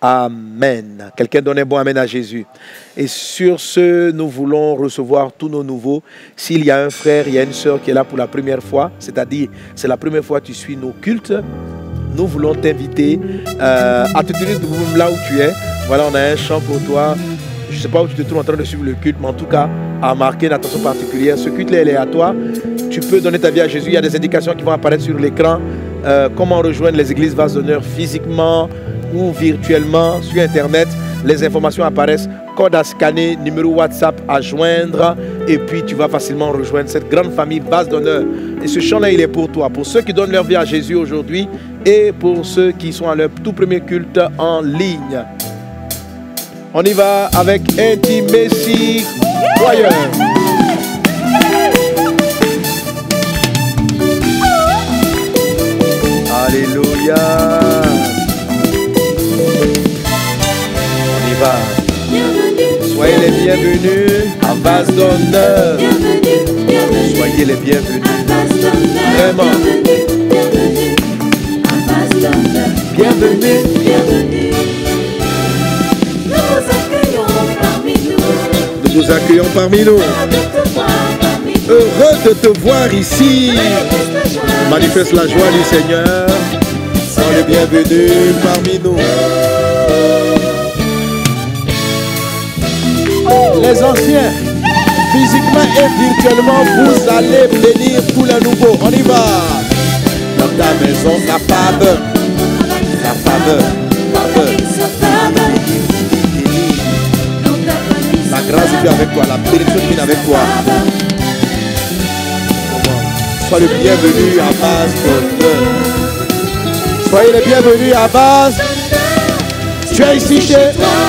Amen. Quelqu'un donne un bon amen à Jésus. Et sur ce, nous voulons recevoir tous nos nouveaux. S'il y a un frère, il y a une sœur qui est là pour la première fois, c'est-à-dire c'est la première fois que tu suis nos cultes, nous voulons t'inviter à te tenir debout là où tu es. Voilà, on a un chant pour toi. sais pas où tu te trouves en train de suivre le culte, mais en tout cas, à marquer une attention particulière. Ce culte-là, il est à toi. Tu peux donner ta vie à Jésus. Il y a des indications qui vont apparaître sur l'écran. Comment rejoindre les églises Vase d'honneur physiquement ou virtuellement sur Internet. Les informations apparaissent. Code à scanner, numéro WhatsApp à joindre. Et puis, tu vas facilement rejoindre cette grande famille Vase d'honneur. Et ce chant-là, il est pour toi. Pour ceux qui donnent leur vie à Jésus aujourd'hui et pour ceux qui sont à leur tout premier culte en ligne. On y va avec Intimacy Choir. Alléluia. On y va. Soyez les bienvenus à Vase d'honneur. Soyez les bienvenus. Vraiment. Bienvenue. Nous vous accueillons parmi nous. Heureux de te voir ici. Manifeste la joie du Seigneur. Soyez les bienvenus parmi nous. Les anciens, physiquement et virtuellement, vous allez bénir tous les nouveaux. On y va. Dans ta maison, la faveur. La faveur. La grâce est avec toi, la bénédiction est avec toi. Sois le bienvenu à Vase d'honneur. Soyez les bienvenus à Vase. Tu es ici chez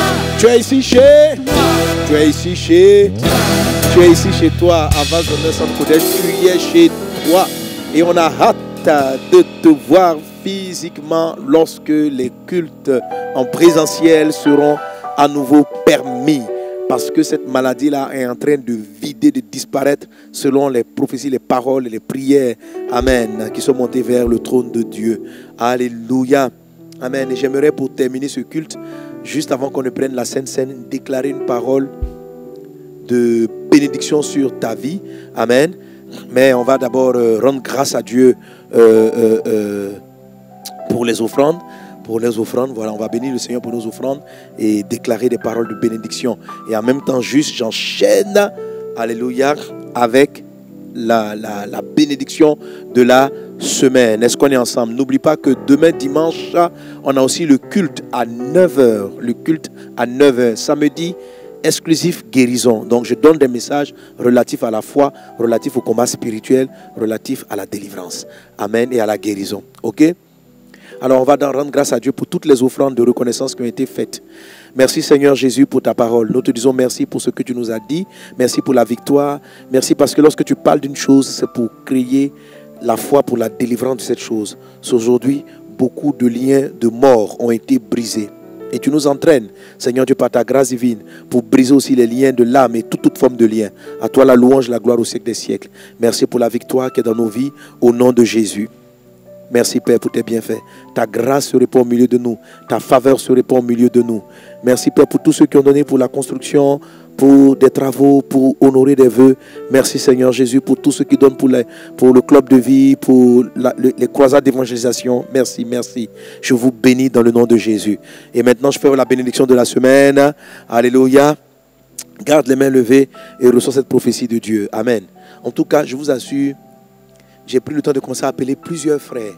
toi à Vase d'honneur Centre Côte. Tu es chez toi et on a hâte de te voir physiquement lorsque les cultes en présentiel seront à nouveau permis. Parce que cette maladie-là est en train de vider, de disparaître selon les prophéties, les paroles et les prières. Amen. Qui sont montées vers le trône de Dieu. Alléluia. Amen. Et j'aimerais pour terminer ce culte, juste avant qu'on ne prenne la Sainte Seine, déclarer une parole de bénédiction sur ta vie. Amen. Mais on va d'abord rendre grâce à Dieu pour les offrandes. Voilà, on va bénir le Seigneur pour nos offrandes et déclarer des paroles de bénédiction. Et en même temps, juste, j'enchaîne, alléluia, avec la bénédiction de la semaine. Est-ce qu'on est ensemble? N'oublie pas que demain, dimanche, on a aussi le culte à 9h. Le culte à 9h. Samedi, exclusif guérison. Donc, je donne des messages relatifs à la foi, relatifs au combat spirituel, relatifs à la délivrance. Amen. Et à la guérison. OK? Alors, on va rendre grâce à Dieu pour toutes les offrandes de reconnaissance qui ont été faites. Merci Seigneur Jésus pour ta parole. Nous te disons merci pour ce que tu nous as dit. Merci pour la victoire. Merci parce que lorsque tu parles d'une chose, c'est pour créer la foi pour la délivrance de cette chose. Aujourd'hui, beaucoup de liens de mort ont été brisés. Et tu nous entraînes, Seigneur Dieu, par ta grâce divine, pour briser aussi les liens de l'âme et toute forme de lien. À toi la louange, la gloire au siècle des siècles. Merci pour la victoire qui est dans nos vies, au nom de Jésus. Merci Père pour tes bienfaits. Ta grâce se répand au milieu de nous. Ta faveur se répand au milieu de nous. Merci Père pour tous ceux qui ont donné pour la construction, pour des travaux, pour honorer des vœux. Merci Seigneur Jésus pour tous ceux qui donnent pour le club de vie, pour les croisades d'évangélisation. Merci, merci. Je vous bénis dans le nom de Jésus. Et maintenant je fais la bénédiction de la semaine. Alléluia. Garde les mains levées et reçois cette prophétie de Dieu. Amen. En tout cas, je vous assure, j'ai pris le temps de commencer à appeler plusieurs frères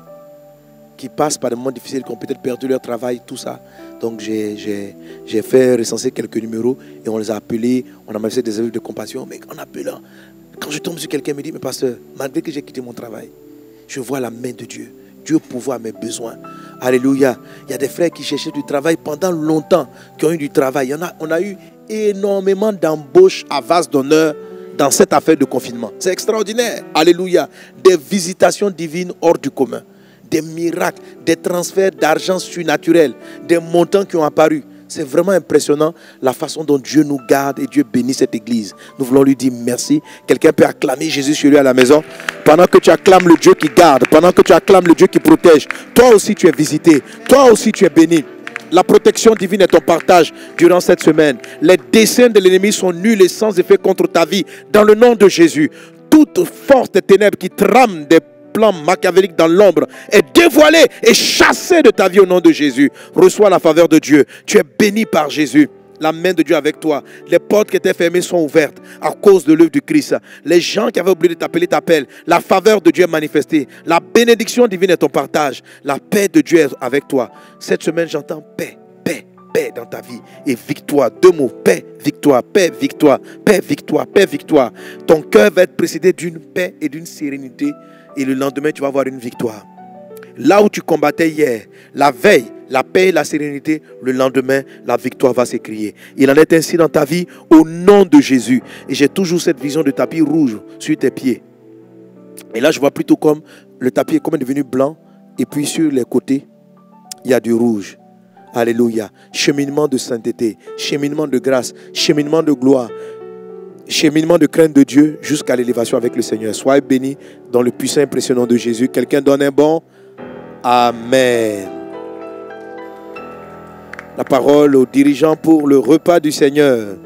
qui passent par des moments difficiles, qui ont peut-être perdu leur travail, tout ça. Donc j'ai fait recenser quelques numéros et on les a appelés, on a manifesté des œuvres de compassion. Mais en appelant, quand je tombe sur quelqu'un, me dit, mais pasteur, malgré que j'ai quitté mon travail, je vois la main de Dieu. Dieu pourvoit mes besoins. Alléluia. Il y a des frères qui cherchaient du travail pendant longtemps, qui ont eu du travail. On a eu énormément d'embauches à Vase d'honneur dans cette affaire de confinement. C'est extraordinaire. Alléluia. Des visitations divines hors du commun. Des miracles, des transferts d'argent surnaturel, des montants qui ont apparu. C'est vraiment impressionnant la façon dont Dieu nous garde et Dieu bénit cette église. Nous voulons lui dire merci. Quelqu'un peut acclamer Jésus chez lui à la maison. Pendant que tu acclames le Dieu qui garde, pendant que tu acclames le Dieu qui protège, toi aussi tu es visité, toi aussi tu es béni. La protection divine est ton partage durant cette semaine. Les desseins de l'ennemi sont nuls et sans effet contre ta vie. Dans le nom de Jésus, toute force des ténèbres qui trame des plans machiavéliques dans l'ombre est dévoilée et chassée de ta vie au nom de Jésus. Reçois la faveur de Dieu. Tu es béni par Jésus. la main de Dieu avec toi. Les portes qui étaient fermées sont ouvertes à cause de l'œuvre du Christ. Les gens qui avaient oublié de t'appeler t'appellent. La faveur de Dieu est manifestée. La bénédiction divine est ton partage. La paix de Dieu est avec toi. Cette semaine, j'entends paix, paix, paix dans ta vie et victoire. 2 mots, paix, victoire, paix, victoire, paix, victoire, paix, victoire. Ton cœur va être précédé d'une paix et d'une sérénité et le lendemain, tu vas avoir une victoire. Là où tu combattais hier, la veille, la paix et la sérénité, le lendemain, la victoire va s'écrier. Il en est ainsi dans ta vie au nom de Jésus. Et j'ai toujours cette vision de tapis rouge sur tes pieds. Et là, je vois plutôt comme le tapis est comme devenu blanc. Et puis sur les côtés, il y a du rouge. Alléluia. Cheminement de sainteté, cheminement de grâce, cheminement de gloire, cheminement de crainte de Dieu jusqu'à l'élévation avec le Seigneur. Sois béni dans le puissant et impressionnant de Jésus. Quelqu'un donne un bon Amen. La parole aux dirigeants pour le repas du Seigneur.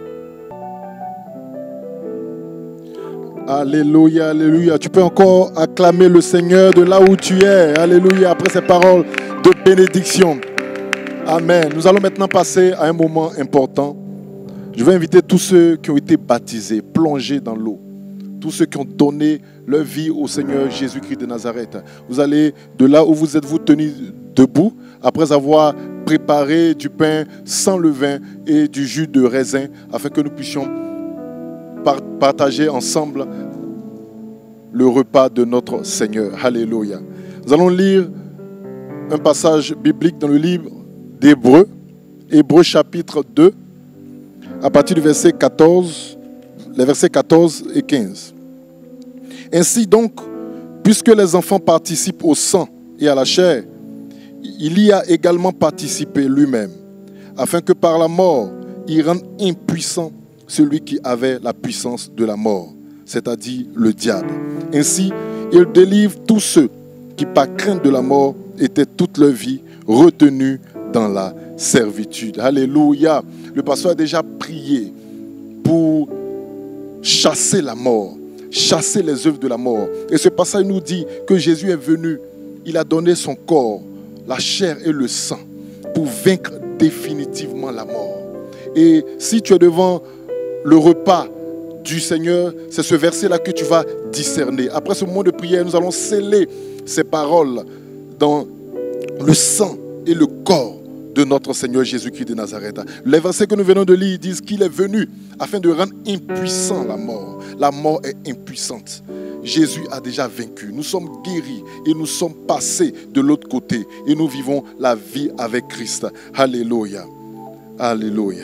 Alléluia, alléluia. Tu peux encore acclamer le Seigneur de là où tu es. Alléluia. Après ces paroles de bénédiction. Amen. Nous allons maintenant passer à un moment important. Je vais inviter tous ceux qui ont été baptisés, plongés dans l'eau. Tous ceux qui ont donné leur vie au Seigneur Jésus-Christ de Nazareth. Vous allez de là où vous êtes vous tenus debout, après avoir préparé du pain sans levain et du jus de raisin, afin que nous puissions partager ensemble le repas de notre Seigneur. Alléluia. Nous allons lire un passage biblique dans le livre d'Hébreux, Hébreux chapitre 2, à partir du verset 14, les versets 14 et 15. Ainsi donc, puisque les enfants participent au sang et à la chair, il y a également participé lui-même, afin que par la mort, il rende impuissant celui qui avait la puissance de la mort, c'est-à-dire le diable. Ainsi, il délivre tous ceux qui, par crainte de la mort, étaient toute leur vie retenus dans la servitude. Alléluia. Le pasteur a déjà prié pour chasser la mort, chasser les œuvres de la mort. Et ce passage nous dit que Jésus est venu, il a donné son corps, la chair et le sang pour vaincre définitivement la mort. Et si tu es devant le repas du Seigneur, c'est ce verset-là que tu vas discerner. Après ce moment de prière, nous allons sceller ces paroles dans le sang et le corps de notre Seigneur Jésus-Christ de Nazareth. Les versets que nous venons de lire disent qu'il est venu afin de rendre impuissant la mort. La mort est impuissante. Jésus a déjà vaincu. Nous sommes guéris et nous sommes passés de l'autre côté. Et nous vivons la vie avec Christ. Alléluia. Alléluia.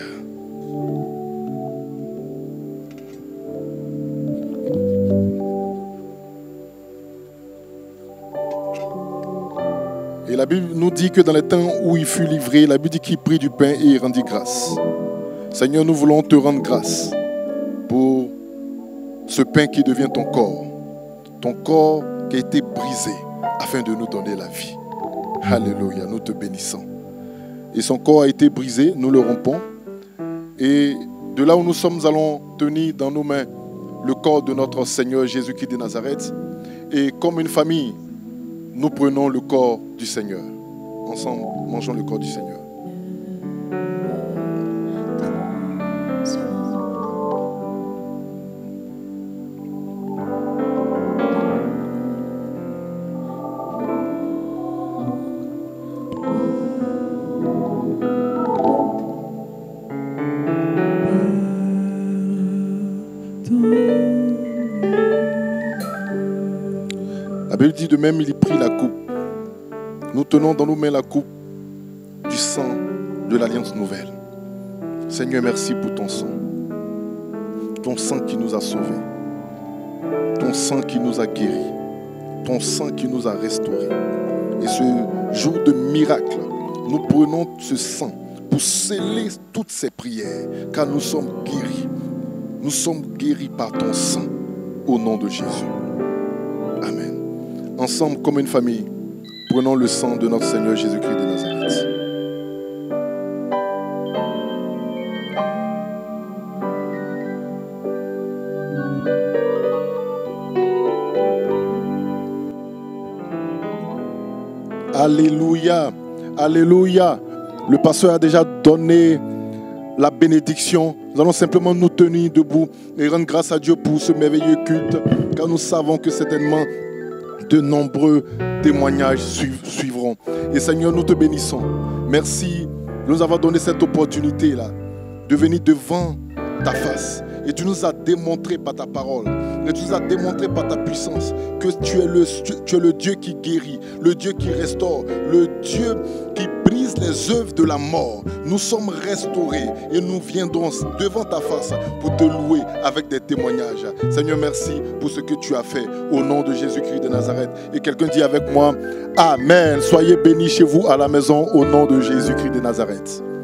Et la Bible nous dit que dans les temps où il fut livré, la Bible dit qu'il prit du pain et il rendit grâce. Seigneur, nous voulons te rendre grâce pour ce pain qui devient ton corps qui a été brisé afin de nous donner la vie. Alléluia, nous te bénissons. Et son corps a été brisé, nous le rompons. Et de là où nous sommes, nous allons tenir dans nos mains le corps de notre Seigneur Jésus-Christ de Nazareth. Et comme une famille, nous prenons le corps du Seigneur. Ensemble, mangeons le corps du Seigneur. La Bible dit de même, il prit la coupe. Nous tenons dans nos mains la coupe du sang de l'Alliance nouvelle. Seigneur, merci pour ton sang. Ton sang qui nous a sauvés. Ton sang qui nous a guéris. Ton sang qui nous a restaurés. Et ce jour de miracle, nous prenons ce sang pour sceller toutes ces prières, car nous sommes guéris. Nous sommes guéris par ton sang, au nom de Jésus. Amen. Ensemble, comme une famille, prenons le sang de notre Seigneur Jésus-Christ de Nazareth. Alléluia, alléluia. Le pasteur a déjà donné la bénédiction. Nous allons simplement nous tenir debout et rendre grâce à Dieu pour ce merveilleux culte, car nous savons que certainement de nombreux témoignages suivront. Et Seigneur, nous te bénissons. Merci de nous avoir donné cette opportunité-là de venir devant ta face. Et tu nous as démontré par ta parole, et tu nous as démontré par ta puissance que tu es le Dieu qui guérit, le Dieu qui restaure, le Dieu qui brise les œuvres de la mort. Nous sommes restaurés et nous viendrons devant ta face pour te louer avec des témoignages. Seigneur, merci pour ce que tu as fait au nom de Jésus-Christ de Nazareth. Et quelqu'un dit avec moi, Amen. Soyez bénis chez vous à la maison au nom de Jésus-Christ de Nazareth.